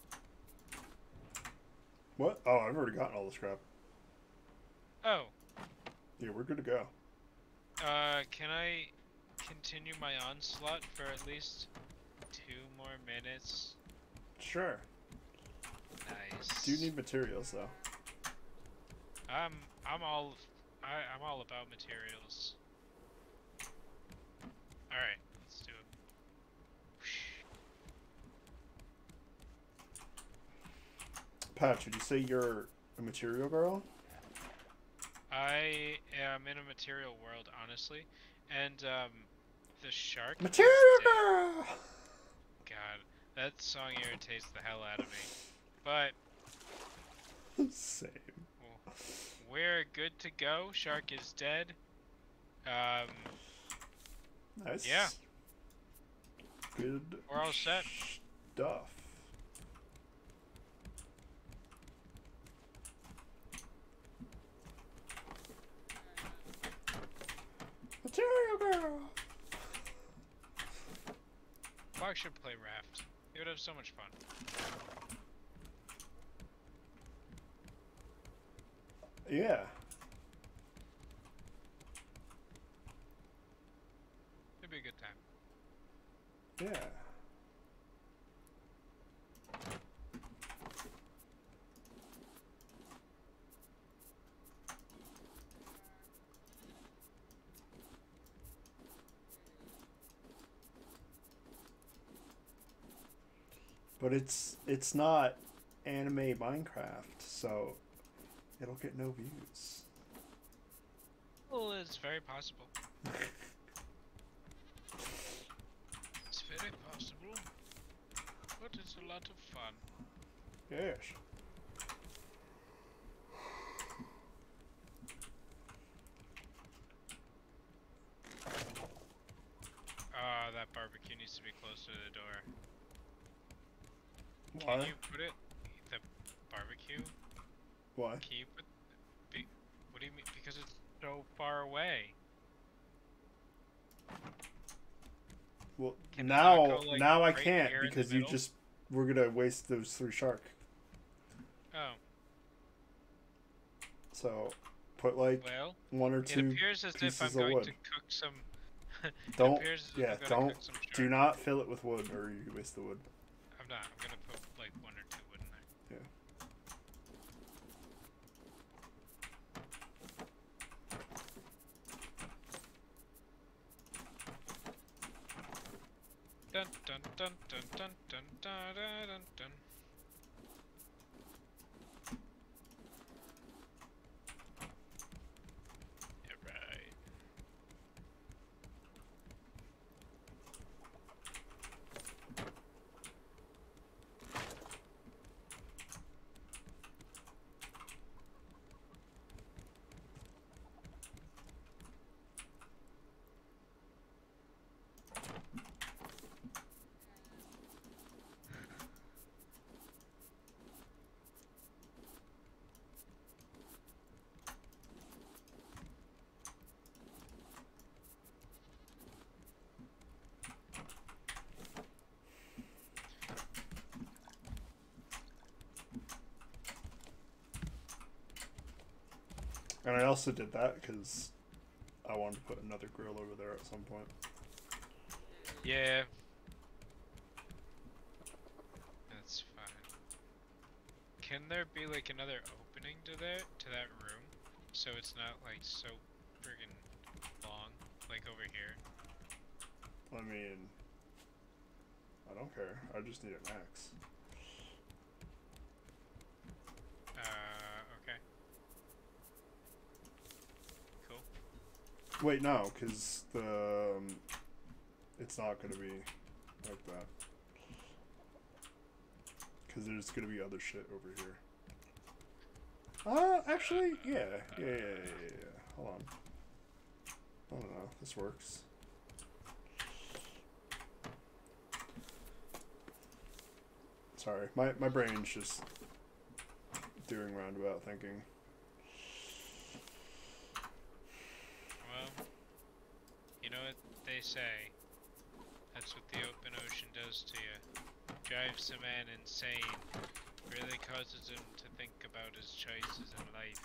What? Oh, I've already gotten all the scrap. Oh, Yeah, we're good to go. uh, can I continue my onslaught for at least two more minutes? Sure. Nice. Do you need materials though? I'm I'm all I, I'm all about materials. All right, let's do it. Pat, did you say you're a material girl? I am in a material world, honestly, and um, the shark. Material is dead. girl! God, that song irritates the hell out of me. But Same. we're good to go. Shark is dead. Um, Nice. Yeah. Good We're all set. stuff. Material girl! Fox should play Raft. He would have so much fun. Yeah. It'd be a good time. Yeah. But it's it's not anime Minecraft, so it'll get no views. Well, it's very possible. It's very possible. But it's a lot of fun. Yes. Ah, that barbecue needs to be close to the door. Why? Can you put it, the barbecue? Why? Can you put, be, what do you mean? Because it's so far away. Well, Can the now taco, like, now I right can't here in the because you middle? just we're gonna waste those three shark. Oh, So put like well, one or it two appears as if pieces I'm of going wood. to cook some. it Don't appears as if yeah I'm gonna don't cook some do shark. not fill it with wood or you waste the wood. I'm not. I'm gonna put like one or two wood in there. Yeah. Dun dun dun dun dun dun dun dun dun dun. Yeah, right. And I also did that because I wanted to put another grill over there at some point. Yeah. That's fine. Can there be like another opening to that to that room, so it's not like so friggin' long, like over here? I mean, I don't care. I just need an axe. Uh, okay. Cool. Wait, no, because the um, it's not gonna be like that. Because there's gonna be other shit over here. Uh, actually, yeah, yeah, yeah, yeah, yeah. yeah. Hold on. I don't know. This works. Sorry, my my brain's just doing roundabout thinking. Well, you know what they say. That's what the open ocean does to you. Drives a man insane. Really causes him to think about his choices in life.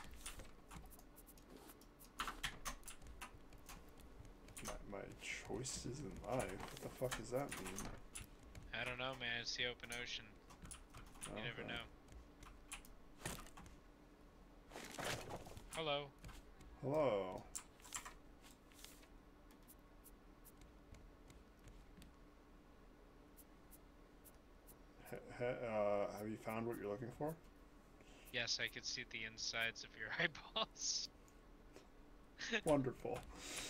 My, my choices in life? What the fuck does that mean? I don't know, man. It's the open ocean. You Okay. never know. Hello. Hello. He, he, uh, have you found what you're looking for? Yes, I could see the insides of your eyeballs. Wonderful.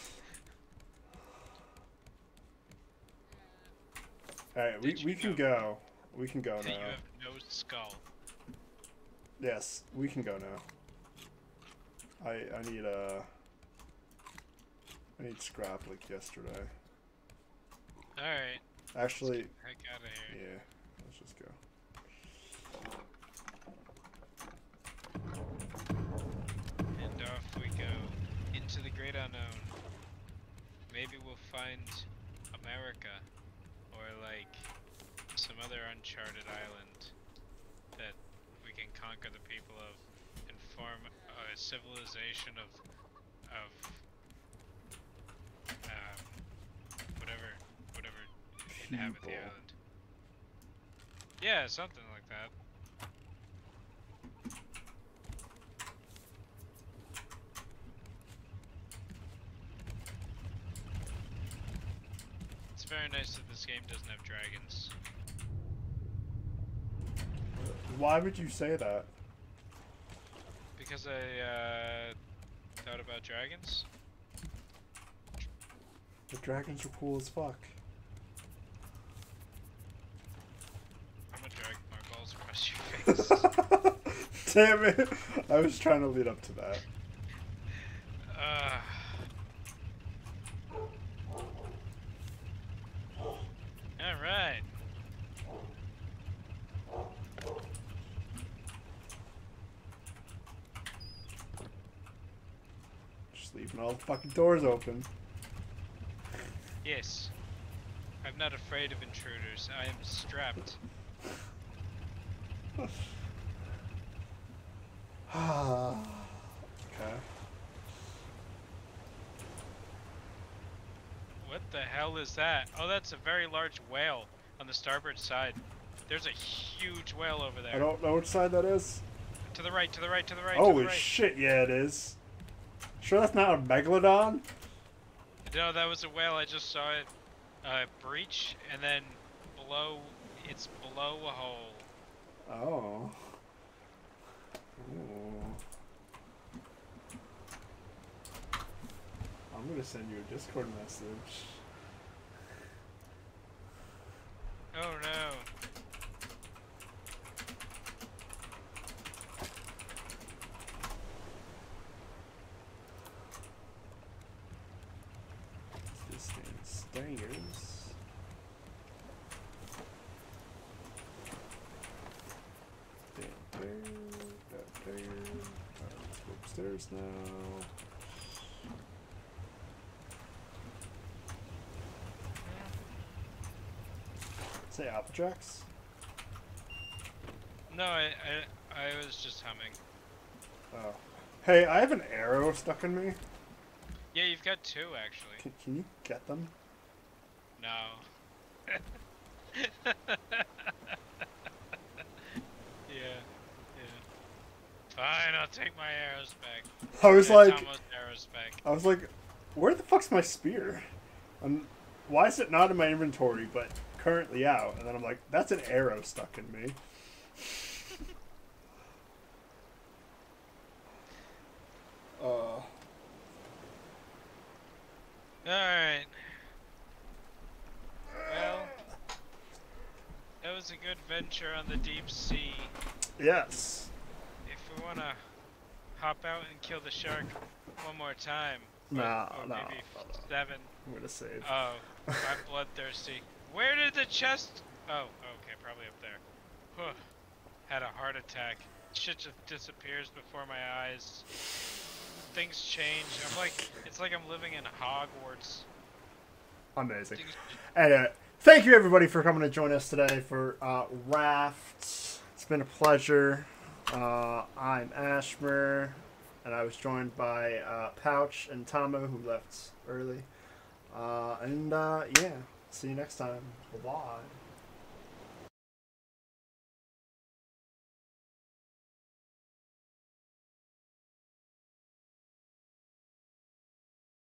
Alright, we, Did we you can know go. We can go that you now. have no skull? Yes, we can go now. I I need uh I need scrap like yesterday. Alright. Actually, Heck out of here. yeah, let's just go. And off we go into the great unknown. Maybe we'll find America or like some other uncharted island that we can conquer the people of and form a civilization of of um, whatever whatever inhabit the People. island. Yeah, something like that. It's very nice that this game doesn't have dragons. Why would you say that? Because I uh, thought about dragons. The dragons are cool as fuck. I'm gonna drag my balls across your face. Damn it! I was trying to lead up to that. uh, Alright. Just leaving all the fucking doors open. Yes. I'm not afraid of intruders. I am strapped. Okay. What the hell is that? Oh, that's a very large whale on the starboard side. There's a huge whale over there. I don't know which side that is. To the right, to the right, to the right, to Holy the right. shit, yeah it is. Sure that's not a megalodon? No, that was a whale. I just saw it uh, breach, and then below, it's below a hole. Oh. Ooh. I'm gonna send you a Discord message. Oh no. This thing stairs. There, there, that there. Alright, let's go upstairs now. Say Applejacks? No, I, I, I was just humming. Oh. Hey, I have an arrow stuck in me. Yeah, you've got two actually. Can, can you get them? No. Yeah, yeah. Fine, I'll take my arrows back. I was Yeah, like, Tomo's arrows back. I was like, where the fuck's my spear? Um, why is it not in my inventory, but currently out? And then I'm like, that's an arrow stuck in me. Uh. Alright. Well, that was a good venture on the deep sea. Yes. If we want to hop out and kill the shark one more time. Nah, or nah, maybe nah, nah. seven. I'm gonna save. Oh, I'm bloodthirsty. Where did the chest... Oh, okay, probably up there. Huh. Had a heart attack. Shit just disappears before my eyes. Things change. I'm like... It's like I'm living in Hogwarts. Amazing. Things... Anyway, thank you everybody for coming to join us today for uh, Raft. It's been a pleasure. Uh, I'm Ashmer, and I was joined by uh, Pouch and Tomo, who left early. Uh, and uh, yeah, see you next time. Bye-bye.